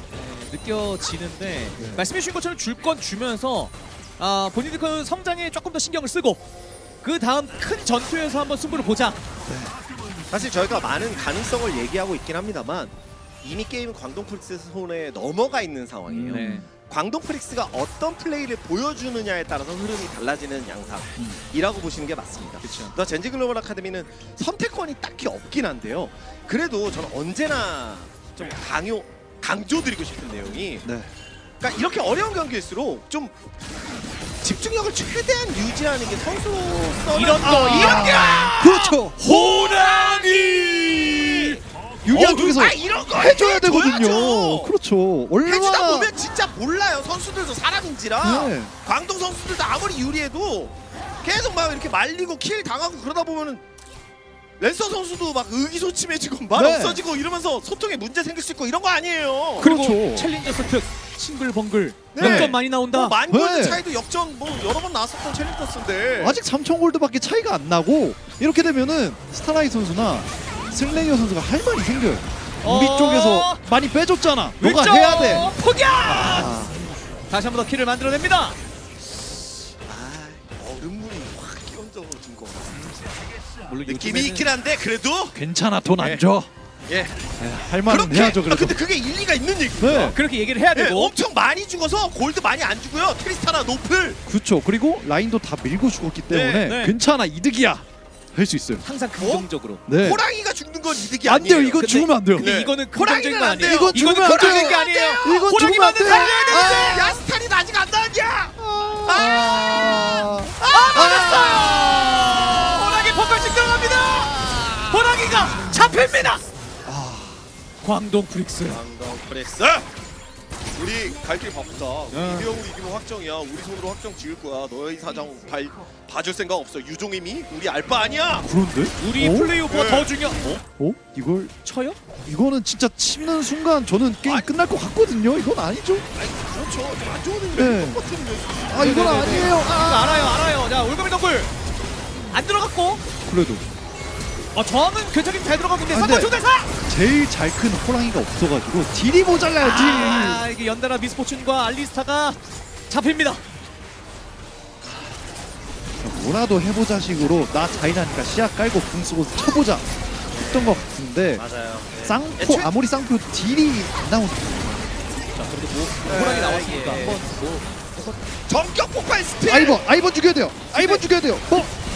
느껴지는데 말씀해주신 것처럼 줄 건 주면서 본인들 그 성장에 조금 더 신경을 쓰고 그 다음 큰 전투에서 한번 승부를 보자. 사실 저희가 많은 가능성을 얘기하고 있긴 합니다만 이미 게임은 광동 프릭스 손에 넘어가 있는 상황이에요. 네. 광동 프릭스가 어떤 플레이를 보여주느냐에 따라서 흐름이 달라지는 양상이라고 보시는 게 맞습니다. 그렇죠. 또 젠지 글로벌 아카데미는 선택권이 딱히 없긴 한데요. 그래도 저는 언제나 좀 강조드리고 싶은 내용이 네. 그러니까 이렇게 어려운 경기일수록 좀 집중력을 최대한 유지하는 게 선수로서 이런 거. 그렇죠. 호랑이 유리한 쪽에서 이런 거 해줘야 되거든요. 해줘야죠. 그렇죠. 해주다 얼마나 보면 진짜 몰라요. 선수들도 사람인지라 네. 광동 선수들도 아무리 유리해도 계속 막 이렇게 말리고 킬 당하고 그러다 보면은 랜서 선수도 막 의기소침해지고 말 네. 없어지고 이러면서 소통에 문제 생길 수 있고 이런 거 아니에요. 그리고 그렇죠. 챌린저스 특 싱글벙글 네. 역전 많이 나온다. 만 골드 네. 차이도 역전 뭐 여러 번 나왔었던 챌린저스인데 아직 3,000골드밖에 차이가 안 나고 이렇게 되면은 스타라이 선수나 슬레이어 선수가 할 말이 생겨요. 우리 쪽에서 많이 빼줬잖아. 너가 왼쪽 해야 돼. 포기야. 아, 다시 한 번 더 킬을 만들어냅니다. 얼음물이 확 기본적으로 준 거 같아요. 물론 느낌이 요즘에는 있긴 한데 그래도 괜찮아. 돈 안 네. 줘. 예 할 말은 해야죠. 그래도. 근데 그게 일리가 있는 얘기예요. 네. 그렇게 얘기를 해야 네, 되고 엄청 많이 죽어서 골드 많이 안 주고요. 트리스타나 노플 그렇죠. 그리고 라인도 다 밀고 죽었기 때문에 네, 네. 괜찮아. 이득이야. 할 수 있어요. 항상 긍정적으로. 네. 호랑이가 죽는 건 이득이 안 아니에요. 돼요. 이거 근데- 죽으면 안 돼요. 근데 네. 이거는 호랑이는 긍정적인 거 안 아니에요. 돼요. 이건 이거는 죽으면 안 긍정적인 돼요. 게 아니에요. 이건 호랑이만은 죽으면 안 살려야 돼요. 되는데. 야스탄이 아직 안 나왔냐? 맞았어요. 호랑이 포커싱 들어갑니다. 호랑이가 잡힙니다. 광동 프릭스. 광동 프렉스 우리 갈 길 바쁘다. 우리 이대형으로 이기면 확정이야. 우리 손으로 확정 지을 거야. 너희 사정 봐줄 생각 없어. 유종임이 우리 알바 아니야. 그런데? 우리 어? 플레이오버가 네. 더 중요. 이걸 쳐요? 이거는 진짜 치는 순간 저는 게임 끝날 것 같거든요. 이건 아니죠? 그렇죠. 좀 안 좋은 네. 똑같은 아 이건 아니에요. 이거 알아요. 자 올거미 덩굴 안 들어갔고. 그래도 저항은 괜찮게 잘 들어가고 있는데 아, 3번 근데- 초대사. 제일 잘 큰 호랑이가 없어가지고 딜이 모자라요. 딜. 이게 연달아 미스포춘과 알리스타가 잡힙니다. 뭐라도 해보자 식으로 나 자이라니까 시야 깔고 궁 쓰고 쳐보자 했던 것 같은데 맞아요. 쌍포 아무리 쌍포 딜이 안 나오니까 자 그래도 뭐 호랑이 나왔으니까 한번 뭐. 전격 폭발 스틸. 아이번 죽여야 돼요. 아이번 죽여야 돼요.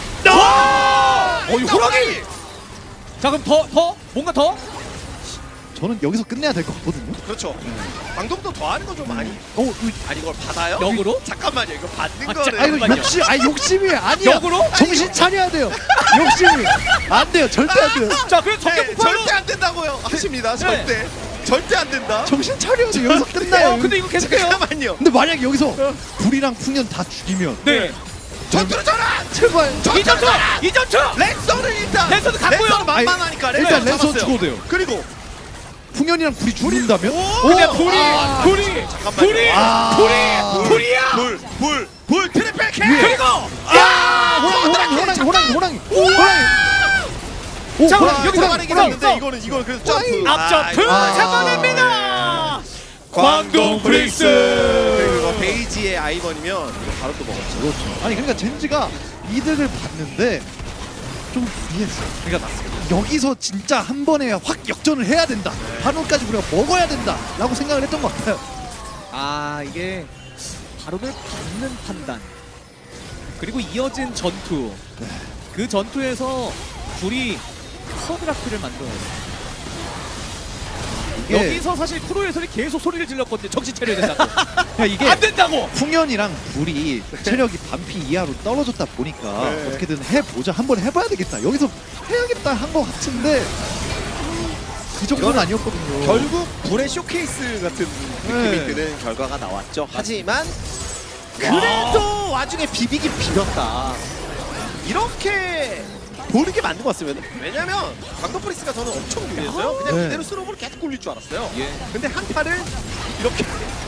이 호랑이. 자 그럼 더 뭔가 더. 저는 여기서 끝내야 될 것 같거든요. 그렇죠. 광동도 더 하는 거 좀 많이. 어, 아니 이걸 받아요? 역으로? 잠깐만요. 이거 받는 아, 거를. 아 이거 잠깐만요. 욕심이 아니야. 역으로? 정신 차려야 돼요. 욕심이 안 돼요. 절대 안 돼요. 자, 그럼 네, 전격 폭발로. 절대 안 된다고요. 하십니다. 절대. 절대 안 된다. 정신 차려야 돼. 여기서 끝나요. 근데 이거 계속해요. 잠깐만요. 근데 만약 여기서 불이랑 풍년 다 죽이면 네. 전투로 전환! 제발. 이점초. 이점초. 랜선을 일단. 랜선도 갖고요. 랜선은 만만하니까 일단 랜선 랜선 잡았어요. 죽어도 돼요. 그리고 풍년이랑 불이 죽는다면? 근데 아, 불이 잠깐만요. 아. 불이야. 불 트리플 캐. 그리고 호랑이. 자, 호랑이. 여기 잡아내긴 호랑이. 했는데 이거는 그래서 점프. 앞점프 아. 잡아냅니다. 광동 프릭스. 그리고 베이지의 아이번이면 이거 바로 또 먹었죠. 그렇죠. 아니 그러니까 젠지가 이득을 봤는데 좀 무리했어요. 그러니까 여기서 진짜 한 번에 확 역전을 해야 된다. 바론까지 우리가 먹어야 된다라고 생각을 했던 것 같아요. 아, 이게 바론을 받는 판단 그리고 이어진 전투. 그 전투에서 둘이 커드라피를 만들어요. 이게 여기서 사실 프로에서는 계속 소리를 질렀거든요. 정신 차려야 된다고. 그러니까 이게 안 된다고. 풍년이랑 불이 체력이 반피 이하로 떨어졌다 보니까 네. 어떻게든 해보자. 한번 해봐야 되겠다. 여기서 해야겠다 한 것 같은데 그 정도는 이거는 아니었거든요. 결국 불의 쇼케이스 같은 느낌이 네. 드는 결과가 나왔죠. 하지만 그래도 와중에 비비긴 비볐다. 이렇게 보르게 만든 것 같으면 왜냐면 광동 프리스가 저는 엄청 유리했어요. 그냥 네. 그대로 스로브를 계속 굴릴 줄 알았어요. 예. 근데 한 판을 이렇게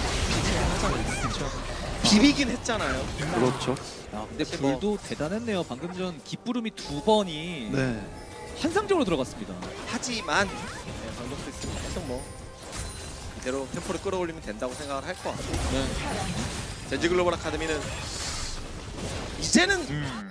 비비긴 했잖아요. 그렇죠. 아, 근데 뭐- 불도 대단했네요. 방금 전 깃부름이 2번이 네. 환상적으로 들어갔습니다. 하지만 네, 광동 프리스는 계속 뭐 이대로 템포를 끌어올리면 된다고 생각을 할 것 같고 네. 젠지 글로벌 아카데미는 이제는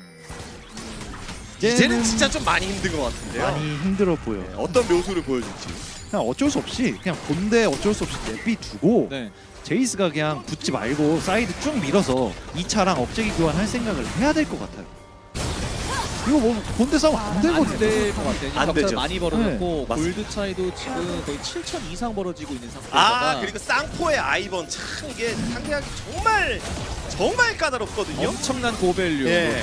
진짜 좀 많이 힘든 것 같은데요. 많이 힘들어 보여. 네, 어떤 묘수를 보여줄지. 그냥 어쩔 수 없이 그냥 본대 어쩔 수 없이 내비두고 네. 제이스가 그냥 붙지 말고 사이드 쭉 밀어서 2차랑 업체기 교환할 생각을 해야 될 것 같아요. 이거 뭐 본대 싸움 안 되거든요. 안될것 같아요. 안 격차를 되죠. 많이 벌어졌고 네, 맞습니다. 골드 차이도 지금 거의 7천 이상 벌어지고 있는 상태에다가 아 그리고 쌍포의 아이번 참 이게 상대하기 정말 까다롭거든요. 엄청난 고밸류. 예.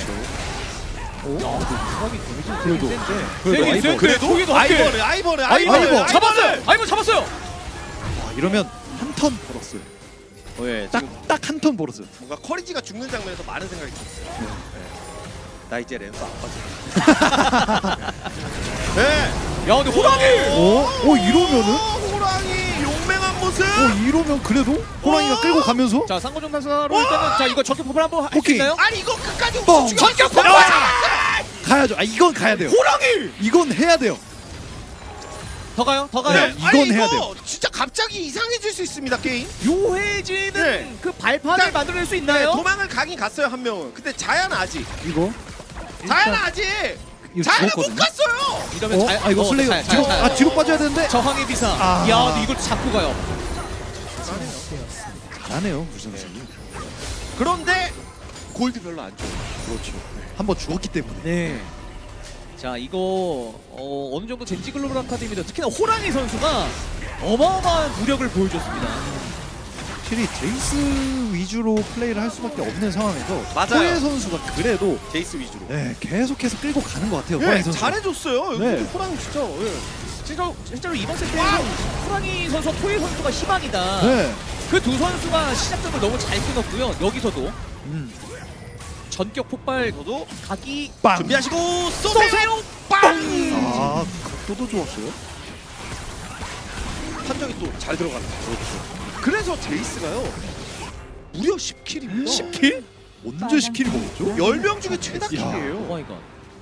그래도 세긴 세. 그래도 거기도 한 개. 아이번을 아이번. 잡았어요. 아이번 잡았어요. 아, 이러면 한 턴 벌었어요. 예, 지금 딱 한 턴 벌었어요. 뭔가 커리지가 죽는 장면에서 많은 생각이 들었어요. 네. 나 이제 랜서 안 빠져. 네. 야, 근데 호랑이. 이러면은 호랑이 용맹한 모습. 이러면 그래도 호랑이가 끌고 가면서 자, 상고정 타사로 일단은 자, 이거 전격 폭발 한번 할 수 오케이. 있나요? 아니 이거 끝까지 뻥! 죽여. 전격 폭발! 가야죠. 아 이건 가야 돼요. 호랑이. 이건 해야 돼요. 더 가요? 더 가요? 네. 이건 해야 돼요. 진짜 갑자기 이상해질 수 있습니다 게임. 요해지는 네. 그 발판을 네. 만들어낼 수 네, 있나요? 도망을 가긴 갔어요 한 명은. 근데 자야는 아직. 이거 자야는 아직. 이거 자야는 못 죽었거든요. 갔어요. 이러면 잘, 이거 슬레이어 잘, 뒤로 잘, 잘. 뒤로 빠져야 되는데 저항의 비사. 아. 야, 근데 이걸 잡고 가요. 잘하네요 무슨 씨. 그런데 골드 별로 안 줘. 그렇죠. 한번 죽었기 때문에. 네. 자, 이거 어느 정도 젠지 글로벌 아카데미도 특히나 호랑이 선수가 어마어마한 무력을 보여줬습니다. 확실히 제이스 위주로 플레이를 할 수밖에 없는 상황에서 맞아요. 호예 선수가 그래도 제이스 위주로. 네, 계속해서 끌고 가는 것 같아요. 네, 호랑이 선수. 잘해줬어요. 네. 호랑이 진짜. 예. 실제로 이번 세트에서 호랑이 선수와 토이 선수가 희망이다. 네. 그 두 선수가 시작점을 너무 잘 끊었고요. 여기서도 전격 폭발 저도 각이 빵. 준비하시고 쏘세요. 빵! 아, 각도도 좋았어요. 판정이 또 잘 들어가는. 그렇죠. 그래서 제이스가요. 무려 10킬입니다. 10킬? 언제 10킬이 먹었죠? 10명 중에 최다 킬이에요. 오마이갓.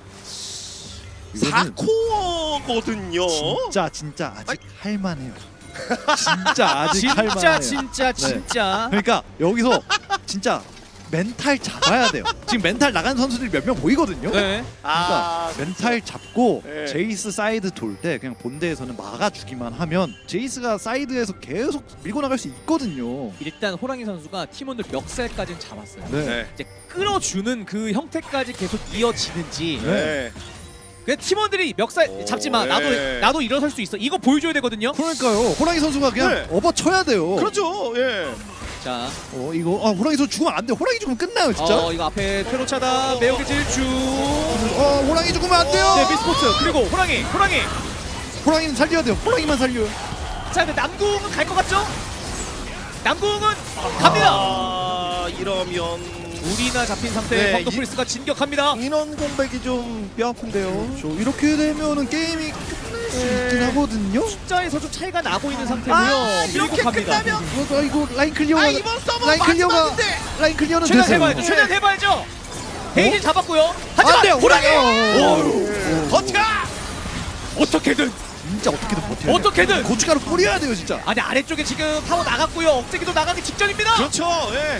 4코어거든요. 진짜 아직 할만해요. 진짜 아직 할만해요. 진짜. 그러니까 여기서 진짜 멘탈 잡아야 돼요. 지금 멘탈 나간 선수들이 몇 명 보이거든요. 네. 그러니까 멘탈 잡고 네. 제이스 사이드 돌 때 그냥 본대에서는 막아주기만 하면 제이스가 사이드에서 계속 밀고 나갈 수 있거든요. 일단 호랑이 선수가 팀원들 멱살까지는 잡았어요. 네. 네. 이제 끌어주는 그 형태까지 계속 이어지는지 네. 그 팀원들이 멱살 오, 잡지 마. 예. 나도 일어설 수 있어. 이거 보여줘야 되거든요. 그러니까요. 호랑이 선수가 그냥 네. 업어쳐야 돼요. 그렇죠. 예. 자, 이거 호랑이 선수 죽으면 안 돼. 호랑이 죽으면 끝나요, 진짜. 이거 앞에 퇴로차다. 매우게 질주. 호랑이 죽으면 안 돼요. 네, 비스포츠. 그리고 호랑이. 호랑이는 살려야 돼요. 호랑이만 살려요. 자, 근데 남궁은 갈 것 같죠? 남궁은 갑니다. 이러면 우리나 잡힌 상태. 네, 광동 프리스가 진격합니다. 인원 공백이 좀 뼈아픈데요. 그렇죠. 이렇게 되면은 게임이 끝날 수 있긴 하거든요. 숫자에서 좀 차이가 나고 있는 상태고요. 밀고 이렇게 갑니다. 끝나면 이거 라인 클리어가 이번 서버 라인 클리어가 마지막인데. 라인 클리어는 최대한 됐어요. 해봐야죠. 최대한 해봐야죠. 헤이즈 잡았고요. 하지만 안 돼요, 호랑이. 버티가. 어떻게든. 진짜 어떻게든 버텨야 어떻게든. 돼요. 고춧가루 뿌려야 돼요, 진짜. 아니 아래쪽에 지금 타워 나갔고요. 억제기도 나가기 직전입니다. 그렇죠. 예.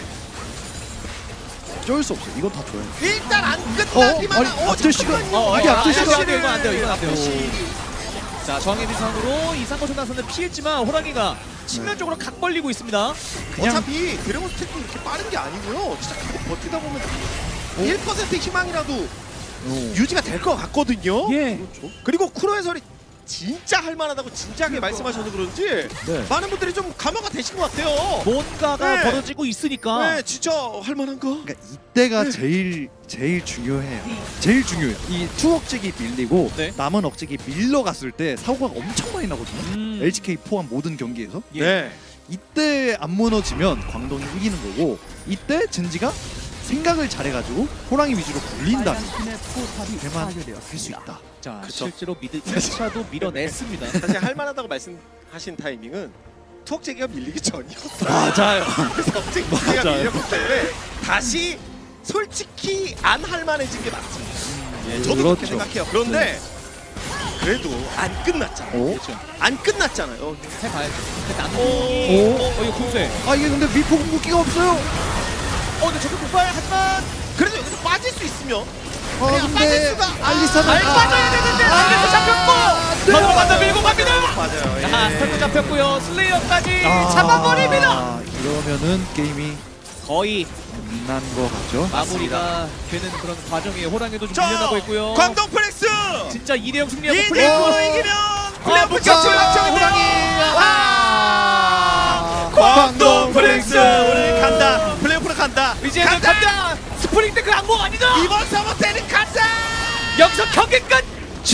어쩔 수 없어요. 이건 다 줘요. 일단 안 끝나기만 아니, 앞제시가 이게 안 앞제시가 돼요. 이건 안 돼요. 이건 안 돼요. 자, 정의 비상으로 이상거초 나서는 피했지만 호랑이가 측면적으로 각 벌리고 있습니다. 그냥- 어차피 드래곤 스택도 이렇게 빠른 게 아니고요. 진짜 계속 버티다 보면 1%의 희망이라도 유지가 될 것 같거든요. 예. 그리고 쿠로 해설이 진짜 할만하다고 진지하게 말씀하셔서 그런지 네. 많은 분들이 좀 감화가 되신 것 같아요. 뭔가가 네. 벌어지고 있으니까. 네, 진짜 할만한가? 그러니까 이때가 제일 중요해요. 제일 중요해요. 이 투 억제기 밀리고 네. 남은 억제기 밀러 갔을 때 사고가 엄청 많이 나거든요. LCK 포함 모든 경기에서. 예. 네. 이때 안 무너지면 광동이 이기는 거고 이때 젠지가 생각을 잘해가지고 호랑이 위주로 굴린다면 대만 할 수 있다. 자, 그쵸. 실제로 미드 1차도 밀어냈습니다. 사실 할만하다고 말씀하신 타이밍은 투억제기가 밀리기 전이었어요. 맞아요. 그래서 억제기가 밀렸기 때문에 다시 솔직히 안 할만해진 게 맞습니다. 예, 저도 그렇게 그렇죠. 생각해요. 그런데 그래도 안 끝났잖아요. 오? 그렇죠. 안 끝났잖아요. 해봐야죠. 근데 오. 남궁이 이거 궁수해. 아 이게 근데 미포 궁극기가 없어요. 근데 저거 폭발 하지만 그래도 여기서 빠질 수 있으면 근데 빠질 수가 알리스타는 잘 빠져야 되는데 알리스 잡혔고 들어간다 밀고 갑니다. 맞아요. 자, 스타트 잡혔고요. 슬레이어까지 잡아버립니다. 이러면은 게임이 거의 끝난 거 같죠? 마무리가 되는 그런 과정이에요. 호랑이도 좀 자, 밀려나고 있고요. 광동 프렉스 진짜 2대0 승리하고 2대0으로 플레이오프 이기면 플레이오프 붙였죠. 결정입니다. 아! 광동 프렉스 오늘 간다. 플레이오프로 간다. 이제는 간다. 스프링 테크 항공 아니다. 이번 서버 때는 간다. 여기서 경기 끝.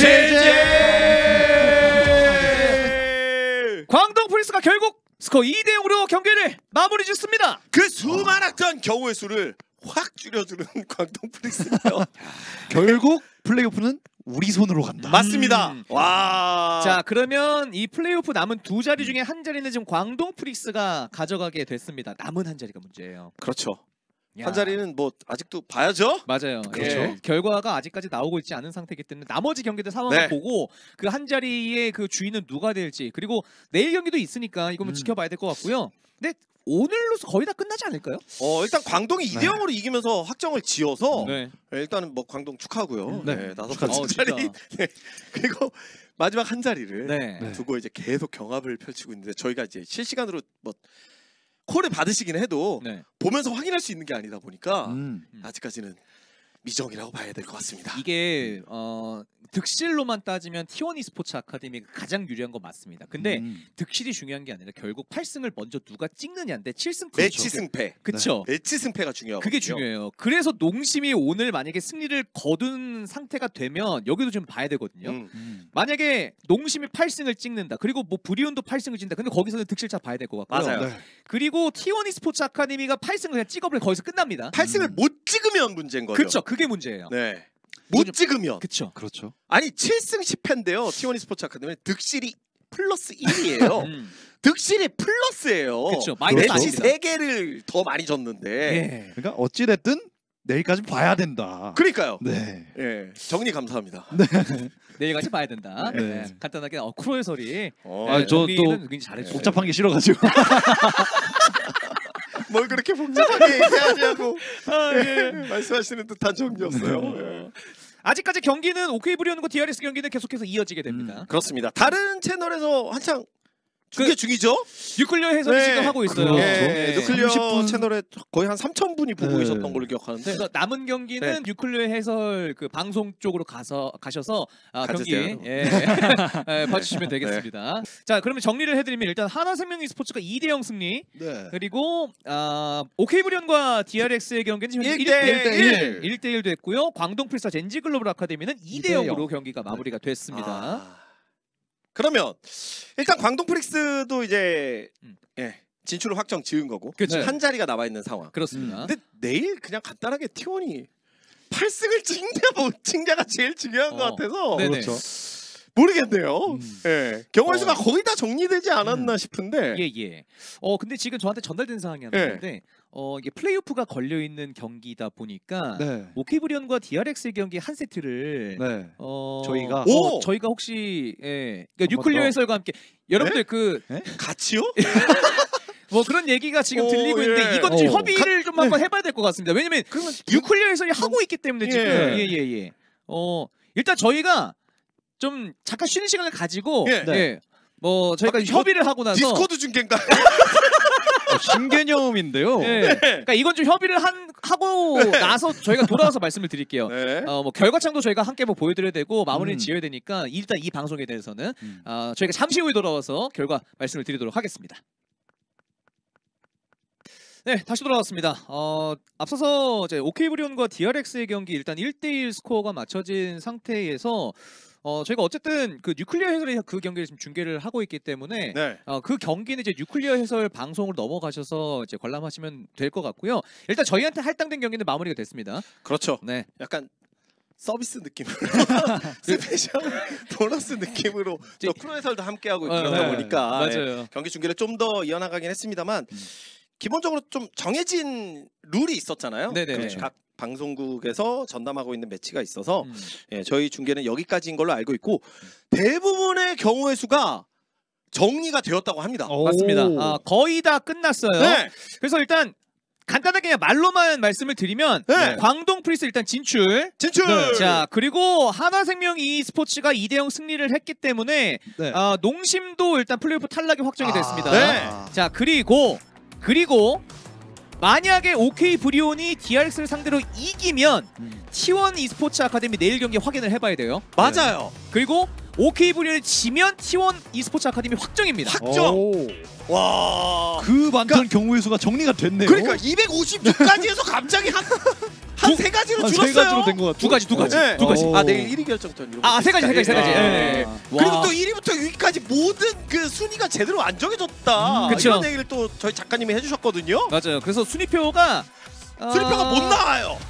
광동 프린스가 결국 스코어 2대0으로 경기를 마무리 짓습니다. 그 수많았던 경우의 수를 확 줄여주는 광동 프렉스예요. 결국 플레이오프는 우리 손으로 간다. 맞습니다. 음. 와. 자, 그러면 이 플레이오프 남은 두 자리 중에 한 자리는 지금 광동 프릭스가 가져가게 됐습니다. 남은 한 자리가 문제예요. 그렇죠. 야. 한 자리는 뭐 아직도 봐야죠. 맞아요. 그렇죠. 예. 결과가 아직까지 나오고 있지 않은 상태이기 때문에 나머지 경기들 상황을 네. 보고 그 한 자리의 그 주인은 누가 될지 그리고 내일 경기도 있으니까 이거 뭐 지켜봐야 될 것 같고요. 근데 오늘로서 거의 다 끝나지 않을까요? 일단 광동이 2대0으로 이기면서 확정을 지어서 네. 일단은 뭐 광동 축하고요. 네. 네, 다섯 축하드립니다. 번째 자리. 네. 그리고 마지막 한 자리를 네. 두고 이제 계속 경합을 펼치고 있는데 저희가 이제 실시간으로 뭐 콜을 받으시긴 해도 네. 보면서 확인할 수 있는 게 아니다 보니까 음. 아직까지는 미정이라고 봐야 될 것 같습니다. 이게 득실로만 따지면 T1 e스포츠 아카데미가 가장 유리한 건 맞습니다. 근데 득실이 중요한 게 아니라 결국 8승을 먼저 누가 찍느냐인데 7승 매치 승패. 그쵸? 매치 승패가 중요하거든요. 그게 중요해요. 그래서 농심이 오늘 만약에 승리를 거둔 상태가 되면 여기도 좀 봐야 되거든요. 만약에 농심이 8승을 찍는다. 그리고 뭐 브리온도 8승을 찍는다. 근데 거기서는 득실차 봐야 될 것 같고요. 맞아요. 네. 그리고 T1 e스포츠 아카데미가 8승을 그냥 찍어버리면 거기서 끝납니다. 8승을 못 찍으면 문제인 거죠. 그쵸. 그게 문제예요. 네. 못 찍으면. 그쵸. 그렇죠. 아니 7승 10패인데요. T1 e스포츠 아카데미는 득실이 플러스 1이에요. 득실이 플러스예요. 그쵸. 마이너스 매치 아닙니다. 3개를 더 많이 졌는데. 예. 그러니까 어찌 됐든 내일까지 봐야 된다. 그러니까요. 네. 예. 정리 감사합니다. 내일까지 봐야 된다. 네. 네. 간단하게 크로 해설이 아, 저 정리는 또 굉장히 잘해주세요. 복잡한 게 싫어가지고. 뭘 그렇게 복잡하게 얘기하냐고 말씀하시는 듯한 정리였어요. 아직까지 경기는 OK 브리온과 DRX 경기는 계속해서 이어지게 됩니다. 그렇습니다. 다른 채널에서 한창 중계 중이죠? 뉴클리어 해설이 네. 지금 하고 있어요. 그렇죠. 예, 뉴클리어 30분 채널에 거의 한 3,000분이 보고 네. 계셨던 걸로 기억하는데 그래서 남은 경기는 뉴클리어 해설 그 방송 쪽으로 가셔서 경기 가주세요. 봐주시면 되겠습니다. 자, 그러면 정리를 해드리면 일단 하나생명 e스포츠가 2대0 승리. 네. 그리고 OK브리온과 DRX의 경기는 지금 1대1. 1대1 됐고요. 광동필사 젠지글로벌 아카데미는 2대0으로 경기가 마무리가 됐습니다. 아, 그러면 일단 광동 프릭스도 이제 진출을 확정 지은 거고 그쵸. 한 자리가 남아 있는 상황. 그렇습니다. 근데 내일 그냥 간단하게 T1이 8승을 찍냐가 제일 중요한 것 같아서 네네. 그렇죠. 모르겠네요. 예. 경우의 수가 거의 다 정리되지 않았나 싶은데. 예. 근데 지금 저한테 전달된 사항이 하나 있는데 이게 플레이오프가 걸려 있는 경기다 보니까 네. 오케이브리온과 DRX의 경기 한 세트를 네. 저희가 오! 저희가 혹시 그러니까 번 뉴클리어 더. 해설과 함께 여러분들 같이요? 뭐 그런 얘기가 지금 오, 들리고 있는데 예. 이건 좀 협의를 좀 한번 해봐야 될 것 같습니다. 왜냐면 그러면 뉴클리어 해설이 하고 있기 때문에 지금 예. 일단 저희가 좀 잠깐 쉬는 시간을 가지고 예. 뭐 저희가 협의를 하고 나서 디스코드 중계인가? 신개념인데요. 그러니까 이건 좀 협의를 하고 나서 저희가 돌아와서 말씀을 드릴게요. 네. 뭐 결과창도 저희가 함께 뭐 보여드려야 되고 마무리는 지어야 되니까 일단 이 방송에 대해서는 저희가 잠시 후에 돌아와서 결과 말씀을 드리도록 하겠습니다. 네, 다시 돌아왔습니다. 앞서서 이제 OK브리온과 DRX의 경기 일단 1대1 스코어가 맞춰진 상태에서 저희가 어쨌든 그 뉴클리어 해설이 그 경기를 지금 중계를 하고 있기 때문에 네. 그 경기는 이제 뉴클리어 해설 방송으로 넘어가셔서 이제 관람하시면 될 것 같고요. 일단 저희한테 할당된 경기는 마무리가 됐습니다. 그렇죠. 네. 약간 서비스 느낌으로 스페셜 보너스 느낌으로 저 크루 해설도 함께 하고 그러다 보니까 맞아요. 경기 중계를 좀 더 이어나가긴 했습니다만 기본적으로 좀 정해진 룰이 있었잖아요. 네네네. 그렇죠. 각 방송국에서 전담하고 있는 매치가 있어서 저희 중계는 여기까지인 걸로 알고 있고 대부분의 경우의 수가 정리가 되었다고 합니다. 맞습니다. 거의 다 끝났어요. 네. 그래서 일단 간단하게 그냥 말로만 말씀을 드리면 네. 광동 프리스 일단 진출. 진출. 자, 그리고 하나생명 e스포츠가 2대0 승리를 했기 때문에 네. 농심도 일단 플레이오프 탈락이 확정이 됐습니다. 네. 자, 그리고 만약에 OK브리온이 DRX를 상대로 이기면 T1 e스포츠 아카데미 내일 경기 확인을 해봐야 돼요. 맞아요. 그리고 OK브리온이 지면 T1 e스포츠 아카데미 확정입니다. 확정. 와. 그 많던 경우의 수가 정리가 됐네요. 그러니까 256까지에서 갑자기 한 세 가지로 한 줄었어요. 세 가지로 된 것 같아요. 두 가지. 네. 두 가지. 아, 내일 1위 결정전 이런 세 가지. 네. 네. 그리고 와. 또 1위부터 6위까지 모든 그 순위가 제대로 안 정해졌다. 그쵸. 이런 얘기를 또 저희 작가님이 해주셨거든요. 맞아요. 그래서 순위표가 순위표가 못 나와요.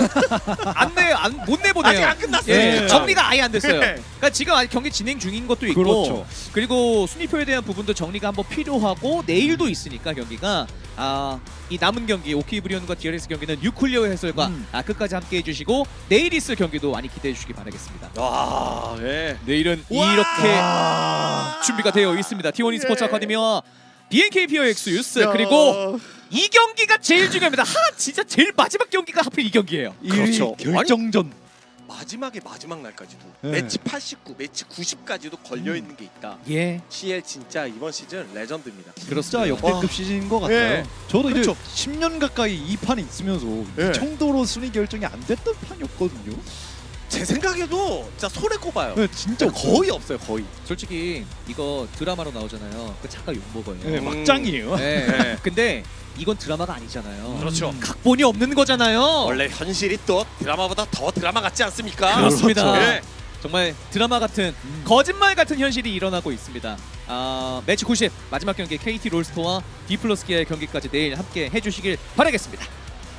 못 내보내요. 아직 안 끝났어요. 예, 정리가 아예 안 됐어요. 네. 그러니까 지금 아직 경기 진행 중인 것도 있고, 그렇죠. 그리고 순위표에 대한 부분도 정리가 한번 필요하고 내일도 있으니까 경기가 이 남은 경기 OK브리온과 DRX 경기는 뉴클리어 해설과 끝까지 함께 해주시고 내일 있을 경기도 많이 기대해 주시기 바라겠습니다. 와, 예. 내일은 와. 이렇게 준비가 되어 있습니다. T1 e스포츠 예. 아카데미와 BNK POX 유스 그리고 이 경기가 제일 중요합니다. 진짜 제일 마지막 경기가 하필 이 경기예요. 그렇죠. 결정전. 마지막 날까지도 네. 매치 89, 매치 90까지도 걸려 있는 게 있다. 예, CL 진짜 이번 시즌 레전드입니다. 진짜 역대급 시즌인 것 같아요. 예. 저도 그렇죠. 이제 10년 가까이 이 판에 있으면서 예. 이 정도로 순위 결정이 안 됐던 판이었거든요. 제 생각에도 진짜 손에 꼽아요. 네, 진짜 거의 없어요, 거의. 솔직히 이거 드라마로 나오잖아요. 그 작가 욕먹어요. 네, 막장이에요. 네. 네. 근데 이건 드라마가 아니잖아요. 그렇죠. 각본이 없는 거잖아요. 원래 현실이 또 드라마보다 더 드라마 같지 않습니까? 그렇습니다. 네. 정말 드라마 같은 거짓말 같은 현실이 일어나고 있습니다. 매치 90 마지막 경기 KT 롤스터와 디플러스 기아의 경기까지 내일 함께 해주시길 바라겠습니다.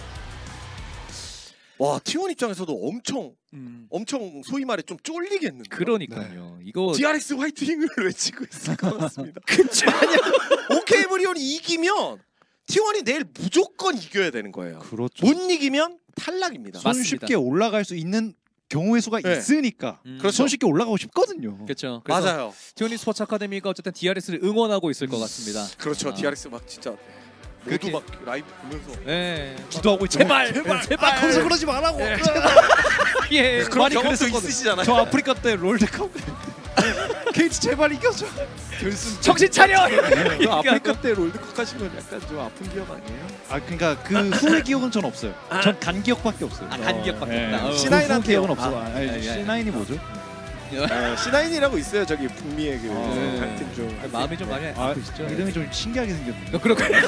와, T1 입장에서도 엄청 소위 말해 좀 쫄리겠는데. 그러니까요. 이거 DRX 화이팅을 외치고 있을 것 같습니다. 그쵸? 아니야. OK브리온이 이기면 T1이 내일 무조건 이겨야 되는 거예요. 그렇죠. 못 이기면 탈락입니다. 맞습니다. 손쉽게 올라갈 수 있는 경우의 수가 네. 있으니까 그렇죠. 손쉽게 올라가고 싶거든요. 그렇죠. 맞아요. T1 스포츠 아카데미가 어쨌든 DRX를 응원하고 있을 것 같습니다. 그렇죠. 아. DRX 막 진짜 그렇게- 모두 막 라이브 보면서 네. 기도하고 있죠. 제발. 거기서 그러지 말라고. 예. 그런 많이 경험도 그랬었거든요. 있으시잖아요. 저 아프리카 때 롤드컵 KT 제발 이겨줘. 결승. 정신 차려. 그 아프리카 때 롤드컵 가신 건 약간 좀 아픈 기억 아니에요? 아 그러니까 그 후의 기억은 전 없어요. 전 간 기억밖에 없어요. 아, 간 기억밖에 없다. C9한테 후 기억은 없어. 아, C9이 뭐죠? C9이라고 있어요. 저기 북미의 그 네. 강팀 중. 마음이 좀 많이 아, 아프시죠? 이름이 좀 신기하게 생겼네. 그렇군요.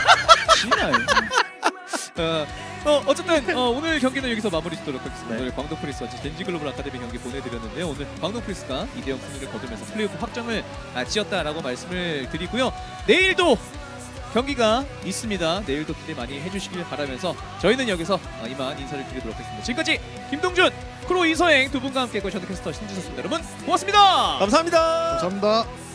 C9. 어쨌든 오늘 경기는 여기서 마무리 짓도록 하겠습니다. 네. 오늘 광동 프리스와 젠지 글로벌 아카데미 경기 보내드렸는데요. 오늘 광동 프리스가 2대0 승리를 거두면서 플레이오프 확정을 지었다라고 말씀을 드리고요. 내일도 경기가 있습니다. 내일도 기대 많이 해주시길 바라면서 저희는 여기서 이만 인사를 드리도록 하겠습니다. 지금까지 김동준, 크로 이서행 두 분과 함께 했고 저는 캐스터 신지섭입니다. 여러분 고맙습니다. 감사합니다. 감사합니다.